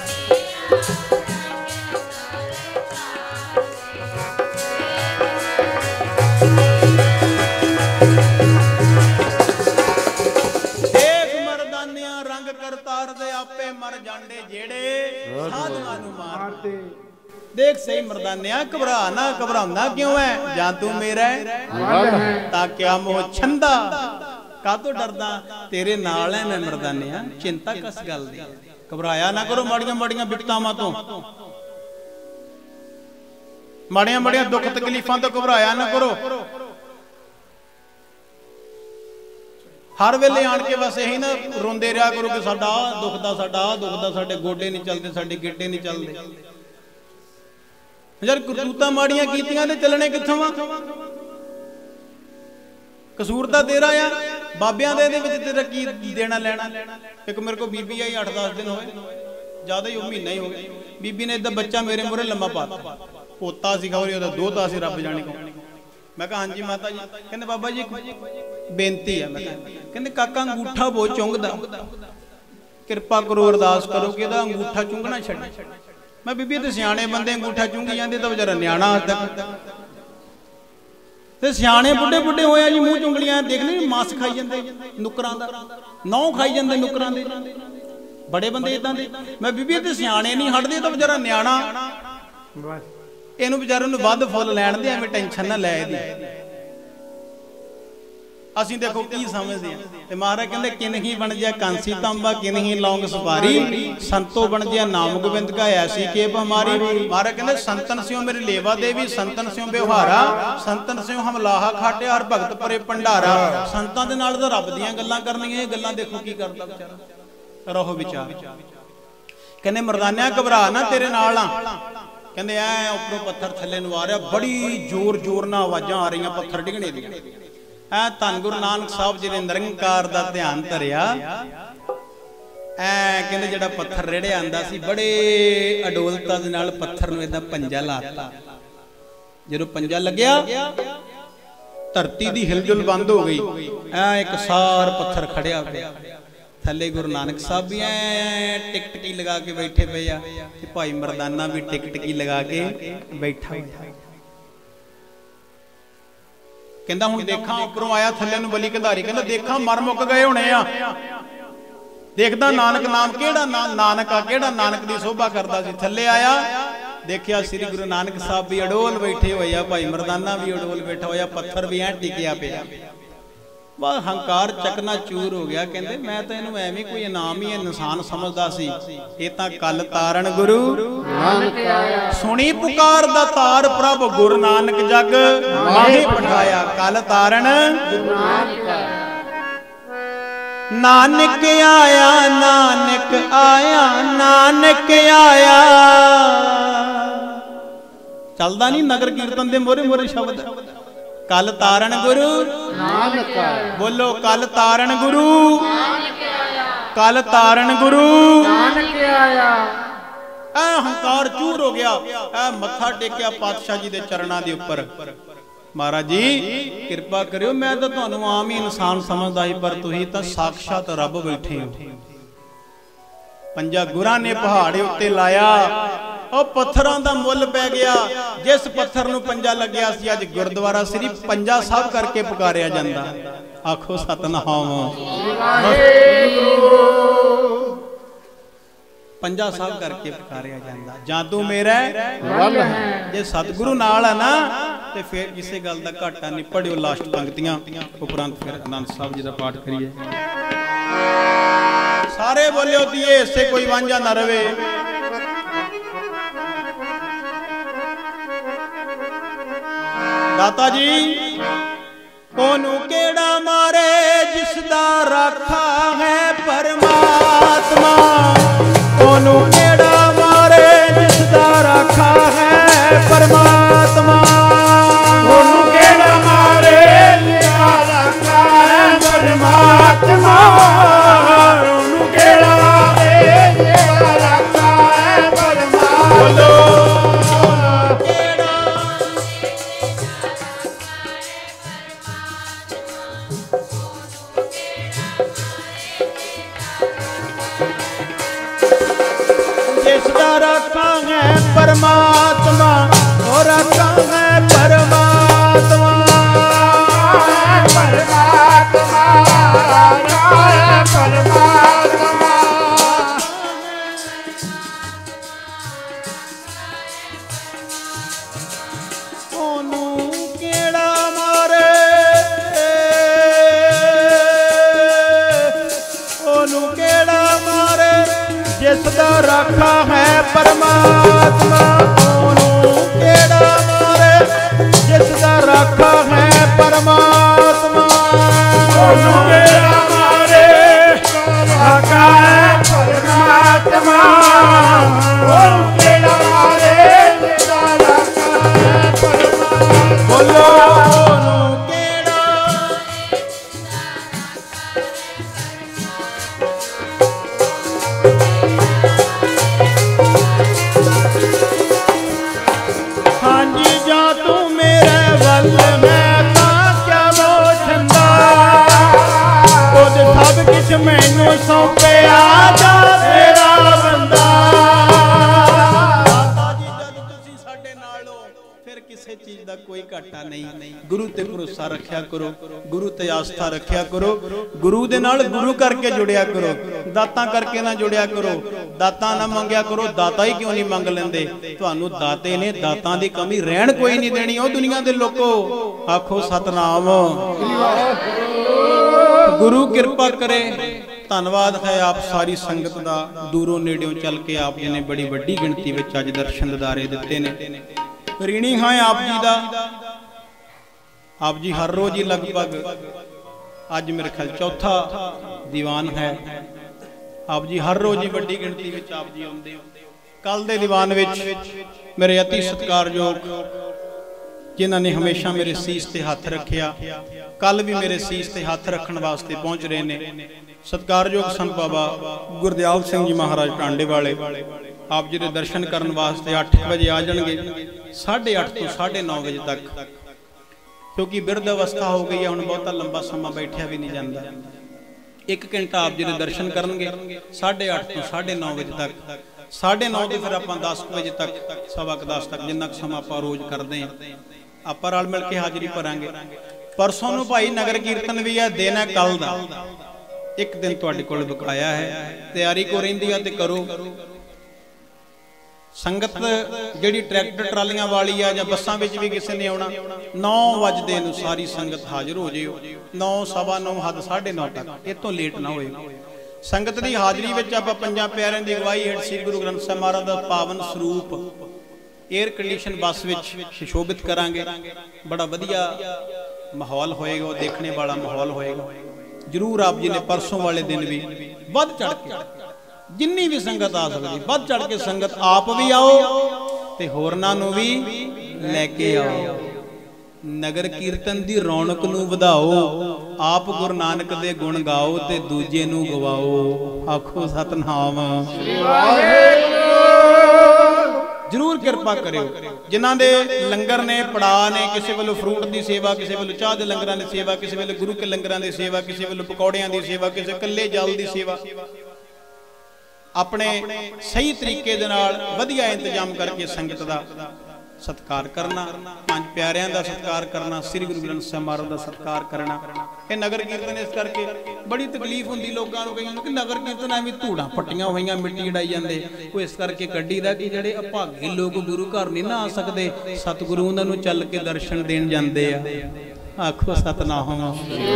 मर जांडे जेड़े साधुआं नूं मारदे। देख सही मर्दानिया घबरा ना, घबराउंदा क्यों है? जां तू मेरा है तां क्या मोह छंदा, कातों डरदा? तेरे नाल है मैं मर्दानिया, चिंता किस गल दी? घबराया ना करो माड़ियां माड़ियां बिपतावां तो, माड़ियां माड़ियां दुख तकलीफां तो घबराया ना करो। हर वेले आन के बस यही ना रोंदे रहा करो कि साडा दुखदा, साडा दुखदा, साडे गोडे नहीं चलते, साडे गिड्डे नहीं चलते। यार करतूतां माड़ियां कीतियां ते चलने कित्थों आ? कसूर तां तेरा आ, बाबियां दे विच तेरा की देना लेना? एक मेरे को बीबी आई 8-10 दिन होए, ज्यादा ही महीना ही हो गया। बीबी ने इदां बच्चा मेरे मूहरे लम्मा पाता, पोता सीगा और ओहदा दोता सी, रब जाने को। मैं कहा हाँ जी माता जी। कहते बाबा जी बेनती है। मैं कहते काका अंगूठा बहुत चुंगदा, किरपा करो अरदास करो कि इहदा अंगूठा चुंगना छड्डे। मैं बीबी ते सियाणे बंदे अंगूठा चुंगी जांदे तां बेचारा न्याणा तक ते सियाणे बुढ़े बुढ़े होया जी मूँह चुंगलियां देखने मांस खाई जांदे नुकरां दा, नौ खाई जांदे नुकरां दे, बड़े बंदे इदां दे। मैं बीबी ते सियाणे नहीं हटदे तां बेचारा न्याणा, इहनूं बेचारे नूं वध फुल लैण दे, एवें टेंशन ना लै इहदी। ਅਸੀਂ देखो की समझते हैं। महाराज कहते किन्हीं बन जा कांसी तांबा, किन्हीं लौंग सुपारी, संतो बन जा नाम गोविंद का ऐसी केप हमारी। महाराज कहते संतन स्यों मेरी लेवा देवी, संतन स्यों व्यवहारा, संतन स्यों हम लाहा खाटे, हर भगत परे भंडारा। संतां दे नाल तां रब दीयां गल्लां करनियां, ये गल्लां देखो की करदा बेचारा, रहो विचार। कहते मर्दानिया घबरा ना, तेरे नाल आ। कहते ऐ उपरों पत्थर थल्ले नूं आ रहा, बड़ी जोर जोर नाल आवाज़ां आ रही, पत्थर डिगणे दी। धन गुरु नानक साहब जी ने निरंकार दा ध्यान धरिया, कहते जिहड़ा पत्थर रेड़िया आंदा सी, बड़े अडोलता दे नाल पत्थर नूं इदां पंजा लाता। जदों पंजा लग्या धरती दी हिलजुल बंद हो गई, एक सार पत्थर खड़िया पिया। थले गुरु नानक साहब भी टिकटकी लगा के बैठे पे आ, भाई मर्दाना भी टिकटकी लगा के बैठा। कहंदा हुण देखा उपरों आया, थल्ले नूं बली कंधारी, कहंदा देखा मर मुक गए होने आ। देखदा नानक नाम केड़ा नानक आ, केड़ा नानक दी शोभा करदा सी। थल्ले आया देखिया श्री गुरु नानक साहब भी अडोल बैठे होए आ, भाई मर्दाना भी अडोल बैठा होया, पत्थर भी टिकिया पिया। वाह हंकार चकना चूर हो गया। कहंदे मैं तो इहनूं एवें कोई इनाम ही इंसान समझदा सी, ये तां कल तारण गुरु नानक आया। सुनी पुकार दा तार प्रभ गुरु नानक जग माहे पठाया, कल तारण गुरु नानक आया। नानक आया, नानक आया, नानक आया। चलदा नहीं नगर कीर्तन दे मोरे मोरे शब्द, कल तारण गुरु नानक आया। बोलो कल तारण गुरु नानक आया, कल तारण गुरु नानक आया। हंकार चूर हो गया, मत्था टेकिया पातशाह जी दे चरणा दे उपर। महाराज जी कृपा करियो, मैं तो तुहानू आम ही इंसान समझदा ही, पर तुसीं तां साक्षात रब बैठे हो। पंजा गुरां ने पहाड़े उत्ते लाया, और पत्थरां दा मुल पै गया। जिस पत्थर नूं पंजा लग्या सी, अज गुरुद्वारा श्री पंजा साहब करके पुकारिया जांदा। आखो सतनाम पंजा साहब करके पुकारिया जांदा। जां तू मेरा वल है, जे सतगुरु नाल है ना ते फिर किसी गल दा घाटा नहीं। पढ़ियो लास्ट पंक्तियां, उपरंत फिर आनंद साहब जी दा पाठ करिए। सारे बोलियो दिए, इससे कोई वांझा ना रवे। दाता जी कोनू केड़ा मारे, जिसदा राखा है परमात्मा। कोनू केड़ा मारे, जिसदा राखा है परमात्मा। ਉਹਨੂੰ ਕਿਹੜਾ ਮਾਰੇ, ਉਹਨੂੰ ਕਿਹੜਾ ਮਾਰੇ ਜਿਸ ਦਾ ਰਾਖਾ ਹੈ ਪਰਮਾਤਮਾ। ਉਹਨੂੰ ਕਿਹੜਾ ਮਾਰੇ ਜਿਸ ਦਾ ਰਾਖਾ ਹੈ ਪਰਮਾਤਮਾ। ਉਹਨੂੰ ਕਿਹੜਾ ਮਾਰੇ ਰਾਖਾ ਹੈ ਪਰਮਾਤਮਾ। ਉਹਨੂੰ ਕਿਹੜਾ ਮਾਰੇ ਜਿਸ ਦਾ ਰਾਖਾ ਹੈ ਪਰਮਾਤਮਾ। ਬੋਲੋ ਉਹਨੂੰ ਕਿਹੜਾ ਹਾਂਜੀ ਜਾਂ ਤੂੰ ਮੇਰੇ ਵੱਲ ਮੈਂ ਤਾਂ ਕਿਆ ਮੋਛੰਦਾ। ਉਹਦੇ ਸਭ ਕੁਛ ਮੈਨੂੰ ਸੌਂਪਿਆ ਜਾ ਤੇਰਾ ਬੰਦਾ। ਦਾਤਾ ਜੀ ਜਦ ਤੁਸੀਂ ਸਾਡੇ ਨਾਲ ਹੋ ਫਿਰ ਕਿਸੇ ਚੀਜ਼ ਦਾ ਕੋਈ ਘਾਟਾ ਨਹੀਂ। ਗੁਰੂ ਤੇ ਭਰੋਸਾ ਰੱਖਿਆ ਕਰੋ, ਗੁਰੂ ਤੇ ਆਸਥਾ ਰੱਖਿਆ ਕਰੋ, ਗੁਰੂ ਦੇ ਨਾਲ ਗੁਰੂ ਕਰਕੇ ਜੁੜਿਆ ਕਰੋ, ਦਾਤਾਂ ਕਰਕੇ ਨਾ ਜੁੜਿਆ ਕਰੋ। ਦਾਤਾਂ ਨਾ ਮੰਗਿਆ ਕਰੋ, ਦਾਤਾ ਹੀ ਕਿਉਂ ਨਹੀਂ ਮੰਗ ਲੈਂਦੇ? ਤੁਹਾਨੂੰ ਦਾਤੇ ਨੇ ਦਾਤਾਂ ਦੀ ਕਮੀ ਰਹਿਣ ਕੋਈ ਨਹੀਂ ਦੇਣੀ। ਉਹ ਦੁਨੀਆ ਦੇ ਲੋਕੋ ਆਖੋ ਸਤਨਾਮ। ਗੁਰੂ ਕਿਰਪਾ ਕਰੇ। ਧੰਨਵਾਦ ਹੈ ਆਪ ਸਾਰੀ ਸੰਗਤ ਦਾ, ਦੂਰੋਂ ਨੇੜਿਓਂ ਚੱਲ ਕੇ ਆਪ ਜੀ ਨੇ ਬੜੀ ਵੱਡੀ ਗਿਣਤੀ ਵਿੱਚ ਅੱਜ ਦਰਸ਼ਨ ਦਿਦਾਰੇ ਦਿੱਤੇ ਨੇ। ऋणी ਹਾਂ ਆਪ ਜੀ ਦਾ। ਆਪ ਜੀ ਹਰ ਰੋਜ਼ ਹੀ ਲਗਭਗ ਅੱਜ ਮੇਰੇ ਖਿਆਲ ਚੌਥਾ ਦੀਵਾਨ ਹੈ। ਆਪ ਜੀ ਹਰ ਰੋਜ਼ ਹੀ ਵੱਡੀ ਗਿਣਤੀ ਵਿੱਚ ਆਪ ਜੀ ਆਉਂਦੇ ਹੋ। ਕੱਲ ਦੇ ਦੀਵਾਨ ਵਿੱਚ ਮੇਰੇ ਅਤੀ ਸਤਿਕਾਰਯੋਗ ਜਿਨ੍ਹਾਂ ਨੇ ਹਮੇਸ਼ਾ ਮੇਰੇ ਸੀਸ ਤੇ ਹੱਥ ਰੱਖਿਆ, ਕੱਲ ਵੀ ਮੇਰੇ ਸੀਸ ਤੇ ਹੱਥ ਰੱਖਣ ਵਾਸਤੇ ਪਹੁੰਚ ਰਹੇ ਨੇ। ਸਤਿਕਾਰਯੋਗ ਸੰਤ ਬਾਬਾ ਗੁਰਦਿਆਲ ਸਿੰਘ ਜੀ ਮਹਾਰਾਜ ਟਾਂਡੇ ਵਾਲੇ ਆਪ ਜੀ ਦੇ ਦਰਸ਼ਨ ਕਰਨ ਵਾਸਤੇ 8 ਵਜੇ ਆ ਜਾਣਗੇ। 8:30 ਤੋਂ 9:30 ਵਜੇ ਤੱਕ, ਕਿਉਂਕਿ ਬਿਰਧ ਅਵਸਥਾ ਹੋ ਗਈ ਹੈ, ਹੁਣ ਬਹੁਤਾ ਲੰਬਾ ਸਮਾਂ ਬੈਠਿਆ ਵੀ ਨਹੀਂ ਜਾਂਦਾ। 1 ਘੰਟਾ ਆਪ ਜੀ ਦੇ ਦਰਸ਼ਨ ਕਰਨਗੇ 8:30 ਤੋਂ 9:30 ਵਜੇ ਤੱਕ। 9:30 ਤੋਂ ਫਿਰ ਆਪਾਂ 10 ਵਜੇ ਤੱਕ, 10:15 ਤੱਕ, ਜਿੰਨਾ ਕੁ ਸਮਾਂ ਆਪਾਂ ਰੋਜ਼ ਕਰਦੇ ਹਾਂ, ਆਪਾਂ ਰਲ ਮਿਲ ਕੇ ਹਾਜ਼ਰੀ ਭਰਾਂਗੇ। ਪਰਸੋਂ ਨੂੰ ਭਾਈ ਨਗਰ ਕੀਰਤਨ ਵੀ ਹੈ, ਦਿਨ ਹੈ ਕੱਲ ਦਾ। 1 ਦਿਨ ਤੁਹਾਡੇ ਕੋਲ ਬਕਾਇਆ ਹੈ, ਤਿਆਰੀ ਕੋ ਰਹਿੰਦੀ ਆ ਤੇ ਕਰੋ। ਸੰਗਤ ਜਿਹੜੀ ਟਰੈਕਟਰ ਟਰਾਲੀਆਂ ਵਾਲੀ ਆ ਜਾਂ ਬੱਸਾਂ ਵਿੱਚ ਵੀ ਕਿਸੇ ਨੇ ਆਉਣਾ, 9 ਵਜੇ ਨੂੰ ਸਾਰੀ ਸੰਗਤ ਹਾਜ਼ਰ ਹੋ ਜਿਓ। 9, 9:15, ਹੱਦ 9:30 ਤੱਕ, ਇਹ ਤੋਂ ਲੇਟ ਨਾ ਹੋਏ। ਸੰਗਤ ਦੀ ਹਾਜ਼ਰੀ ਵਿੱਚ ਆਪਾਂ ਪੰਜਾਂ ਪਿਆਰਿਆਂ ਦੀ ਅਗਵਾਈ ਹੇਠ ਸ੍ਰੀ ਗੁਰੂ ਗ੍ਰੰਥ ਸਾਹਿਬ ਮਹਾਰਾਜ ਦਾ ਪਾਵਨ ਸਰੂਪ 에ਅਰ ਕੰਡੀਸ਼ਨ ਬੱਸ ਵਿੱਚ ਸੁਸ਼ੋਭਿਤ ਕਰਾਂਗੇ। ਬੜਾ ਵਧੀਆ ਮਾਹੌਲ ਹੋਏਗਾ, ਉਹ ਦੇਖਣੇ ਵਾਲਾ ਮਾਹੌਲ ਹੋਏਗਾ। ਜਰੂਰ ਆਪ ਜੀ ਨੇ ਪਰਸੋਂ ਵਾਲੇ ਦਿਨ ਵੀ ਵੱਧ ਚੜ ਕੇ, ਜਿੰਨੀ ਵੀ ਸੰਗਤ ਆ ਸਕਦੀ, ਵੱਧ ਚੜ ਕੇ ਸੰਗਤ ਆਪ ਵੀ ਆਓ ਤੇ ਹੋਰਨਾਂ ਨੂੰ ਵੀ ਲੈ ਕੇ ਆਓ। ਨਗਰ ਕੀਰਤਨ ਦੀ ਰੌਣਕ ਨੂੰ ਵਧਾਓ। ਆਪ ਗੁਰੂ ਨਾਨਕ ਦੇ ਗੁਣ ਗਾਓ ਤੇ ਦੂਜੇ ਨੂੰ ਗਵਾਓ। ਆਖੋ ਸਤਨਾਮ। ਜਰੂਰ ਕਿਰਪਾ ਕਰਿਓ। ਜਿਨ੍ਹਾਂ ਦੇ ਲੰਗਰ ਨੇ, ਪੜਾ ਨੇ, ਕਿਸੇ ਵੱਲੋਂ ਫਰੂਟ ਦੀ ਸੇਵਾ, ਕਿਸੇ ਵੱਲੋਂ ਚਾਹ ਦੇ ਲੰਗਰਾਂ ਦੀ ਸੇਵਾ, ਕਿਸੇ ਵੱਲੋਂ ਗੁਰੂ ਕੇ ਲੰਗਰਾਂ ਦੀ ਸੇਵਾ, ਕਿਸੇ ਵੱਲੋਂ ਪਕੌੜਿਆਂ ਦੀ ਸੇਵਾ, ਕਿਸੇ ਕੱਲੇ ਜਲ ਦੀ ਸੇਵਾ, ਆਪਣੇ ਸਹੀ ਤਰੀਕੇ ਦੇ ਨਾਲ ਵਧੀਆ ਇੰਤਜ਼ਾਮ ਕਰਕੇ ਸੰਗਤ ਦਾ ਸਤਿਕਾਰ ਕਰਨਾ, ਪੰਜ ਪਿਆਰਿਆਂ ਦਾ ਸਤਿਕਾਰ ਕਰਨਾ, ਸ੍ਰੀ ਗੁਰੂ ਗ੍ਰੰਥ ਸਾਹਿਬ ਮਹਾਰਾਜ ਦਾ ਸਤਿਕਾਰ ਕਰਨਾ। ਇਹ ਨਗਰ ਕੀਰਤਨ ਇਸ ਕਰਕੇ ਬੜੀ ਤਕਲੀਫ ਹੁੰਦੀ ਲੋਕਾਂ ਨੂੰ, ਕਈਆਂ ਨੂੰ ਕਿ ਨਗਰ ਕੀਰਤਨ ਐਵੇਂ ਧੂੜਾਂ ਪੱਟੀਆਂ ਹੋਈਆਂ, ਮਿੱਟੀ ਉਡਾਈ ਜਾਂਦੇ। ਉਹ ਇਸ ਕਰਕੇ ਕੱਢੀਦਾ ਕਿ ਜਿਹੜੇ ਅਭਾਗੇ ਲੋਕ ਗੁਰੂ ਘਰ ਨਹੀਂ ਨਾ ਆ ਸਕਦੇ, ਸਤਿਗੁਰੂ ਉਹਨਾਂ ਨੂੰ ਚੱਲ ਕੇ ਦਰਸ਼ਨ ਦੇਣ ਜਾਂਦੇ ਆ। ਆਖੋ ਸਤਨਾਮ।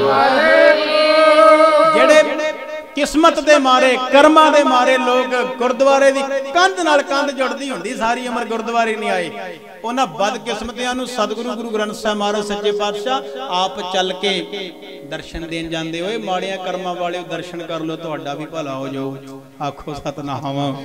ਜਿਹੜੇ ਕਿਸਮਤ ਦੇ ਮਾਰੇ, ਕਰਮਾਂ ਦੇ ਮਾਰੇ ਲੋਕ ਗੁਰਦੁਆਰੇ ਦੀ ਕੰਧ ਨਾਲ ਕੰਧ ਜੁੜਦੀ ਹੁੰਦੀ, ਸਾਰੀ ਉਮਰ ਗੁਰਦੁਆਰੇ ਨਹੀਂ ਆਏ, ਉਹਨਾਂ ਬਦਕਿਸਮਤਿਆਂ ਨੂੰ ਸਤਿਗੁਰੂ ਗੁਰੂ ਗ੍ਰੰਥ ਸਾਹਿਬ ਮਹਾਰਾਜ ਸੱਚੇ ਪਾਤਸ਼ਾਹ ਆਪ ਚੱਲ ਕੇ ਦਰਸ਼ਨ ਦੇਣ ਜਾਂਦੇ। ਹੋਏ ਮਾੜਿਆਂ ਕਰਮਾਂ ਵਾਲਿਓ ਦਰਸ਼ਨ ਕਰ ਲਓ, ਤੁਹਾਡਾ ਵੀ ਭਲਾ ਹੋ ਜਾਊ। ਆਖੋ ਸਤਨਾਮ।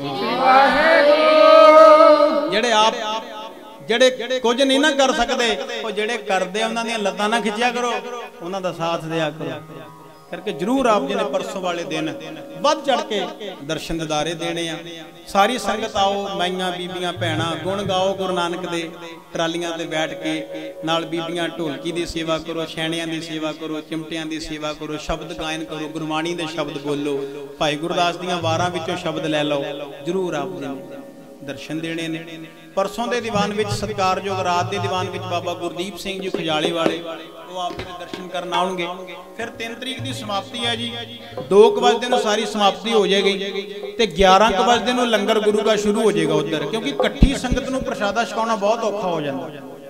ਜਿਹੜੇ ਕੁਝ ਨਹੀਂ ਨਾ ਕਰ ਸਕਦੇ, ਉਹ ਜਿਹੜੇ ਕਰਦੇ ਉਹਨਾਂ ਦੀਆਂ ਲੱਤਾਂ ਨਾ ਖਿੱਚਿਆ ਕਰੋ, ਉਹਨਾਂ ਦਾ ਸਾਥ ਦਿਆ ਕਰੋ। ਕਰਕੇ ਜਰੂਰ ਆਪ ਜੀ ਨੇ ਪਰਸੋਂ ਵਾਲੇ ਦਿਨ ਵੱਧ ਚੜ ਕੇ ਦਰਸ਼ਨ ਦਿਦਾਰੇ ਦੇਣੇ ਆ। ਸਾਰੀ ਸੰਗਤ ਆਓ, ਮਾਈਆਂ ਬੀਬੀਆਂ ਭੈਣਾਂ ਗੁਣ ਗਾਓ ਗੁਰੂ ਨਾਨਕ ਦੇ। ਟਰਾਲੀਆਂ ਤੇ ਬੈਠ ਕੇ ਨਾਲ ਬੀਬੀਆਂ ਢੋਲਕੀ ਦੀ ਸੇਵਾ ਕਰੋ, ਛੈਣਿਆਂ ਦੀ ਸੇਵਾ ਕਰੋ, ਚਿਮਟਿਆਂ ਦੀ ਸੇਵਾ ਕਰੋ, ਸ਼ਬਦ ਗਾਇਨ ਕਰੋ, ਗੁਰਬਾਣੀ ਦੇ ਸ਼ਬਦ ਬੋਲੋ, ਭਾਈ ਗੁਰਦਾਸ ਦੀਆਂ ਵਾਰਾਂ ਵਿੱਚੋਂ ਸ਼ਬਦ ਲੈ ਲਓ। ਜਰੂਰ ਆਪ ਜੀ ਨੇ ਦਰਸ਼ਨ ਦੇਣੇ ਨੇ। ਪਰਸੋਂ ਦੇ ਦੀਵਾਨ ਵਿੱਚ ਸਤਿਕਾਰਯੋਗ ਰਾਤ ਦੇ ਦੀਵਾਨ ਵਿੱਚ ਬਾਬਾ ਗੁਰਦੀਪ ਸਿੰਘ ਜੀ ਖਜਾਲੇ ਵਾਲੇ, ਉਹ ਆਪ ਜੀ ਦੇ ਦਰਸ਼ਨ ਕਰਨ ਆਉਣਗੇ। ਫਿਰ 3 ਤਰੀਕ ਦੀ ਸਮਾਪਤੀ ਹੈ ਜੀ। 2 ਵਜੇ ਨੂੰ ਸਾਰੀ ਸਮਾਪਤੀ ਹੋ ਜਾਏਗੀ ਤੇ 11 ਵਜੇ ਨੂੰ ਲੰਗਰ ਗੁਰੂ ਦਾ ਸ਼ੁਰੂ ਹੋ ਜਾਏਗਾ ਉੱਧਰ, ਕਿਉਂਕਿ ਇਕੱਠੀ ਸੰਗਤ ਨੂੰ ਪ੍ਰਸ਼ਾਦਾ ਛਕਾਉਣਾ ਬਹੁਤ ਔਖਾ ਹੋ ਜਾਂਦਾ।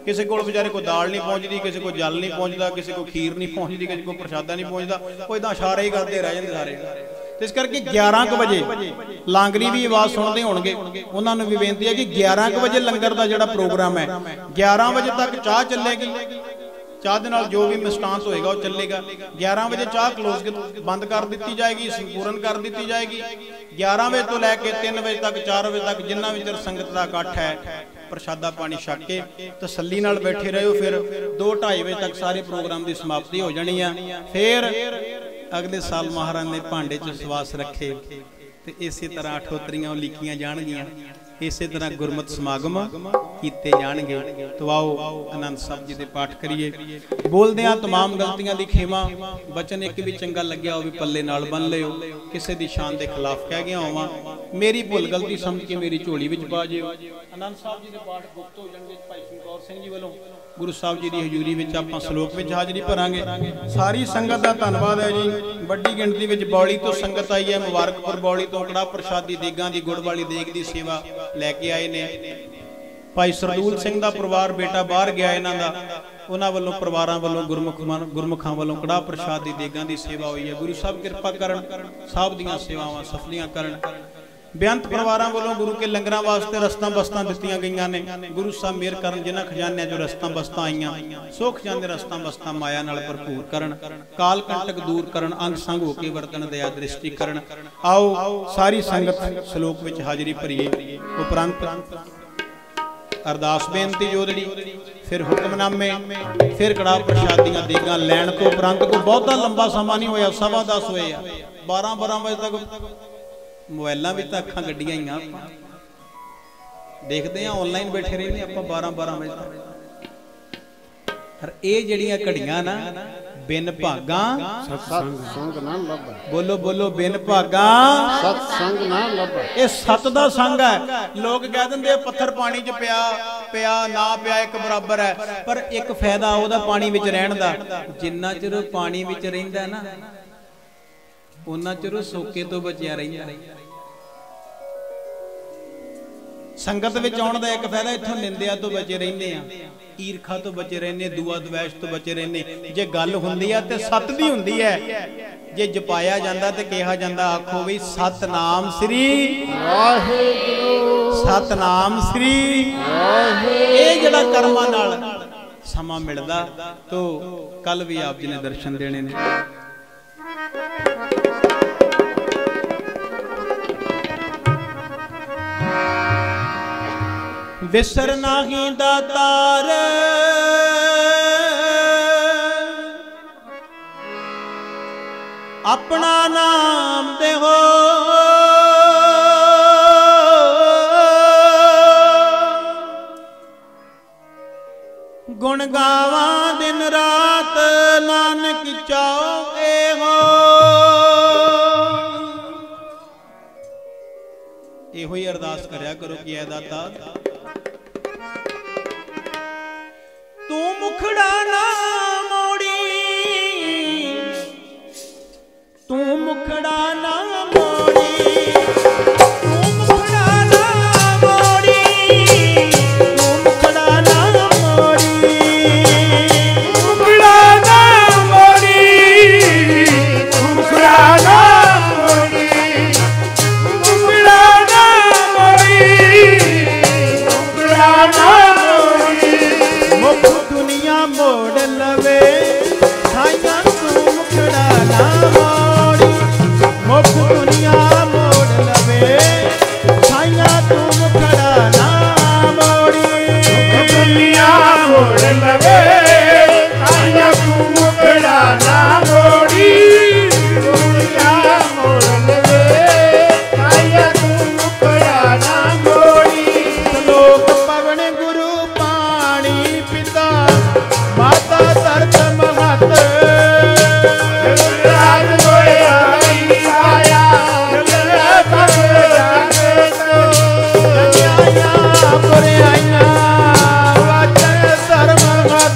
ਕਿਸੇ ਕੋਲ ਵਿਚਾਰੇ ਕੋਈ ਦਾਲ ਨਹੀਂ ਪਹੁੰਚਦੀ, ਕਿਸੇ ਕੋਲ ਜਲ ਨਹੀਂ ਪਹੁੰਚਦਾ, ਕਿਸੇ ਕੋਲ ਖੀਰ ਨਹੀਂ ਪਹੁੰਚਦੀ, ਕਿਸੇ ਕੋਲ ਪ੍ਰਸ਼ਾਦਾ ਨਹੀਂ ਪਹੁੰਚਦਾ, ਉਹ ਇਦਾਂ ਇਸ਼ਾਰੇ ਹੀ ਕਰਦੇ ਰਹਿ ਜਾਂਦੇ ਸਾਰੇ। ਤੇ ਇਸ ਕਰਕੇ 11 ਕੁ ਵਜੇ ਲਾਂਗਰੀ ਵੀ ਆਵਾਜ਼ ਸੁਣਦੇ ਹੋਣਗੇ, ਉਹਨਾਂ ਨੂੰ ਵੀ ਬੇਨਤੀ ਹੈ ਕਿ 11 ਕੁ ਵਜੇ ਲੰਗਰ ਦਾ ਜਿਹੜਾ ਪ੍ਰੋਗਰਾਮ ਹੈ 11 ਵਜੇ ਤੱਕ ਚਾਹ ਚੱਲੇਗੀ, ਚਾਹ ਦੇ ਨਾਲ ਜੋ ਵੀ ਮਿਸਟਾਂਸ ਹੋਏਗਾ ਉਹ ਚੱਲੇਗਾ। 11 ਵਜੇ ਚਾਹ ਕਲੋਜ਼ ਬੰਦ ਕਰ ਦਿੱਤੀ ਜਾਏਗੀ, ਸੰਪੂਰਨ ਕਰ ਦਿੱਤੀ ਜਾਏਗੀ। 11 ਵਜੇ ਤੋਂ ਲੈ ਕੇ 3 ਵਜੇ ਤੱਕ 4 ਵਜੇ ਤੱਕ ਜਿੰਨਾ ਵੀ ਚਿਰ ਸੰਗਤ ਦਾ ਇਕੱਠ ਹੈ ਪ੍ਰਸ਼ਾਦਾ ਪਾਣੀ ਛਕ ਕੇ ਤਸੱਲੀ ਨਾਲ ਬੈਠੇ ਰਹੋ। ਫਿਰ 2-2:30 ਵਜੇ ਤੱਕ ਸਾਰੇ ਪ੍ਰੋਗਰਾਮ ਦੀ ਸਮਾਪਤੀ ਹੋ ਜਾਣੀ ਆ। ਫਿਰ ਅਗਲੇ ਸਾਲ ਮਹਾਰਾਜ ਨੇ ਭਾਂਡੇ 'ਚ ਸਵਾਸ ਰੱਖੇ ਤੇ ਇਸੇ ਤਰ੍ਹਾਂ ਅਠੋਤਰੀਆਂ ਲਿਖੀਆਂ ਜਾਣਗੀਆਂ, ਇਸੇ ਤਰ੍ਹਾਂ ਗੁਰਮਤ ਸਮਾਗਮ ਕੀਤੇ ਜਾਣਗੇ। ਤੋ ਆਓ ਆਨੰਦ ਸਾਹਿਬ ਜੀ ਦੇ ਪਾਠ ਕਰੀਏ। ਬੋਲਦੇ ਆ तमाम ਗਲਤੀਆਂ ਦੀ ਖੇਮਾ, ਬਚਨ ਇੱਕ ਵੀ ਚੰਗਾ ਲੱਗਿਆ ਉਹ ਵੀ ਪੱਲੇ ਨਾਲ ਬੰਨ ਲਿਓ, ਕਿਸੇ ਦੀ ਸ਼ਾਨ ਦੇ ਖਿਲਾਫ ਕਹਿ ਗਿਆ ਹੋਵਾਂ, ਮੇਰੀ ਭੁੱਲ ਗਲਤੀ ਸਮਝ ਕੇ ਮੇਰੀ ਝੋਲੀ ਵਿੱਚ ਪਾ ਜਿਓ। ਆਨੰਦ ਸਾਹਿਬ ਜੀ ਦੇ ਪਾਠ ਗੁਪਤ ਹੋ ਜਾਣਗੇ ਭਾਈ ਚਮਕੌਰ ਸਿੰਘ ਜੀ ਵੱਲੋਂ। ਗੁਰੂ ਸਾਹਿਬ ਜੀ ਦੀ ਹਜ਼ੂਰੀ ਵਿੱਚ ਆਪਾਂ ਸ਼ਲੋਕ ਵਿੱਚ ਹਾਜ਼ਰੀ ਭਰਾਂਗੇ। ਸਾਰੀ ਸੰਗਤ ਦਾ ਧੰਨਵਾਦ ਹੈ ਜੀ। ਵੱਡੀ ਗਿਣਤੀ ਵਿੱਚ ਬੌਲੀ ਤੋਂ ਸੰਗਤ ਆਈ ਹੈ, ਮੁਬਾਰਕਪੁਰ ਬੌਲੀ ਤੋਂ ਕੜਾਹ ਪ੍ਰਸ਼ਾਦੀ ਦੇਗਾਂ ਦੀ ਗੁੜ ਵਾਲੀ ਦੇਗ ਦੀ ਸੇਵਾ ਲੈ ਕੇ ਆਏ ਨੇ। ਭਾਈ ਸਰਦੂਲ ਸਿੰਘ ਦਾ ਪਰਿਵਾਰ ਬੇਟਾ ਬਾਹਰ ਗਿਆ ਇਹਨਾਂ ਦਾ, ਉਹਨਾਂ ਵੱਲੋਂ ਪਰਿਵਾਰਾਂ ਵੱਲੋਂ ਗੁਰਮੁਖਾਂ ਵੱਲੋਂ ਕੜਾਹ ਪ੍ਰਸ਼ਾਦ ਦੀ ਦੇਗਾਂ ਦੀ ਸੇਵਾ ਹੋਈ ਹੈ। ਗੁਰੂ ਸਾਹਿਬ ਕਿਰਪਾ ਕਰਨ, ਸਭ ਦੀਆਂ ਸੇਵਾਵਾਂ ਸਫਲੀਆਂ ਕਰਨ। ਬੇਅੰਤ ਪਰਿਵਾਰਾਂ ਵੱਲੋਂ ਗੁਰੂ ਕੇ ਲੰਗਰਾਂ ਵਾਸਤੇ ਰਸਤਾਂ ਬਸਤਾਂ ਦਿੱਤੀਆਂ ਗਈਆਂ ਨੇ। ਗੁਰੂ ਸਾਹਿਬ ਮਿਹਰ ਕਰਨ, ਜਿਨ੍ਹਾਂ ਖਜ਼ਾਨਿਆਂ ਚੋਂ ਰਸਤਾਂ ਬਸਤਾਂ ਆਈਆਂ ਸੋ ਖਜ਼ਾਨੇ ਰਸਤਾਂ ਬਸਤਾਂ ਮਾਇਆ ਨਾਲ ਭਰਪੂਰ ਕਰਨ, ਕਾਲ ਕੰਟਕ ਦੂਰ ਕਰਨ, ਅੰਗ ਸੰਗ ਹੋ ਕੇ ਵਰਤਣ ਦਇਆ ਦ੍ਰਿਸ਼ਟੀ ਕਰਨ। ਆਓ ਸਾਰੀ ਸੰਗਤ ਸ਼ਲੋਕ ਵਿੱਚ ਹਾਜ਼ਰੀ ਭਰੀਏ। ਉਪਰੰਤ ਅਰਦਾਸ ਬੇਨਤੀ ਜੋਦੜੀ, ਫਿਰ ਹੁਕਮਨਾਮੇ, ਫਿਰ ਕੜਾਹ ਪ੍ਰਸ਼ਾਦੀਆਂ ਦੇਗਾਂ ਲੈਣ ਤੋਂ ਉਪਰੰਤ ਕੋਈ ਬਹੁਤਾ ਲੰਬਾ ਸਮਾਂ ਨਹੀਂ ਹੋਇਆ, 10:15 ਹੋਏ ਆ। 12 ਵਜੇ ਤੱਕ ਮੋਬਾਈਲਾਂ ਵਿੱਚ ਤਾਂ ਅੱਖਾਂ ਗੱਡੀਆਂ ਹੀ ਆ, ਆਪਾਂ ਦੇਖਦੇ ਆ, ਆਨਲਾਈਨ ਬੈਠੇ ਰਹਿੰਦੇ ਆਪਾਂ 12 ਵਜੇ ਤੱਕ। ਪਰ ਇਹ ਜਿਹੜੀਆਂ ਘੜੀਆਂ ਨਾ ਬਿਨ ਭਾਗਾਂ ਸਤਸੰਗ ਨਾ ਲੱਭਾ, ਬੋਲੋ ਬੋਲੋ, ਬਿਨ ਭਾਗਾਂ ਸਤਸੰਗ ਨਾ ਲੱਭਾ। ਇਹ ਸਤ ਦਾ ਸੰਗ ਹੈ। ਲੋਕ ਕਹਿ ਦਿੰਦੇ ਪੱਥਰ ਪਾਣੀ 'ਚ ਪਿਆ ਨਾ ਪਿਆ ਇੱਕ ਬਰਾਬਰ ਹੈ, ਪਰ ਇੱਕ ਫਾਇਦਾ ਉਹਦਾ ਪਾਣੀ ਵਿੱਚ ਰਹਿਣ ਦਾ, ਜਿੰਨਾ ਚਿਰ ਪਾਣੀ ਵਿੱਚ ਰਹਿੰਦਾ ਨਾ ਉਹਨਾਂ ਚਿਰ ਸੋਕੇ ਤੋਂ ਬਚਿਆ ਰਹਿੰਦਾ। ਸੰਗਤ ਵਿੱਚ ਆਉਣ ਦਾ ਇੱਕ ਫਾਇਦਾ, ਇੱਥੋਂ ਨਿੰਦਿਆ ਤੋਂ ਬਚੇ ਰਹਿੰਦੇ ਆ, ਈਰਖਾ ਤੋਂ ਬਚੇ ਰਹਿੰਦੇ, ਦੁਆ ਦਵੈਸ਼ ਤੋਂ ਬਚੇ ਰਹਿੰਦੇ। ਜੇ ਗੱਲ ਹੁੰਦੀ ਆ ਤੇ ਸਤ ਦੀ ਹੁੰਦੀ ਹੈ, ਜੇ ਜਪਾਇਆ ਜਾਂਦਾ ਤੇ ਕਿਹਾ ਜਾਂਦਾ, ਆਖੋ ਵੀ ਸਤਨਾਮ ਸ੍ਰੀ ਵਾਹਿਗੁਰੂ, ਸਤਨਾਮ ਸ੍ਰੀ ਵਾਹਿਗੁਰੂ। ਇਹ ਜਿਹੜਾ ਕਰਮਾਂ ਨਾਲ ਸਮਾਂ ਮਿਲਦਾ, ਤੋ ਕੱਲ ਵੀ ਆਪ ਜੀ ਨੇ ਦਰਸ਼ਨ ਦੇਣੇ ਨੇ। ਵਿਸਰ ਨਾਹੀ ਦਾਤਾਰ ਆਪਣਾ ਨਾਮ ਦੇਹੋ, ਗੁਣ ਗਾਵਾਂ ਦਿਨ ਰਾਤ ਨਾਨਕ ਚਾਉ ਇਹੋ। ਇਹੋ ਹੀ ਅਰਦਾਸ ਕਰਿਆ ਕਰੋ ਕਿ ਐ ਦਾਤਾ ਤੂੰ ਮੁਖੜਾ ਨਾ ਮੋੜੀ, ਤੂੰ ਮੁਖੜਾ ਨਾ ਮੋੜੀ, ਤੂੰ ਮੁਖੜਾ ਨਾ ਮੋੜੀ, ਤੂੰ ਮੁਖੜਾ ਨਾ ਮੋੜੀ, ਮੁਖੜਾ ਨਾ ਮੋੜੀ, ਮੁਖੜਾ ਨਾ ਮੋੜੀ, ਮੁਖੜਾ ਨਾ ਮੋੜੀ, ਮੁਖੜਾ ਨਾ ਮੋੜੀ। ਮੁਖ ਦੁਨੀਆ ਮੋੜ ਲਵੇ ਸਾਈਆਂ ਤੂੰ ਮੁਖੜਾ ਨਾ ਮੋੜੀ, ਮੁਖ ਦੁਨੀਆ ਮੋੜ ਲਵੇ ਸਾਈਆਂ ਤੂੰ ਮੁਖੜਾ ਨਾ ਮੋੜੀ, ਮੁਖ ਦੁਨੀਆ ਮੋੜ ਲਵੇ ਸਾਈਆਂ ਤੂੰ ਮੁਖੜਾ ਨਾ ਮੋੜੀ, ਦੁਨੀਆ ਮੋੜ ਲਵੇ ਸਾਈਆਂ ਤੂੰ ਮੁਖੜਾ ਨਾ ਮੋੜੀ। ਲੋਕ ਪਵਨ ਗੁਰੂ ਪਾਣੀ ਪਿਤਾ ਮਾਤਾ ਧਰਤ ਮਹਤ, ਰਾਤ ਹੋਇਆ ਆਇਆ ਜਗਤ ਜਾਗੇ ਤੋ ਦੁਨੀਆਆਂ ਬੁਰਾਈਆਂ ਵਾਚਨ ਧਰਮ ਮਤ,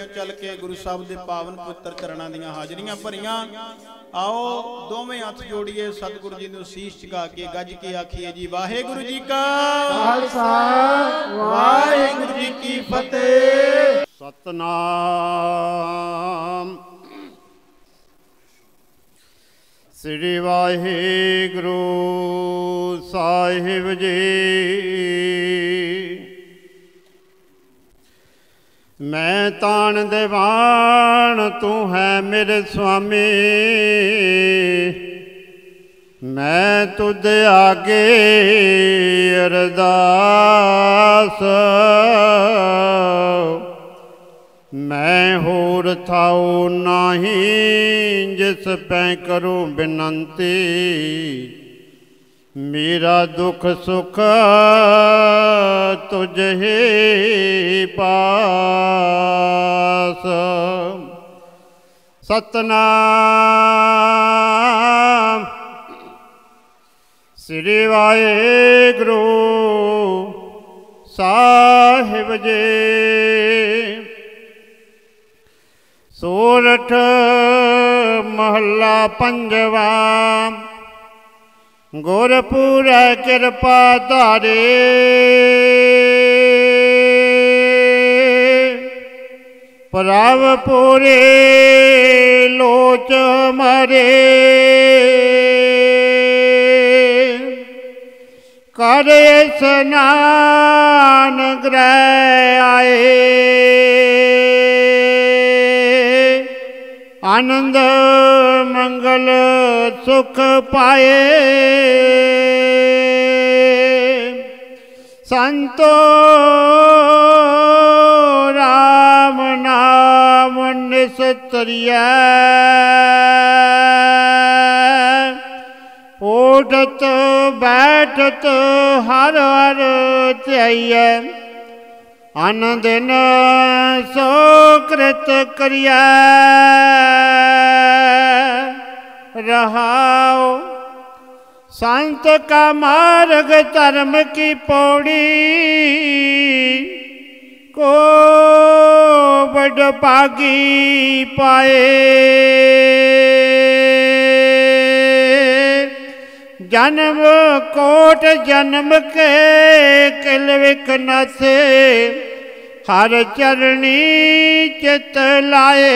ਨੇੜਿਓਂ ਚੱਲ ਕੇ ਗੁਰੂ ਸਾਹਿਬ ਦੇ ਪਾਵਨ ਪਵਿੱਤਰ ਚਰਨਾਂ ਦੀਆਂ ਹਾਜ਼ਰੀਆਂ ਭਰੀਆਂ। ਆਓ ਦੋਵੇਂ ਹੱਥ ਜੋੜੀਏ, ਸਤਿਗੁਰੂ ਜੀ ਨੂੰ ਸੀਸ ਝੁਕਾ ਕੇ ਗੱਜ ਕੇ ਆਖੀਏ ਜੀ ਵਾਹਿਗੁਰੂ ਜੀ ਕਾ ਖਾਲਸਾ ਵਾਹਿਗੁਰੂ ਜੀ ਕੀ ਫਤਿਹ। ਸਤਨਾਮ ਸ੍ਰੀ ਵਾਹਿਗੁਰੂ ਸਾਹਿਬ ਜੀ। ਮੈਂ ਤਾਣ ਦੀਵਾਨ ਤੂੰ ਹੈ ਮੇਰੇ ਸੁਆਮੀ, ਮੈਂ ਤੁਧ ਆਗੇ ਅਰਦਾਸ, ਮੈਂ ਹੋਰ ਥਾਉ ਨਾਹੀਂ ਜਿਸ ਪੈ ਕਰੂੰ ਬਿਨੰਤੀ, ਮੇਰਾ ਦੁੱਖ ਸੁਖ ਤੁਝ ਹੀ ਪਾਸ। ਸਤਨਾਮ ਸ੍ਰੀ ਵਾਹਿਗੁਰੂ ਸਾਹਿਬ ਜੀ। ਸੋਰਠ ਮਹੱਲਾ ਪੰਜਵਾ। ਗੁਰਪੁਰੈ ਕਿਰਪਾ ਧਾਰੇ, ਪ੍ਰਭ ਪੂਰੇ ਲੋਚ ਮਰੇ, ਕਰ ਇਸਨਾਨ ਗ੍ਰਹਿ ਆਏ, ਆਨੰਦ ਮੰਗਲ ਸੁਖ ਪਾਏ। ਸੰਤੋ ਰਾਮ ਨਾਮ ਨਿਸਤਰੀਐ, ਉਠਤ ਬੈਠਤ ਹਰ ਹਰ ਧਿਆਈਐ, ਅਨ ਦਿਨ ਸੋ ਕ੍ਰਿਤ ਕਰਿਐ। ਰਹਾਉ ਸੰਤ ਕਾ ਮਾਰਗ ਧਰਮ ਕੀ ਪੌੜੀ, ਕੋ ਬੜ ਭਾਗੀ ਪਾਏ। ਜਨਮ ਕੋਟ ਜਨਮ ਕੇ ਕਿਲ ਵਿਖ ਨਸੇ, ਹਰ ਚਰਣੀ ਚਿਤ ਲਾਏ।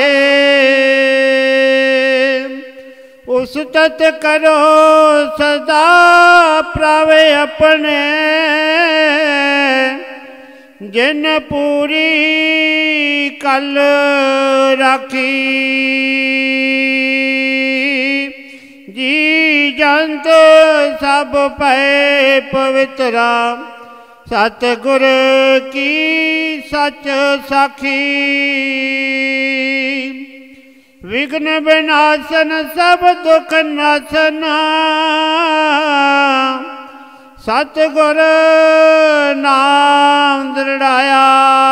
ਉਸ ਤਤ ਕਰੋ ਸਦਾ ਪ੍ਰਭ ਆਪਣੇ, ਜਿਨ ਪੂਰੀ ਕਲ ਰਾਖੀ। ਜੀ ਜੰਤ ਸਭ ਪੈ ਪਵਿੱਤਰਾ, ਸਤਿਗੁਰ ਕੀ ਸਚ ਸਾਖੀ। ਵਿਘਨ ਵਿਨਾਸ਼ਨ ਸਭ ਦੁਖ ਨਾਸ਼ਨ, ਸਤਿਗੁਰ ਨਾਮ ਦ੍ਰਿੜਾਇਆ।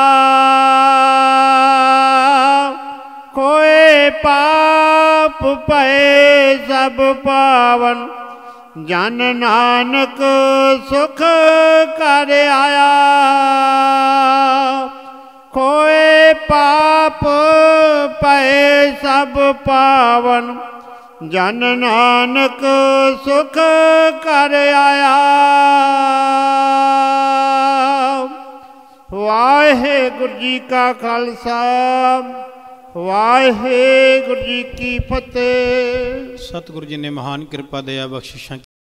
ਕੋਏ ਪਾਪ ਪਏ ਸਭ ਪਾਵਨ, ਜਨ ਨਾਨਕ ਸੁਖ ਕਰ ਆਇਆ। ਕੋਏ ਪਾਪ ਪਏ ਸਭ ਪਾਵਨ, ਜਨ ਨਾਨਕ ਸੁਖ ਕਰ ਆਇਆ। ਵਾਹਿਗੁਰੂ ਜੀ ਕਾ ਖਾਲਸਾ, ਵਾਹਿਗੁਰੂ ਜੀ ਕੀ ਫਤਿਹ। ਸਤਿਗੁਰੂ ਜੀ ਨੇ ਮਹਾਨ ਕਿਰਪਾ ਦਇਆ ਬਖਸ਼ਿਸ਼ਾਂ